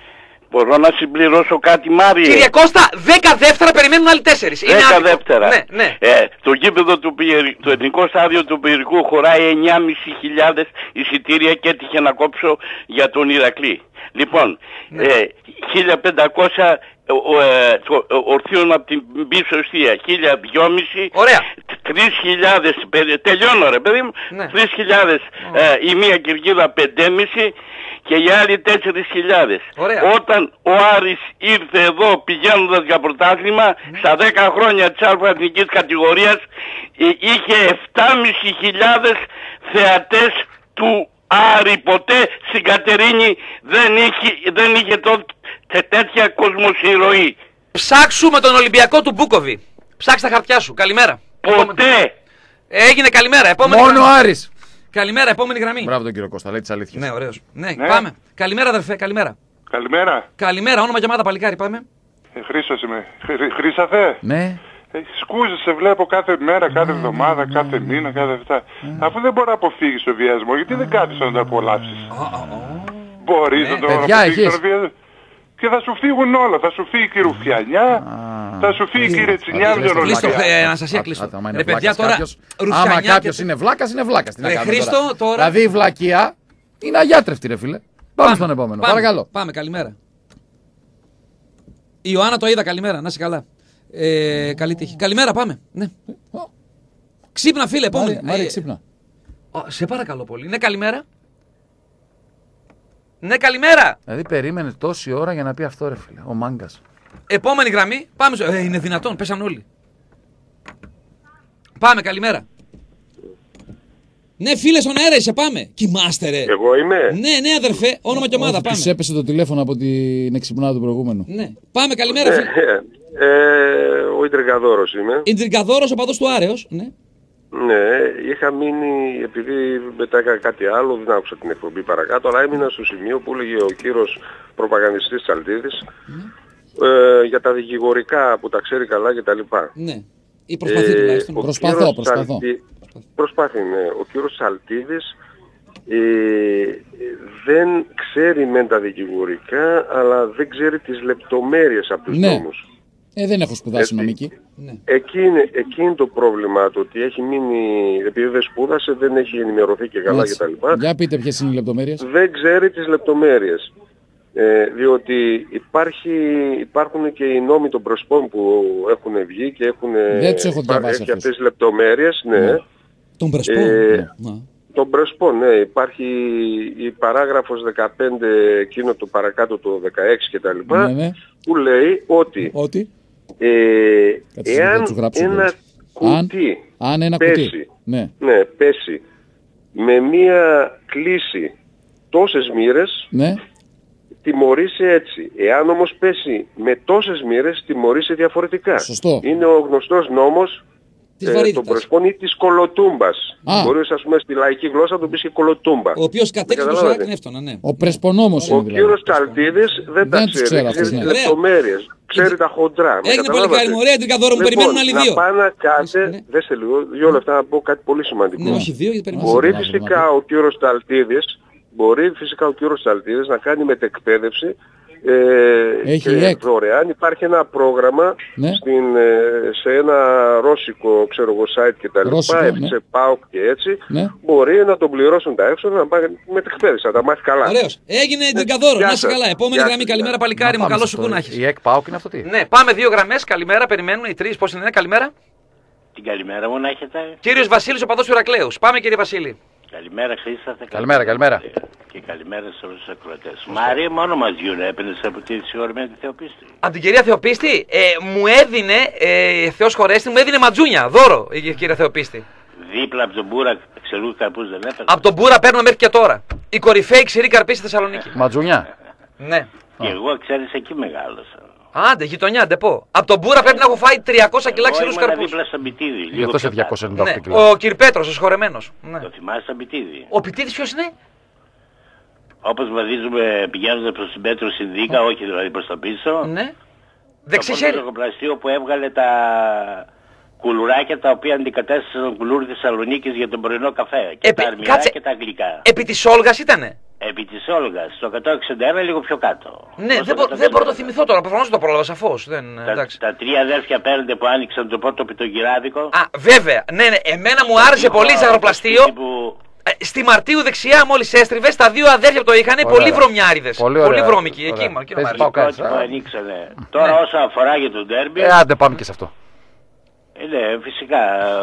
S6: Μπορώ να συμπληρώσω κάτι, Μάριε?
S1: Κύριε Κώστα, δέκα δεύτερα περιμένουν άλλοι τέσσερις.
S6: δέκα δεύτερα.
S1: Ναι, ναι.
S6: Ε, το γήπεδο του Πιερ... το εθνικό στάδιο του Πειραικού χωράει εννιά χιλιάδες πεντακόσια εισιτήρια και έτυχε να κόψω για τον Ηρακλή. Λοιπόν, ναι. ε, χίλια πεντακόσια ε, ορθίων από την πίσω ευθεία, χίλια δυόμισι.
S1: Ωραία.
S6: τρεις χιλιάδες, τελειώνω ρε παιδί μου, ναι. τρεις χιλιάδες ε, η μία κερκίδα πεντέμισι και οι άλλοι τέσσερις χιλιάδες. Όταν ο Άρης ήρθε εδώ πηγαίνοντας για πρωτάθλημα, ναι. στα δέκα χρόνια της Α' εθνικής κατηγορίας είχε επτάμισι χιλιάδες θεατές του Άρη. Ποτέ στην Κατερίνη δεν είχε, δεν είχε τότε τέτοια κοσμοσυρωή.
S1: Ψάξου με τον Ολυμπιακό του Μπούκοβι. Ψάξε τα χαρτιά σου. Καλημέρα.
S6: Ποτέ.
S1: Έγινε καλημέρα. Επόμενη
S2: Μόνο γραμμή. Άρης.
S1: Καλημέρα, επόμενη γραμμή.
S2: Μπράβο τον κύριο Κώστα, λέει τις αλήθειες.
S1: Ναι, ωραίος. Ναι, ναι, πάμε. Καλημέρα, αδερφέ, καλημέρα.
S9: Καλημέρα.
S1: Καλημέρα, όνομα και ομάδα, παλικάρι, πάμε.
S9: Ε, Χρήστος είμαι. Χρήσαθε.
S2: Ναι.
S9: Ε, σκούζε, σε βλέπω κάθε μέρα, κάθε εβδομάδα, mm, κάθε mm, μήνα, κάθε αυτά. Mm. Αφού δεν μπορεί να αποφύγεις το βιασμό, γιατί δεν κάθεσαι να το απολαύσεις?
S1: Oh, oh, oh.
S9: Μπορείς ναι, να το αποφύγεις το βιασμό. Και θα σου φύγουν όλα. Θα σου φύγει και η Ρουφιανιά, ah. θα σου φύγει και η Ρετσινιά με τον Ολυμπιακό.
S1: Αναστασία, κλείστο. Ρε παιδιά τώρα,
S2: άμα κάποιος είναι βλάκας, είναι βλάκας.
S1: Ρε Χρήστο, τώρα.
S2: Δηλαδή η βλακεία είναι αγιάτρευτη ρε φίλε. Πάμε στον επόμενο, παρακαλώ.
S1: Πάμε, καλημέρα. Η Ιωάννα το είδα, καλημέρα, να είσαι καλά. Ε, καλή τύχη. Καλημέρα, πάμε. Ναι. Ξύπνα, φίλε, επόμενη.
S2: Μάρη, ξύπνα.
S1: Σε παρακαλώ πολύ. Ναι, καλημέρα. Ναι, καλημέρα.
S2: Δηλαδή περίμενε τόση ώρα για να πει αυτό, ρε φίλε. Ο μάγκας.
S1: Επόμενη γραμμή. Πάμε. Ε, είναι δυνατόν, πέσαν όλοι. Πάμε, καλημέρα. Ναι, φίλε, στον αέρα είσαι, πάμε. Κοιμάστε, ρε.
S9: Εγώ είμαι.
S1: Ναι, ναι, αδερφέ, όνομα και ομάδα. Πάμε.
S2: Τους έπεσε το τηλέφωνο από την εξυπνάδα του προηγούμενου.
S1: Ναι. Πάμε, καλημέρα, φίλε.
S9: Ε, ο Ιντριγκαδόρος είμαι.
S1: Ιντριγκαδόρος, ο παδός του Άρεος, ναι.
S9: Ναι, είχα μείνει, επειδή μετά έκανα κάτι άλλο, δεν άκουσα την εκπομπή παρακάτω, αλλά έμεινα στο σημείο που έλεγε ο κύριος προπαγανδιστής Τσαλτίδης ναι. ε, για τα δικηγορικά που τα ξέρει καλά και τα λοιπά.
S1: Ναι, ή προσπαθεί τουλάχιστον.
S2: Ε, προσπαθώ, προσπαθώ.
S9: Τσαλτί... Προσπάθει, ναι. Ο κύριος Τσαλτίδης ε, δεν ξέρει μεν τα δικηγορικά, αλλά δεν ξέρει τις λεπτομέρειες από τους
S2: ναι.
S9: νόμους.
S2: Ε, δεν έχω σπουδάσει νομική.
S9: Ναι. Εκεί, είναι, εκεί είναι το πρόβλημα, το ότι έχει μείνει, επειδή δεν σπούδασε, δεν έχει ενημερωθεί και καλά κτλ.
S2: Για πείτε ποιες είναι οι λεπτομέρειες.
S9: Δεν ξέρει τις λεπτομέρειες. Ε, διότι υπάρχει, υπάρχουν και οι νόμοι των Πρεσπών που έχουν βγει και έχουν
S2: δεν τους έχω διαβάσει
S9: αυτές τις λεπτομέρειες. Ναι. Ναι.
S1: Των Πρεσπών.
S9: Ε, ναι. Τον Πρεσπών, ναι. Υπάρχει η παράγραφος δεκαπέντε, εκείνο το παρακάτω το δεκαέξι κτλ. Ναι, ναι. Που λέει ότι,
S2: ότι?
S9: Ε, εάν ένα κουτί
S2: αν, αν ένα
S9: πέσει,
S2: κουτί. Ναι.
S9: Ναι, πέσει με μία κλίση τόσες μοίρες, ναι. τιμωρείσαι έτσι. Εάν όμως πέσει με τόσες μοίρες, τιμωρείσαι διαφορετικά.
S2: Σωστό.
S9: Είναι ο γνωστός νόμος ε, τον Πρεσπών της κολοτούμπας. Μπορείς, ας πούμε, στη λαϊκή γλώσσα να τον πεις και κολοτούμπα.
S1: Ο οποίος κατέξει το Σιράκνευτονα, ναι.
S2: Ο Πρεσπονόμος.
S9: Ο κύριος Τσαλτίδης δεν, δεν τα ξέρει. Ξέρει τις λεπτομέρειες. Ξέρει τα χοντρά.
S1: Έγινε πολύ καλή μορία, Ιντριγκαδόρο μου, περιμένουν άλλοι δύο.
S9: Να πάνε να κάτε, δέστε λίγο, δύο λεπτά να πω κάτι πολύ σημαντικό.
S1: Ναι, όχι δύο, γιατί περιμένουν.
S9: Μπορεί φυσικά ο κύριος Τσαλτίδης, μπορεί φυσικά ο κύριος Τσαλτίδης να κάνει μετεκπαίδευση ε, και δωρεάν. Υπάρχει ένα πρόγραμμα ναι. στην, σε ένα ρώσικο ξέρω εγώ site και τα λοιπά, ναι. σε ΠΑΟΚ και έτσι, ναι. μπορεί να τον πληρώσουν τα έξοδα να πάει μετεκπαίδευση, να τα μάθει καλά.
S1: Ωραίος. Έγινε Ιντριγκαδόρο, να είσαι καλά. Επόμενη γραμμή, καλημέρα παλικάρι μου, καλό σου κουνάχης.
S2: Η ΕΚ ΠΑΟΚ είναι αυτό τι.
S1: Ναι, πάμε δύο γραμμές, καλημέρα, περιμένουν οι τρεις, πώς είναι, καλημέρα.
S10: Την καλημέρα μου να έχετε.
S1: Κύριος Βασίλης, ο παδός του Ηρακλέους. Πάμε κύριε Βασίλη.
S10: Καλημέρα Χρήσταθε.
S2: Καλημέρα, καλημέρα.
S10: Και καλημέρα σε όλους τους ακροατές. Μαρία, μόνο μας γιούνε έπαιρνες από τη συγχωρημένη Θεοπίστη.
S1: Από την κυρία Θεοπίστη, ε, μου έδινε, ε, Θεός χωρέστη, μου έδινε ματζούνια, δώρο η κυρία Θεοπίστη.
S10: Δίπλα από τον Μπούρα, ξελού καρπούς δεν έπαιρνε.
S1: Από τον Μπούρα παίρνω μέχρι και τώρα. Η κορυφαίη ξηρή καρπή στη Θεσσαλονίκη.
S2: Ματζούνια.
S1: Ναι.
S10: Και εγώ ξέρεις εκεί μεγάλωσα.
S1: Άντε, γειτονιά, ντεπό. Από τον Μπούρα πρέπει να έχω φάει τριακόσια κιλά ξηρούς καρπούς.
S10: Δίπλα στα Μπιτίδη.
S2: Γι' αυτό σε διακόσια ενενήντα οκτώ
S1: κιλά. Ο Κυρπέτρος, ο συγχωρεμένος.
S10: Ναι. Το θυμάσαι στα Μπιτίδη.
S1: Ο Πιτίδης ποιος είναι?
S10: Όπως βαδίζουμε πηγαίνοντας προς την Πέτρο Συνδίκα, όχι δηλαδή προς τα πίσω.
S1: Ναι. Δεξιχέρι.
S10: Το πορτοκοπλαστείο που έβγαλε τα κουλουράκια τα οποία αντικατέστησαν τον κουλούρι Θεσσαλονίκης για τον πρωινό καφέ. Και
S1: Επί...
S10: τα αρμυρά
S1: Κάτσε...
S10: και τα αγγλικά.
S1: Επί της Όλγας ήτανε.
S10: Επί της Όλγας, στο εκατόν εξήντα ένα λίγο πιο κάτω.
S1: Ναι, δεν, μπο, δεν μπορώ να το θυμηθώ τώρα, προφανώς το πρόλαβα σαφώς. Δεν,
S10: τα, τα τρία αδέρφια πέραντε που άνοιξαν το πρώτο πιτογυράδικο.
S1: Α, βέβαια, ναι, ναι, εμένα μου άρεσε πολύ ζαχαροπλαστείο. Που... Ε, στη Μαρτίου δεξιά μόλις έστριβες, τα δύο αδέρφια που το είχαν, πολύ βρωμιάριδες. Πολύ, πολύ βρώμικοι, εκεί μου
S10: αρέσει. Τώρα όσο αφορά για τον ντέρμπι...
S2: Ε, άντε πάμε και σε αυτό.
S10: Ε, ναι, φυσικά.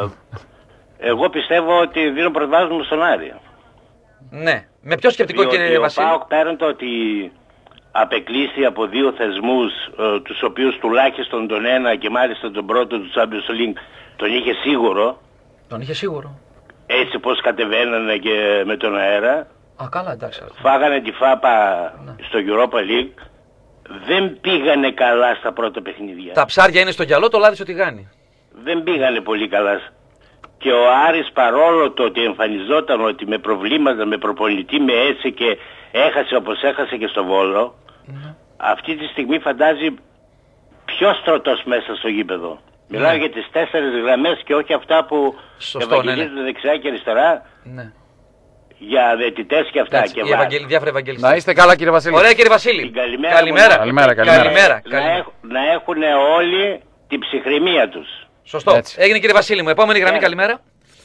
S10: Εγώ πιστεύω ότι δίνω προβάδισμα στον Άρη.
S1: Ναι. Με ποιο σκεπτικό, διότι κύριε Βασίλη?
S10: Ο ΠΑΟΚ πέραν το ότι απεκλείσει από δύο θεσμούς, ε, τους οποίους τουλάχιστον τον ένα και μάλιστα τον πρώτο του Champions League τον είχε σίγουρο.
S1: Τον είχε σίγουρο.
S10: Έτσι πως κατεβαίνανε και με τον αέρα.
S1: Α, καλά, εντάξει.
S10: Φάγανε τη φάπα ναι. στο Europa League. Δεν πήγανε καλά στα πρώτα παιχνίδια.
S1: Τα ψάρια είναι στο γυαλό, το λάδι στο τηγάνι.
S10: Δεν πήγανε πολύ καλά. Και ο Άρης, παρόλο το ότι εμφανιζόταν ότι με προβλήματα, με προπονητή, με έτσι και έχασε όπως έχασε και στο Βόλο, mm-hmm. αυτή τη στιγμή φαντάζει πιο στρωτός μέσα στο γήπεδο. Mm-hmm. Μιλάω για τις τέσσερις γραμμές και όχι αυτά που ευαγγελίζονται ναι, ναι. δεξιά και αριστερά.
S1: Ναι.
S10: Για διαιτητές και αυτά.
S1: Έτσι, και ευαγγελ... διάφορα ευαγγελιστές.
S2: Να είστε καλά κύριε Βασίλη.
S1: Ωραία κύριε Βασίλη.
S10: Καλημέρα.
S1: Καλημέρα.
S2: Καλημέρα, καλημέρα.
S1: καλημέρα.
S10: Να, έχ, να έχουν όλοι την ψυχραιμία τους.
S1: Σωστό. Έτσι. Έγινε κύριε Βασίλη μου. Επόμενη γραμμή, yeah. καλημέρα.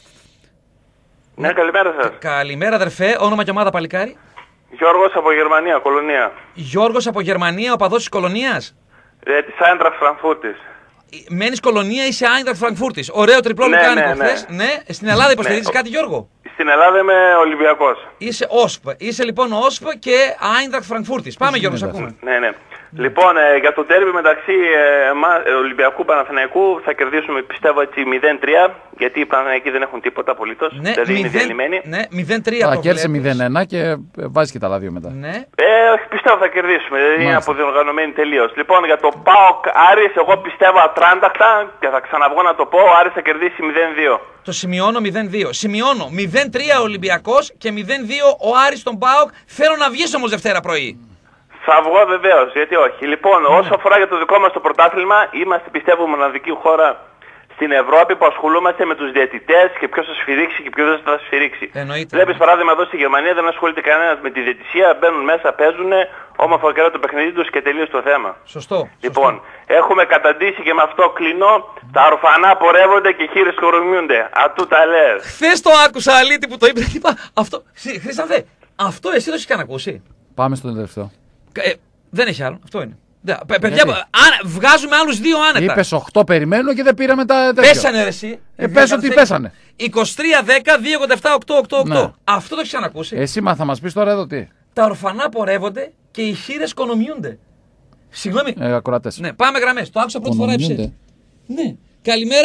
S11: Ναι, καλημέρα σας.
S1: Καλημέρα αδερφέ. Όνομα και ομάδα παλικάρι.
S11: Γιώργος από Γερμανία, Κολονία.
S1: Γιώργος από Γερμανία, οπαδός της Κολονίας.
S11: Ε, της Άιντραχτ Φραγκφούρτης.
S1: Μένεις Κολονία, είσαι Άιντραχτ Φραγκφούρτης. Ωραίο τριπλό
S11: ναι,
S1: λουκάνικο
S11: ναι,
S1: χθες. Ναι. ναι. Στην Ελλάδα υποστηρίζεις ναι. κάτι Γιώργο?
S11: Στην Ελλάδα είμαι Ολυμπιακός.
S1: Είσαι ΟΣΠ. Είσαι λοιπόν ΟΣΠ και Άιντραχτ Φραγκφούρτης. Πάμε Γιώργο, σε ακούμε.
S11: Ναι, ναι. Λοιπόν, ε, για το τέρμι μεταξύ ε, ε, Ολυμπιακού Παναθηναϊκού θα κερδίσουμε πιστεύω έτσι μηδέν τρία, γιατί οι Παναθηναϊκοί δεν έχουν τίποτα απολύτως,
S1: ναι,
S11: δηλαδή είναι διαλυμένοι.
S1: Ναι, μηδέν τρία
S2: το κέρδισε μηδέν ένα και βάζει και τα άλλα δύο μετά.
S1: Ναι.
S11: Ε, πιστεύω θα κερδίσουμε, δηλαδή είναι αποδιοργανωμένοι τελείως. Λοιπόν, για το ΠΑΟΚ Άρης, εγώ πιστεύω ατράνταχτα και θα ξαναβγώ να το πω, ο Άρης θα κερδίσει μηδέν δύο.
S1: Το σημειώνω μηδέν δύο. Σημειώνω μηδέν τρία ο Ολυμπιακός και μηδέν δύο ο Άρης στον ΠΑΟΚ. Θέλω να βγεις όμως Δευτέρα πρωί.
S11: Θα βγω βεβαίως, γιατί όχι. Λοιπόν, mm. όσο αφορά για το δικό μας το πρωτάθλημα, είμαστε πιστεύω μοναδική χώρα στην Ευρώπη που ασχολούμαστε με τους διαιτητές και ποιος θα σφυρίξει και ποιος δεν θα σφυρίξει.
S1: Εννοείται.
S11: Βλέπεις παράδειγμα εδώ στη Γερμανία δεν ασχολείται κανένας με τη διαιτησία, μπαίνουν μέσα, παίζουν, όμορφα και το παιχνίδι τους και τελείως το θέμα.
S1: Σωστό.
S11: Λοιπόν,
S1: σωστό.
S11: έχουμε καταντήσει και με αυτό κλείνω, τα ορφανά πορεύονται και χείρες κορομιούνται. Ατού τα λες.
S1: Χθες το άκουσα αλήτη που το είπε. Αυτό, Χρήστανθε, αυτό εσύ το έχεις ξανακούσει?
S2: Πάμε στον τελευταίο.
S1: Ε, δεν έχει άλλο, αυτό είναι. Παιδιά, άνα, βγάζουμε άλλους δύο άνετα.
S2: Είπες οκτώ περιμένω και δεν πήραμε τα τέτοια.
S1: Πέσανε ρε εσύ.
S2: Ε, πες ότι πέσανε.
S1: είκοσι τρία δέκα δύο ογδόντα επτά οκτώ οκτώ οκτώ. Ναι. Αυτό το έχεις ξανακούσει?
S2: Εσύ μα θα μας πεις τώρα εδώ τι.
S1: Τα ορφανά πορεύονται και οι χείρες κονομιούνται. Συγγνώμη.
S2: Ε, ακροατές.
S1: Ναι, πάμε γραμμές. Το άκουσα πρώτη φορά έψε. Ναι. Καλημέρα.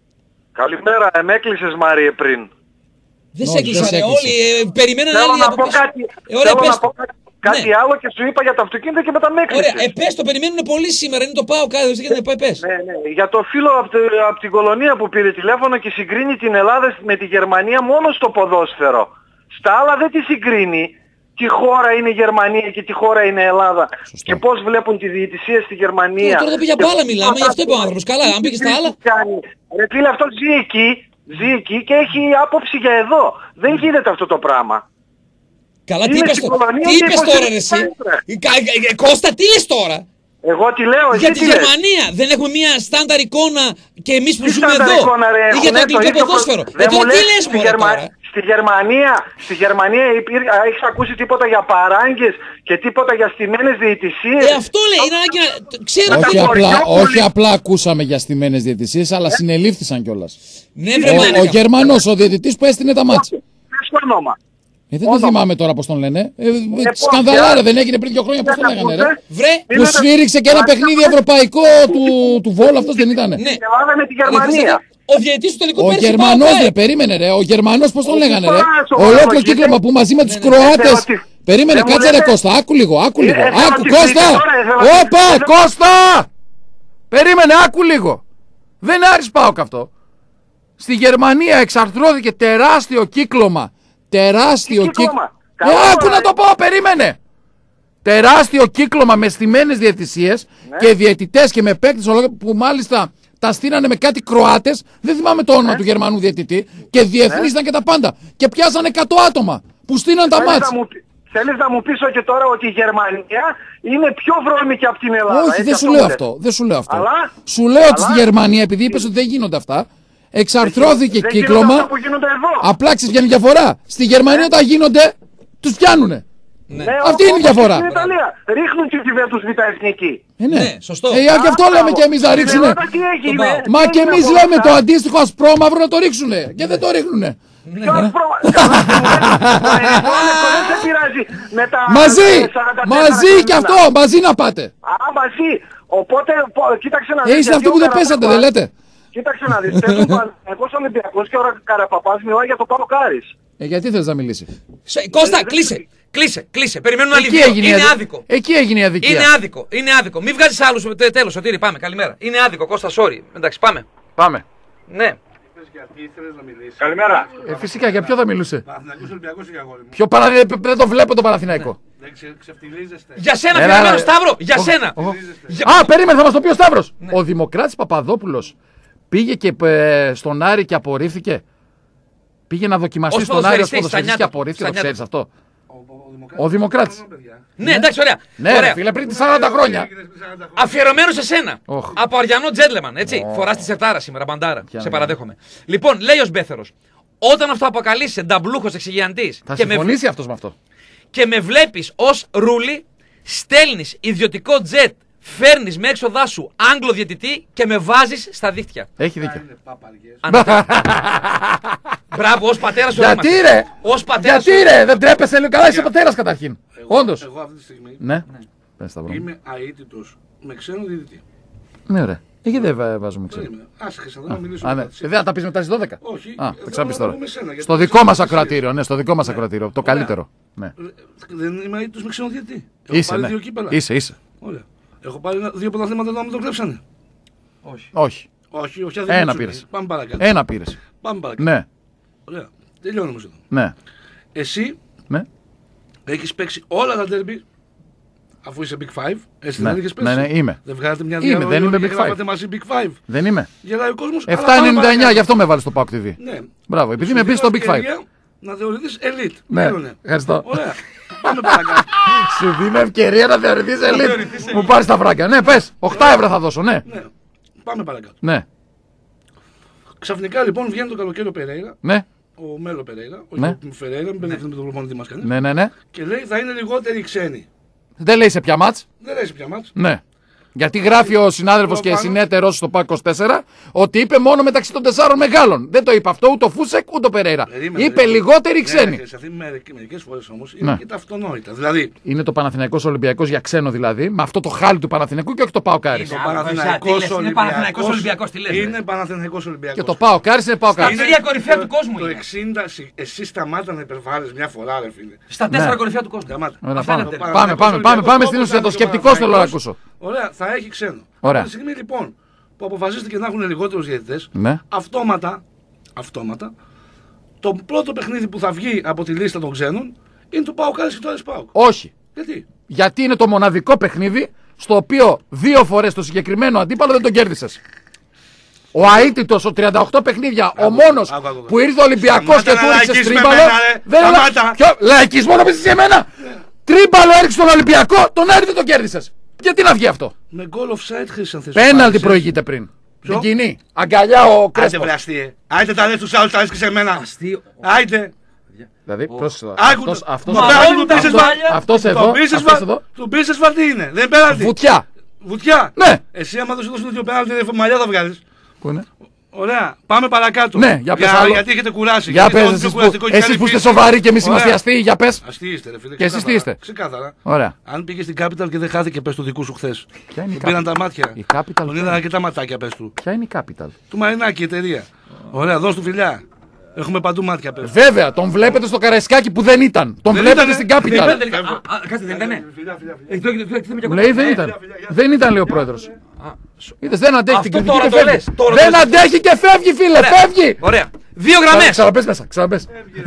S3: Καλημέρα. Με έκλεισες Μάριε πριν.
S1: Δεν σε έκλεισαν όλοι. Ε, περιμέναν
S3: άλλοι
S1: να πω
S3: κάτι.
S1: Ε, ωραία, πες το.
S3: Κάτι ναι. άλλο και σου είπα για τα αυτοκίνητα και μετά με έκλεισες.
S1: Ωραία, ε, πες το, περιμένουν πολύ σήμερα, είναι το πάω κάτω, δεν πες.
S3: Ναι, ναι. Για το φίλο από, από την Κολονία που πήρε τηλέφωνο και συγκρίνει την Ελλάδα με τη Γερμανία μόνο στο ποδόσφαιρο. Στα άλλα δεν τη συγκρίνει. Τι χώρα είναι η Γερμανία και τι χώρα είναι η Ελλάδα. Σωστό. Και πώς βλέπουν τη διαιτησία στη Γερμανία.
S1: Ε, τώρα δεν πήγε μπάλα μιλάμε, γι' αυτό είπε ο άνθρωπος. Καλά, αν πήγε στα άλλα.
S3: Ρε φίλε, αυτό ζει εκεί, ζει εκεί και έχει άποψη για εδώ. Δεν γίνεται αυτό το πράγμα.
S1: Καλά, τι είπες, το... τι είπες τώρα ρε εσύ. Κώστα, τι λες τώρα?
S3: Εγώ τι λέω, εσύ
S1: για
S3: τι
S1: τη
S3: λες?
S1: Γερμανία δεν έχουμε μια στάνταρ εικόνα και εμείς που
S3: τι
S1: ζούμε εδώ
S3: εικόνα, ρε,
S1: ή για το αγγλικό ποδόσφαιρο. Ε, τώρα τι λες μωρέ
S3: Γερμα...
S1: τώρα?
S3: Στη Γερμανία, στη Γερμανία υπήρ... έχεις ακούσει τίποτα για παράγκες και τίποτα για στημένες διαιτησίες?
S1: Ε, αυτό λέει, είναι ανάγκη να... Ξέρω
S2: όχι, απλά, όχι απλά ακούσαμε για στημένες διαιτησίες, αλλά ε? συνελήφθησαν κιόλας.
S1: Ναι,
S2: ο, ο Γερμανός, ο διαιτητής που έστεινε τα μάτια.
S3: Πες το όνομα.
S2: Ε, δεν το θυμάμαι τώρα πώς τον λένε. Ε, ε, σκανδαλάρα δεν έγινε πριν δύο χρόνια, πώς τον λέγανε ρε.
S1: Βρε,
S2: που σφύριξε και ένα παιχνίδι ευρωπαϊκό του, του Βόλου, αυτός δεν ήτανε.
S3: Ναι, με τη Γερμανία.
S1: Ο διαιτητής του τελικού
S2: πέρσι. Ο Γερμανός ρε, περίμενε ρε. Ο Γερμανός πώς τον λέγανε ρε. Ολόκληρο κύκλωμα που μαζί με τους Κροάτες. Περίμενε, κάτσε ρε Κώστα, άκου λίγο, άκου λίγο. Άκου Κώστα! Όπα, Κώστα! Περίμενε, άκου λίγο. Δεν Άρης ΠΑΟΚ αυτό. Στη Γερμανία εξαρθρώθηκε τεράστιο κύκλωμα. Τεράστιο κύκλωμα. Ε, άκου να το πω, περίμενε. Τεράστιο κύκλωμα με στημένες διαιτησίες ναι. και διαιτητές και με παίκτες που μάλιστα τα στείνανε με κάτι Κροάτες. Δεν θυμάμαι το όνομα ναι. του Γερμανού διαιτητή. Και διεθνείς ήταν ναι. και τα πάντα. Και πιάσανε εκατό άτομα που στείναν τα μάτς.
S3: θέλεις να μου πεις και τώρα ότι η Γερμανία είναι πιο βρώμικη από την Ελλάδα.
S2: Όχι, δεν σου λέω αυτό. Δεν σου λέω αυτό. Αλλά, σου λέω ότι στη Γερμανία, επειδή είπες ότι δεν γίνονται αυτά, εξαρθρώθηκε
S3: δεν,
S2: κύκλωμα.
S3: Δεν
S2: απλά ξέρεις ποια είναι η διαφορά. Στη Γερμανία όταν γίνονται, τους πιάνουνε.
S3: Ναι.
S2: Αυτή είναι η διαφορά.
S3: Στην Ιταλία ρίχνουν και τους β' εθνικοί.
S2: Ε, ναι.
S1: ναι, σωστό.
S2: Ε, και αυτό Α, λέμε κι εμείς να ρίξουνε. Μα και εμείς λέμε το αντίστοιχο ασπρόμαυρο να το ρίξουνε. Και δεν το ρίχνουνε. Μαζί! Μαζί κι αυτό! Μαζί να πάτε!
S3: Α, μαζί! Οπότε, κοίταξε να δεις.
S2: Είστε αυτοί που δεν πέσατε, δεν λέτε.
S3: Κοίταξε να δεις. Παίζουν Παναθηναϊκός Ολυμπιακός και ο Καραπαπάς μιλάει για το Πάο Κάρις.
S2: Ε, γιατί θες να μιλήσει.
S1: Κώστα, κλείσε! Κλείσε, κλείσε. Περιμένουν άλλοι δύο. Είναι αδι... άδικο.
S2: Εκεί έγινε η αδικία.
S1: Είναι άδικο. Είναι άδικο. Μην βγάζεις άλλους. Τέλος, Σωτήρη, πάμε. Καλημέρα. Είναι άδικο, Κώστα, sorry. Εντάξει, πάμε.
S2: Πάμε.
S1: Ναι.
S3: Καλημέρα.
S2: Ε, φυσικά, για ποιο θα μιλούσε. Ποιο παρα... Δεν το βλέπω το Παναθηναϊκό.
S1: Για σένα, φυσικά, Σταύρο. Για σένα.
S2: Α, περίμενε, θα μας το πει ο Σταύρος. Ο Δημοκράτης Παπαδόπουλος πήγε και στον Άρη και απορρίφθηκε. Πήγε να δοκιμαστεί στον Άρη ως ποδοσφαιριστής και απορρίφθηκε. Το ξέρεις αυτό. Ο Δημοκράτης.
S1: Ναι, εντάξει, ωραία.
S2: Ναι, ωραία. Φίλε, πριν σαράντα χρόνια.
S1: Αφιερωμένο σε σένα. Oh. Από Αριανό Τζέντλεμαν, έτσι. Oh. Φοράς τη σερτάρα σήμερα, μπαντάρα. Yeah, σε παραδέχομαι. Yeah. Λοιπόν, λέει ο Μπέθερος, όταν αυτό αποκαλείσαι νταμπλούχος εξηγιαντής.
S2: Θα συμφωνήσει με... αυτός με αυτό.
S1: Και με βλέπεις ως ρούλι, στέλνεις ιδιωτικό τζετ, φέρνεις με έξοδά σου Άγγλο διαιτητή και με βάζεις στα δίχτυα.
S2: Έχει δίκιο.
S1: Μπράβο, ως πατέρας σου.
S2: Γιατί ρε!
S1: Ως πατέρας
S2: Γιατί ρε! Δεν τρέπεσαι λίγο καλά, είσαι πατέρας καταρχήν. Όντως.
S12: Εγώ αυτή τη στιγμή
S2: ναι.
S12: είμαι αίτητος με ξένο διαιτητή.
S2: Ναι, ωραία. Εκεί δεν βάζουμε ξένο.
S12: Άσχεσα, δεν μιλήσω.
S2: Δεν θα τα πεις μετά στις δώδεκα.
S12: Όχι.
S2: Α, θα ξαναπείς τώρα. Στο δικό μας ακροατήριο, ναι, στο δικό μας ακροατήριο. Το καλύτερο.
S12: Δεν είμαι αίτητος με ξένο διαιτητή.
S2: Είσαι, ναι. Είσαι, είσαι.
S12: Έχω πάρει δύο πρωταθλήματα να μου το κλέψανε.
S2: Όχι. Όχι.
S12: Όχι, όχι.
S2: Ένα πήρες.
S12: Πάμε παρακάτω.
S2: Ένα πήρες.
S12: Πάμε παρακάτω.
S2: Ναι.
S12: Ωραία. Τελειώνουμε εδώ.
S2: Ναι.
S12: Εσύ
S2: ναι.
S12: έχεις παίξει όλα τα ντέρμπι αφού είσαι Big Five. Εσύ
S2: ναι.
S12: δεν έχεις παίξει.
S2: Ναι, ναι, είμαι.
S12: Δεν βγάλετε μια
S2: διαδρομή. Δεν είμαι Big Five.
S12: Μαζί Big Five.
S2: Δεν είμαι.
S12: Γελάει ο κόσμος.
S2: επτά ενενήντα εννιά, γι' αυτό με βάλεις στο Pauk τι βι.
S12: Ναι.
S2: Μπράβο, επειδή με μπει στο Big Five.
S12: Να θεωρηθείς elite.
S2: Ναι. Ευχαριστώ.
S12: Ωραία. Πάμε παρακάτω.
S2: Σου δίνω ευκαιρία να θεωρηθείς elite. Μου πάρεις τα φράγκα. Ναι, πες. οκτώ ευρώ θα δώσω, ναι.
S12: Πάμε παρακάτω.
S2: Ναι.
S12: Ξαφνικά λοιπόν βγαίνει το καλοκαίρι ο Περέιρα.
S2: Ναι.
S12: Ο Μέλο Περέιρα. Ο
S2: ναι.
S12: Φερέιρα, μην μπερδευτούμε με τον προπονητή μας κανένα.
S2: Ναι, ναι, ναι.
S12: Και λέει θα είναι λιγότεροι ξένοι.
S2: Δεν λέει σε ποια μάτς.
S12: Δεν λέει σε ποια μάτς.
S2: Ναι. Γιατί γράφει ο συνάδελφος και συνέτερος στο Pauk είκοσι τέσσερα ότι είπε μόνο μεταξύ των τεσσάρων μεγάλων. Δεν το είπε αυτό ούτε ο Φούσεκ ούτε ο Περέιρα. Είπε λιγότεροι ξένοι.
S12: Σε αυτή μερικές φορές όμως είναι και τα αυτονόητα. Δηλαδή.
S2: Είναι το Παναθηναϊκός Ολυμπιακός για ξένο δηλαδή, με αυτό το χάλι του Παναθηναϊκού και όχι το Pauk Άρης.
S12: Είναι Παναθηναϊκός Ολυμπιακός. Είναι Παναθηναϊκός Ολυμπιακός.
S2: Και το Pauk Άρης είναι Pauk Άρης.
S1: Στα τρία κορυφαία του κόσμου.
S12: Το εξήντα εσύ σταμάτα να υπερβάλλεις μια φορά, ρε φίλε.
S1: Στα τέσσερα κορυφαία του κόσμου.
S2: Πάμε, πάμε, πάμε, πάμε στην ουσία. Το σκεπτικό θέλω να ακούσω.
S12: Ωραία, θα έχει ξένο.
S2: Ωραία.
S12: Από τη στιγμή λοιπόν που αποφασίστηκε να έχουν λιγότερους διαιτητές,
S2: ναι.
S12: αυτόματα, αυτόματα, το πρώτο παιχνίδι που θα βγει από τη λίστα των ξένων είναι το Pauk Άρης και το Άρης Pauk.
S2: Όχι.
S12: Γιατί?
S2: Γιατί είναι το μοναδικό παιχνίδι στο οποίο δύο φορές το συγκεκριμένο αντίπαλο δεν τον κέρδισες. Ο αίτητος, ο τριάντα οκτώ παιχνίδια, άκου, ο μόνος άκου, άκου, που ήρθε ο Ολυμπιακός και του έριξε τρίμπαλο. Δεν είναι λαϊκισμό να πεις σε εμένα. Τρίμπαλο έριξε τον Ολυμπιακό, τον Άρη δεν τον κέρδισες. Γιατί να βγει αυτό.
S12: Με goal offside χρήσαν θες.
S2: Πέναλτι προηγείται πριν. Ποιο? Την κοινή. Αγκαλιά ο Κρέσπος.
S12: Άιτε βραστίε. Άιτε τα λες τους άλλους, τα λες και σε μένα. Άιτε.
S2: Δηλαδή, πρόσεχε.
S12: Αυτός,
S2: αυτός,
S12: αυτός
S2: εδώ.
S12: Του πείσες βα τι είναι. Δεν είναι πέναλτι.
S2: Βουτιά.
S12: Βουτιά.
S2: Ναι.
S12: Εσύ άμα δεν σου δώσουν δύο πέναλτι, μαλλιά θα βγάλεις.
S2: Πού είναι.
S12: Ωραία, πάμε παρακάτω.
S2: Ναι, για πες άλλο.
S12: Γιατί έχετε κουράσει.
S2: Για πες εσείς που, εσείς που είστε σοβαροί και εμείς είμαστε αστείοι, για πες.
S12: Αστείοι είστε ρε φίλε.
S2: Και εσείς τι είστε.
S12: Ξεκάθαρα.
S2: Ωραία.
S12: Αν πήγες στην Capital και δεν χάθηκε πες του δικού σου χθες.
S2: Ποια είναι η Capital.
S12: Πήραν τα μάτια.
S2: Η Capital.
S12: Τον είδαν αρκετά ματάκια πες του.
S2: Ποια είναι η Capital.
S12: Του Μαρινάκη η εταιρεία. Ωραία, δώσ' του φιλιά. Έχουμε παντού μάτια πες.
S2: Βέβαια, τον βλέπετε στο Καραϊσκάκι που δεν ήταν. Τον
S12: δεν
S2: βλέπετε
S12: ήτανε.
S2: στην Capital.
S1: Κάτσε, δεν ήτανε.
S2: Λέει δεν ήταν. Δεν ήταν, λέει ο πρόεδρος. Είδες, δεν αντέχει την κριτική
S1: και
S2: φεύγει. Δεν αντέχει και φεύγει, φίλε, φεύγει.
S1: Ωραία. Δύο γραμμές.
S2: Ξαναπες μέσα, ξαναπες.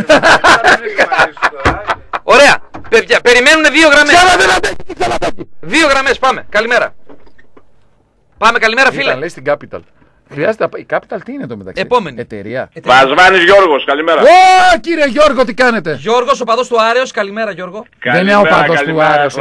S1: Ωραία. Παιδιά, περιμένουν δύο γραμμές.
S2: Ξανά δεν αντέχει, ξαναπέχει.
S1: Δύο γραμμές, πάμε. Καλημέρα. Πάμε, καλημέρα, φίλε.
S2: Ήταν, λέει στην Capital. Χρειάζεται. Η Capital τι είναι το μεταξύ.
S1: Επόμενη.
S2: Εταιρεία.
S9: Βασβάνης Γιώργος, καλημέρα.
S2: Ω, κύριε Γιώργο, τι κάνετε.
S1: Γιώργος, οπαδός του Άρεος, καλημέρα Γιώργο.
S2: Δεν είναι οπαδός του Άρεος.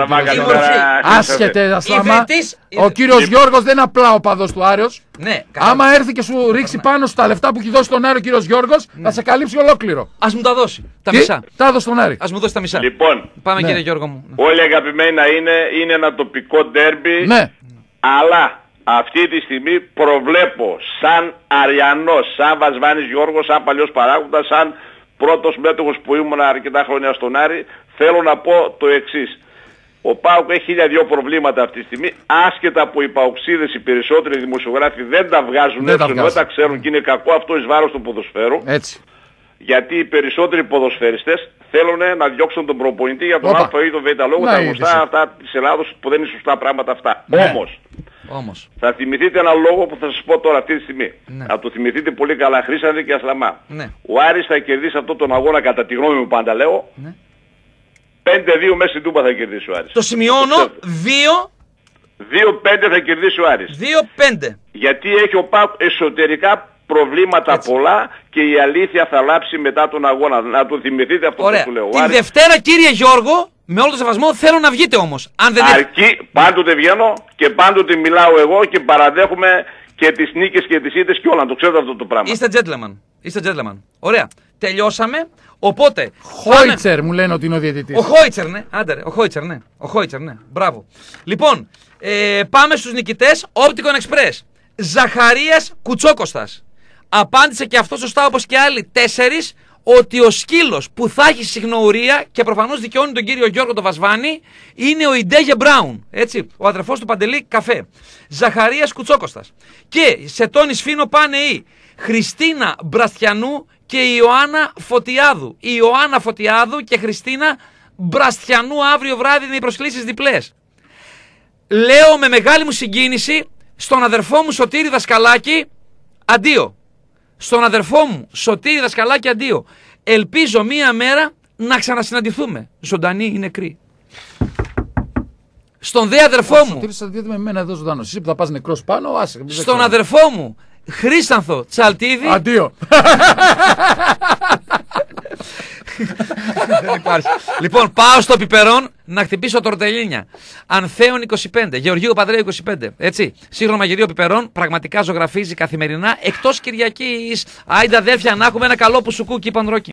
S2: Άσχετε, Ασλαμά. Ο κύριος Γιώργος δεν είναι απλά οπαδός του Άρεος.
S1: Ναι,
S2: άμα έρθει και σου ρίξει πάνω στα λεφτά που έχει δώσει τον Άρη ο κύριος Γιώργος, θα σε καλύψει ολόκληρο.
S1: Ας μου τα δώσει. Τα μισά.
S2: Τα έδωσε τον Άρη.
S1: Ας μου δώσει τα μισά.
S9: Λοιπόν,
S1: πάμε κύριε Γιώργο μου.
S9: Όλοι αγαπημένοι να είναι, είναι ένα τοπικό ντέρμπι.
S2: Ναι.
S9: Αλλά αυτή τη στιγμή προβλέπω σαν Αριανός, σαν Βασβάνης Γιώργος, σαν παλιός παράγοντας, σαν πρώτος μέτοχος που ήμουν αρκετά χρόνια στον Άρη, θέλω να πω το εξής. Ο ΠΑΟΚ έχει χίλια δυο προβλήματα αυτή τη στιγμή, άσχετα που οι παοξίδες, οι περισσότεροι δημοσιογράφοι δεν τα βγάζουν
S2: δεν
S9: έξω, δεν τα ξέρουν και είναι κακό αυτό εις βάρος του ποδοσφαίρου.
S2: Έτσι.
S9: Γιατί οι περισσότεροι ποδοσφαιριστές θέλουν να διώξουν τον προπονητή για τον Α ή τον Β λόγο, τα γνωστά αυτά της Ελλάδος που δεν είναι σωστά πράγματα αυτά.
S2: Ναι.
S9: Όμως,
S1: Όμως,
S9: θα θυμηθείτε ένα λόγο που θα σας πω τώρα αυτή τη στιγμή.
S1: Ναι.
S9: Θα το θυμηθείτε πολύ καλά, Χρήσανδη και Ασλαμά.
S1: Ναι.
S9: Ο Άρης θα κερδίσει αυτόν τον αγώνα, κατά τη γνώμη μου πάντα λέω.
S1: Ναι.
S9: πέντε δύο μέσα στην Τούμπα θα κερδίσει ο Άρης.
S1: Το σημειώνω. δύο
S9: δύο πέντε θα κερδίσει ο Άρης.
S1: δύο πέντε.
S9: Γιατί έχει ο ΠΑΟΚ εσωτερικά προβλήματα έτσι. Πολλά και η αλήθεια θα λάψει μετά τον αγώνα. Να το θυμηθείτε αυτό που λέω.
S1: Την Άρης... Δευτέρα, κύριε Γιώργο, με όλο το σεβασμό, θέλω να βγείτε όμως. Αν δεν...
S9: Αρκεί, πάντοτε βγαίνω και πάντοτε μιλάω εγώ και παραδέχομαι και τις νίκες και τις ήττες και όλα. Το ξέρετε αυτό το πράγμα.
S1: Είστε gentleman. Είστε gentleman. Ωραία. Τελειώσαμε. Οπότε.
S2: Χόιτσερ πάμε... μου λένε ότι είναι ο διαιτητής.
S1: Ο Χόιτσερ, ναι. Άντε, ρε. Ο Χόιτσερ, ναι. Ο Χόιτσερ, ναι. Μπράβο. Λοιπόν, ε, πάμε στους νικητές. Opticon Express. Ζαχαρίας Κουτσόκοστας. Απάντησε και αυτό σωστά όπως και άλλοι τέσσερις ότι ο σκύλος που θα έχει συγνοουρία και προφανώς δικαιώνει τον κύριο Γιώργο το Βασβάνη είναι ο Ιντέγε Μπράουν. Έτσι, ο αδερφός του Παντελή Καφέ. Ζαχαρίας Κουτσόκοστας. Και σε τόνι σφήνο πάνε οι Χριστίνα Μπραστιανού και η Ιωάννα Φωτιάδου. Η Ιωάννα Φωτιάδου και Χριστίνα Μπραστιανού αύριο βράδυ είναι οι προσκλήσεις διπλές. Λέω με μεγάλη μου συγκίνηση στον αδερφό μου Σωτήρη Δασκαλάκη αντίο. Στον αδερφό μου Σωτήρη Δασκαλάκη αντίο. Ελπίζω μία μέρα να ξανασυναντηθούμε. Ζωντανή ή νεκρή. Στον δε αδερφό μου.
S2: Σωτήρης αντίθετα με εμένα εδώ ζωντανός. Εσύ που θα πας νεκρός πάνω, άσε.
S1: Στον αδερφό μου Χρήσανθο Τσαλτίδη.
S2: Αντίο.
S1: Δεν υπάρχει. Λοιπόν, πάω στο πιπερόν να χτυπήσω τορτελίνια. Ανθέων είκοσι πέντε, Γεωργίου Παντρέου είκοσι πέντε. Έτσι. Σύγχρονο μαγειρίο πιπερόν, πραγματικά ζωγραφίζει καθημερινά εκτός Κυριακής. Άιντα αδέρφια, να έχουμε ένα καλό πουσουκούκι, Πανδρόκι.